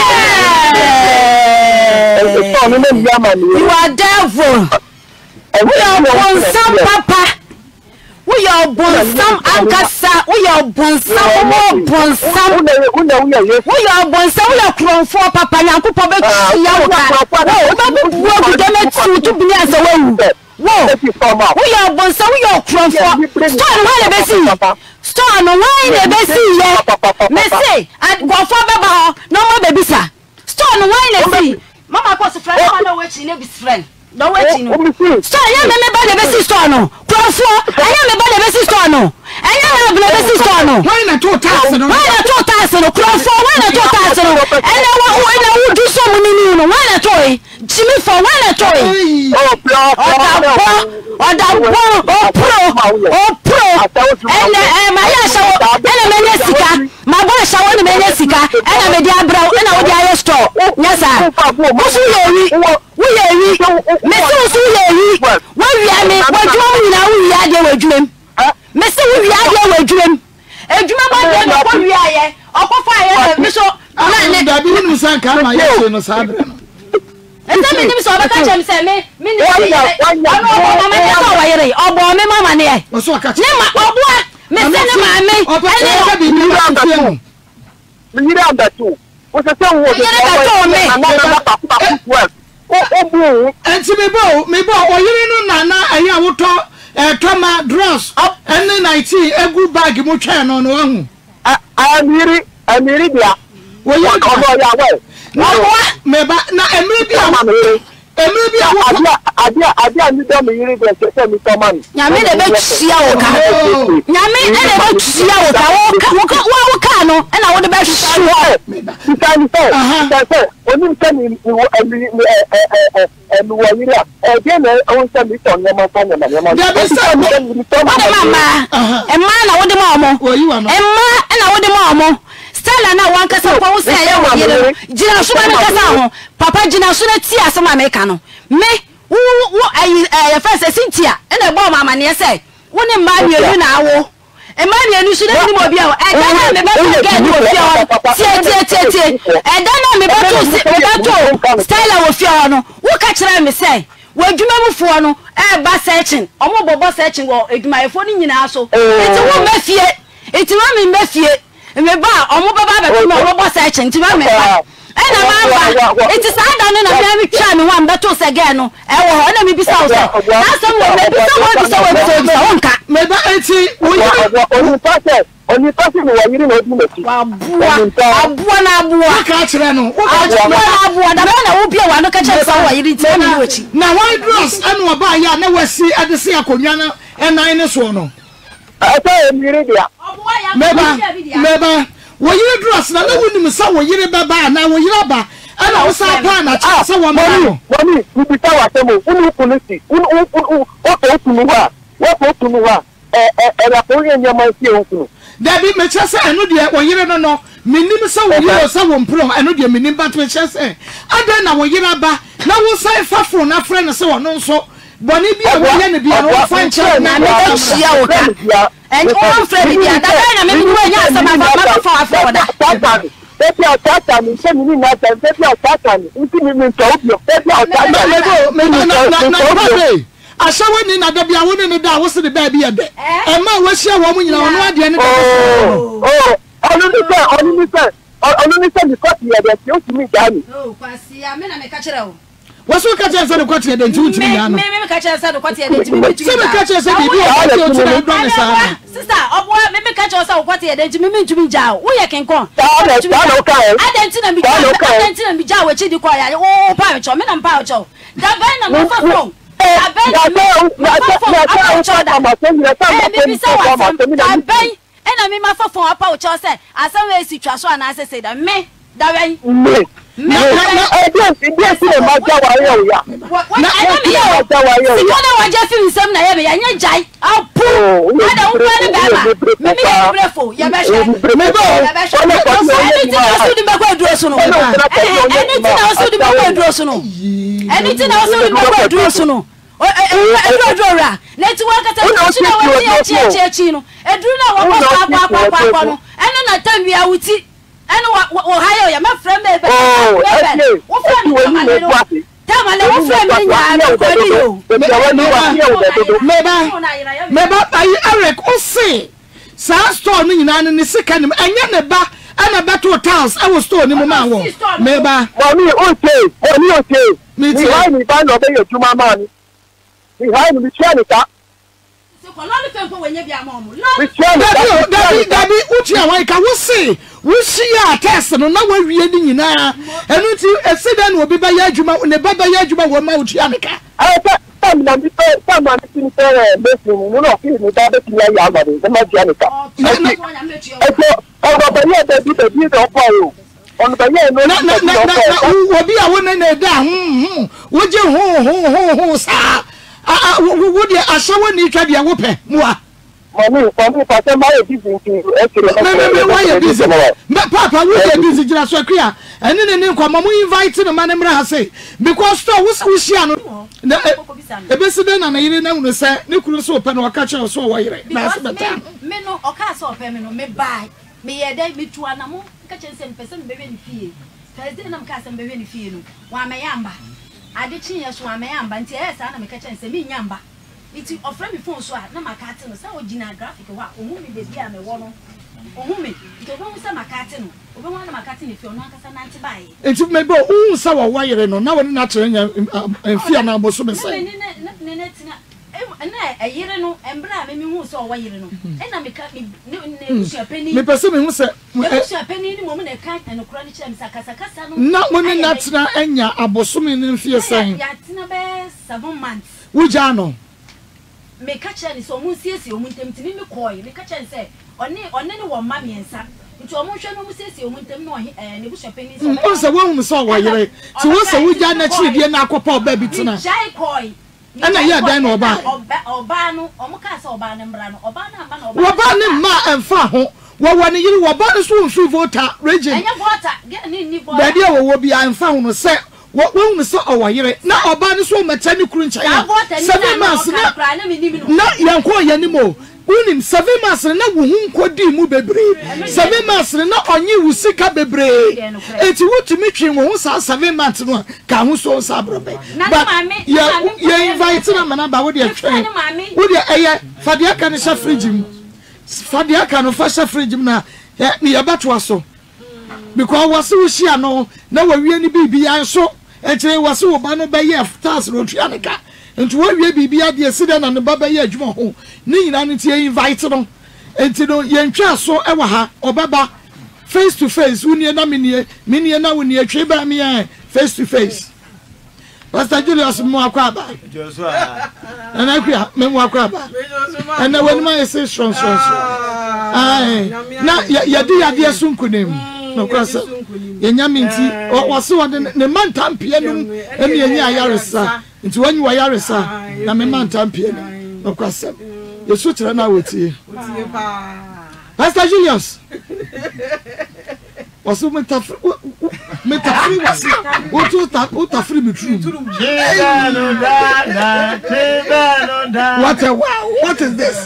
You are devil. We are born some papa. We are born some ankasa. We are born some more born some. We are born some. We are grown for papa. Yanku papa. Yawa. Oh, we don't need to to be as a way. Whoa. We are born some. We are grown for. Stone why the best. Stone why the best. Messi. And go for baba. No more baby sir. Stone why the best. Mama was a friend. Mama was a friend. No waiting. So I am a bad sister. No, I am a bad sister. No, I am a bad sister. No, why not two thousand? Why not two thousand? Cross for why not two thousand? And I would do so many. Why not toy? Jimmy for why not toy? Oh, pro, or that one, oh, pro, oh, pro. And my shower, and a Menesika, my boy shower in Menesika, and a Mediabra, and a Dia store. Yes, sir. We are weak. Mister Suli, what we are, what you now we are there with dream. Mister we are there with dream. A dream about what we are, or fire, Mister. I'm the business and come my son. And then Mister Sabata said, me, me, I know, or bomb me, mamma, near. So I catch him, or what? Mister Mammy, or be new on the film. We need on that too. What's the song? And to me, bo, me bo, or you know, Nana, I have to a trauma dress up and then I see a good bag of chan on one. I am here, I'm here. Well, you come on your way. No, maybe not, and maybe I'm and maybe I didn't know me, you didn't tell me some money. Yammy, the best see our car. Yammy, and see our car, and I want the best show. You can't say, when you tell me, and we are again, I want to be on your phone. And man, I want the mama. And ma, and I want the mama. Stella na wanka sa kwa usa ya wa yele jina so ma kasa ho papa jina so na tia so ma meka no me wo wo eh first Cynthia e na gbo mama ne say wo ne ma mienu na awo e ma mienu so na ni mo bia e da na me be get wo fia tie tie tie e da na me be to me be to Stella wo fia no wo ka kire me say wo adwuma mufo no e ba searching omo bobo searching wo adwumayefo ni nyina so enti wo mafie enti wa me mafie me ba omo baba be me obo searching enti ma me ba e na ma ba enti sa da no na me me twa me wan beto se gen no e wo ho na me bisa wo na so mo me bisa wo bisa wo bisa wo nka
me ba enti wo ya wo pa se Oni pasi ni wayiri na odi meti.
Abua, abua na abua.
Ka kire no.
Abua na abua. Da na wo bia wa no ka kire sa wayiri ti na wo chi.
Na why dress anu oba ya na wasi adese akonwa na enan ne so no.
Ata emiri dia.
Meba, meba. Wayiri dress na na woni sa wayiri baba na wayiri ba. Ana wo sa pa na cha sa wo mo.
Mami, ni bi ta wa temo. Unu polisi. Unu unu o to tunu wa. Wo to tunu wa. Eh eh eh la ko yen nyama si o kunu.
Dabi me chese enu de woyire no no minim se woyire se wo mpro enu de minim bat me chese ada na woyire ba na wo sai fafro na frɛ no se wo no nso boni bi a woyɛ ne bia no fa nche na me hia wo ka en wo frɛ bi bia da na me bi wo nya asama fa ma fa afro da
Pepe atata mi se mi na ta pepe atata mi nti mi mi to obio pepe atata mi mi to obio
asawo ni na da bia wo ne da wo se de ba bi ye de e ma wo hia wo mu nyina wo no ade ne
oh oh onu ni se onu ni se onu ni se mi ko ti ye de ti o ti mi ja ni
oh kwasi ya me na me ka kire wo
wo so ka kire se de ko ti ye de ti o ti mi ya no
me me ka kire se de ko ti ye de ti mi ti mi
se me ka kire se bi bi o ti o ti na do ne sa
sister obo me me ka kire se ko ti ye de ti mi mi ti mi ja wo ye kenkon
ta le ta lo ka e
adenti na mi ja adenti na mi ja wo chi di ko ya o pa me cho me na pa cho da ba na mo fa fo aben ena mi ma fa fon apa o cho se asan we si twa so ana se se da me da wen
me me e bien e bien si le ma ja wa ye o ya
na ena mi ya si ko na wa je fi nsem na ye be ya nya jai apu ada wo ne ba ba me mi ya brefo ya be she
me go
anything na so di me ko duro so no anything na so di me ko duro so no anything na so di me ko duro so no o e duro ra let wa kata chi na wa ti chi chi chi no e duro na wa ko pa pa pa pa no eno na tambia wuti eno wa hayo ya ma frame be wo frame wo ni no tama le wo frame ni nya na ko ni yo
meba meba ayi Eric o se sa store ni nyina ne sika ni enya ne ba ana battle towels e wo store ni mo ma wo meba
mami o se mami o se
mi ti
wa ni ba no be yejuma ma ni behind me try it up
so ko lo fe ko wenye bia ma mo
dabi dabi dabi uchi awai ka wo se wo hia test no na wa wie ni nyina enu ti esida na obi ba ya adwuma ne ba ba ya adwuma wo ma uchi ameka
eh tam na mi pe tam na mi tin pe be fi mu no fi ni da be ti ya ya ma de ma ji ameka eh so o ba ba ya de bi de bi do pa yo on ba ya no
na na na obi a wo na na da hu wo je hu hu hu sa ah wo de asawo ni twa de wo pe moa
mami mami pa se ma e busy nti e kire
me me me why you busy me papa wo de busy jira so akria ene ne ne nkwa mo invite no ma ne mra ha say because store wo wo hia no na e be se be na na yire na unu se ne kuru so pe no ka che so wo yire na se beta
me no o ka so pe me no me buy me ye dey me tu anamo ka che se mpese me be ni fie thursday na me ka se me be ni fie no wa me yamba ade chi ye so wa me yamba nti e sa na me ka che se me nyamba iti ofre mi phone so a na makate no sa original graphic wa ohu mi bebi a me wo no ohu mi to bo mu sa makate no obo mu na makate ni fi ono akasa na nti bae
enti me bo hu sa wo wayere no na wo na kire nya enfia na bo so me sai
ne ne ne ne tina na ayire no embra me mi hu so wayere no e na me ka me ne suapeni
me pese me hu se
e suapeni ni mo me na ka enokura ni kire me sakasa kasa no
na mo ne na tina enya abosom ne mfie sai
ya tina be seven months
wuja no
me ka kire ni so mu siesie o mu ntem timi me koi me ka kire se one one ne wo ma miensa nti o mu hwe no mu siesie o mu ntem no eh ne bu suapeni so
o se wo hu so wayere ti wo se wuja na kire die na akopa oba bi tina
jai koi
ana ya dan no oba
oba no o mu ka se oba ne mbra no oba na amba na oba
oba ne ma emfa ho wo wo ne yiri oba ne so mfi voter region
enya voter ge ni ni voter
ba dia wo wo bi emfa ho no se wo hu so owayere na oba ne so meta ne kuru ncha ya seven months na na yanko ya ni mo unim seven months na wo hu nkodi mu bebre seven months na onyi wo sika bebre eti wutumi twen wo hu sa seven months no ka hu so sa brobe but ya ya invite na mana ba wo de twen wo de eye fade aka ne sha fridge mu fade aka no fa sha fridge mu na ni ya bato aso because wase wo hia no na wo wie ni bibia so ekire wase wo ba no be ye stars ro tuaneka nti wo wie bibia de sida na ne ba be ye adwuma ho ni nyina ne tie invite no enti no yentwa so e wa ha obaba face to face unie na menie menie na unie twe ba me eh face to face Pastor Julius mo akwa ba Joshua ana kwa me mo akwa ba ana wani ma ese strong strong ai na ya di ya di sunkunem no kwasa yenya minti o so ne mantampie num ene yenya ayaresa nti wanyi wa yaresa na me mantampie no kwasa yesu tira na wotie Pastor Julius wasu metafri metafri wasi otu ta otu free me true
Chibano da Chibano da
what a wow what is this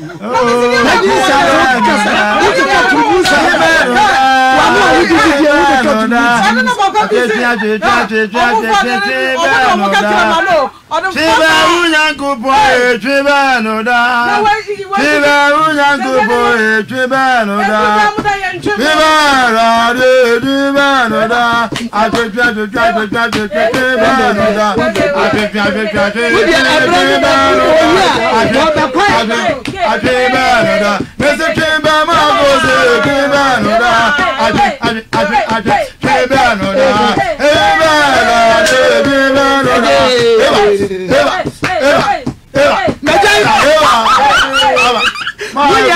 My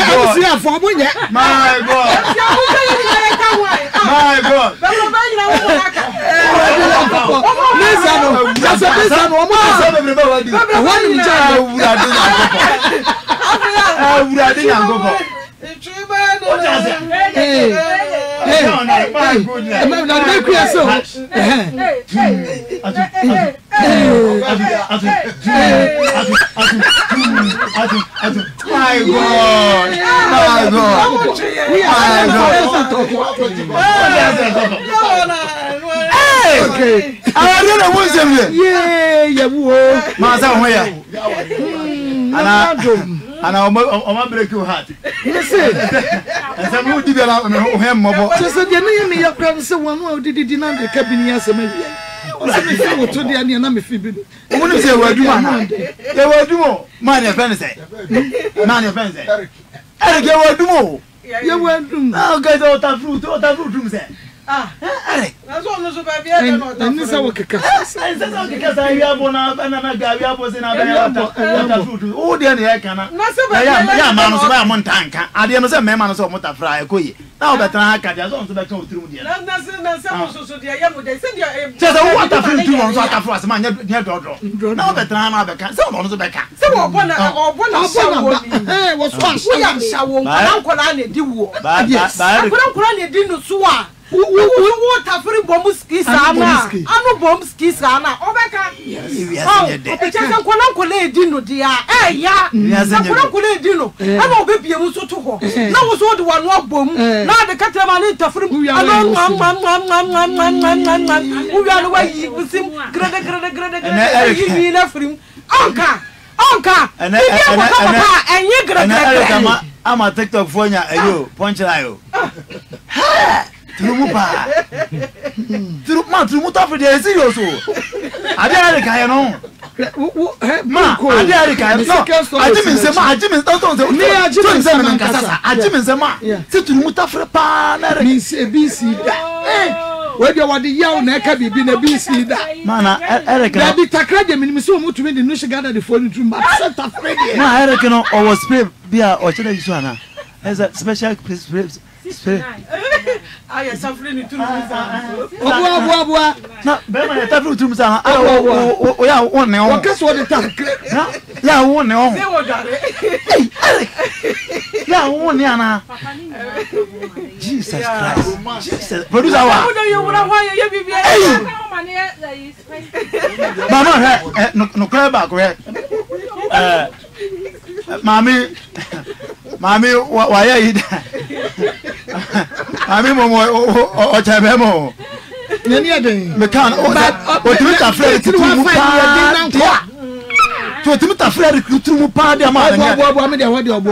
God. My God. Listen, just listen. One more time. One more time. I would have done go. Hey, hey, my goodness. I'm not making so. My God, my God, hey, okay. I don't know what's in here. Yeah, yeah, whoa. Master, where? And I, and I'll break your heart. Listen, and some who did allow him mobile. Just said, you know, me, your friend, someone who did it in the cabinet. To the Anian Amphibid. I want to say, what do you want? They will do more. Man, your friend say. Man, your friend say. Eric, you will do more. You will do. Now, guys, all that fruit, all that fruit, say. Ah, Eric. That's all the super. And this is our kicker. I said, because I have one up and I was in a fruit. Oh, dear, I cannot. Yeah, man, was a montanka. I didn't say, man, was a motor fry. Now that I can just on to the through the other. Just a water fruit to one sort of was man, near Dodro. Now that I'm out of the can, so on the back. So, one or one of hey, was one shower. I couldn't do. Yes, I couldn't do so. Who water free bombs kiss Anna? Anu bombs kiss Anna. Obeka. Yes, yes. Just a colonel dino, dear. Eh, yeah. Yes, a colonel dino. I'm a baby who so to her. Now was all the one walk bomb. Now the Catalan interfering. We are man, man, man, man, man, man, man, man, man. We are away with him. Grada, grada, grada, grada. You mean nothing. Anka, Anka. And you grada. I'm a TikTok for you. Punch Lio. Trumupa. Trumpa, Trumuta for the serious. I didn't know. Ma, I didn't know. I didn't say, I didn't know. I didn't say, Ma. Sit to Muta for a pan. Miss A B C. Where you want the young neck be been a B C. Mana, Eric, I be Takradam in so much to me the Nushagada the phone to my Santa Freddy. No, Eric, or was beer or China as a special place. I am suffering to me. Oh, no, but I have to say, oh, yeah, one now. Guess what the time? Yeah, one now. Yeah, one Yana. Jesus Christ. Jesus. Producer, how do you want to Mama, no cry back, right? Mommy, Mommy, why are you there? Mommy, Momo, or Chabemo. Me can't. What you are afraid to do? To attempt afraid to do party. I'm going to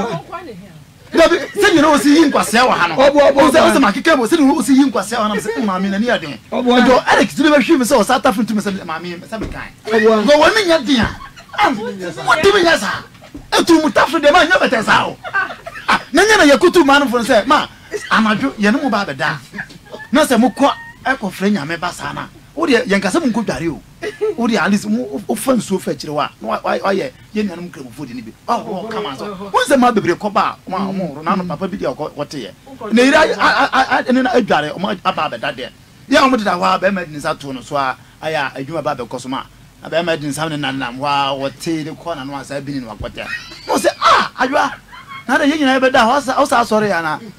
say, you know, see him was Sarah. Oh, there was a market cable, see him was Sarah. I'm saying, Mammy, and near them. Oh, Alex, do you ever so South African to Mister Mammy, some kind? Go one minute, dear. What do you mean, yes, sir? And to Mutafri, the man never tells how.
Nanya na yakutu man for say ma anadwo ye no mo ba beda. Na say mo kɔ ɛkɔ frɛ nyame ba sana. Wo de yankasa mo nkɔdware o. Wo de alis mo ofan so fa kyire wa. Na ɔyɛ ye nuanom kramfo de ni bi. Oh come on so. Wo say ma bebre kɔ ba mo mo na no papa bi de ɔkɔ ye. Na ira ɛne na adware o ma aba beda de. Ya mo de da wa ba ma din sa to no so a aya adwuma ba be kɔ so ma. Aba ma din sa ne nanam wa wote de kɔ na no asa bi ni no akɔte. Mo say ah adwa na de nyina be da ho sa o sa sɔre ya na.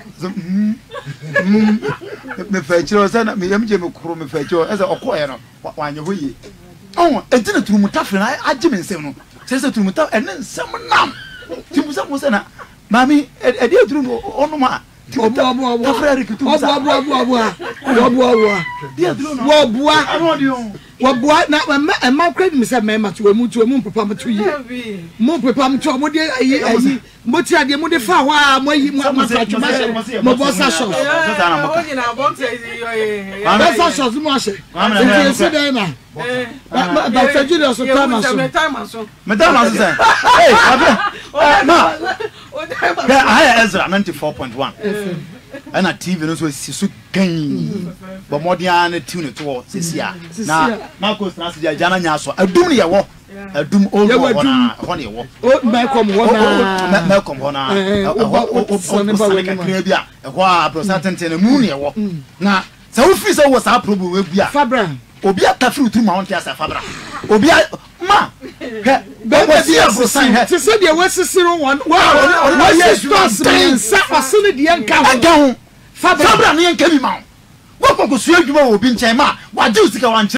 Me fa kyiro sa na me yam je me kuro me fa kyiro ese ɔkɔ ye no wanye ho yi. Oh, entina turumuta fre na agye me nsɛm no. Sɛ sɛ turumuta ɛne nsɛm nam. Timusa mo sɛ na mami ɛde aduru no ɔno ma.
Obu obu obu.
Tafra rikitu.
Obu obu obu obu. Obu obu.
Dia aduru no.
Wo bua. Wo bua na ma ma credit me sɛ me ma to mu to mu papa mo to yi. Mo papa mo to mo de ayi ayi. Mo ti ade mo de fa ho a mo yi mo ma fa twema. Mo bo sa shop.
O nyina box yi.
Ba sa shop mo ahye. Nti ese dey na. Ba ba fa Julius so time so.
Me time so.
Me time so say. Hey, abia. Ma. Yeah, I Ezra ninety-four point one. And a T V no so sisu gan. But more than a tune to sisia. Na Marcos na se jana nya so. Adum ye wo. Adum o wo na ho ne wo.
O Malcolm wo na.
Malcolm ho na. O o so ne ba we kan bia. E ho a prosentente na mu ne wo. Na sa wo fi so wo sa problem we bia.
Fabra.
Obi atafiri uturu ma wonte asa Fabra. Obi ma. He
Baba si afosan he. Se se de wasisiro won. Wa wa yes stars men sa asene de enka ho.
Fabra na yenka bi ma. Wo kokosua adwuma wo bi nchen ma. Wa je usika wan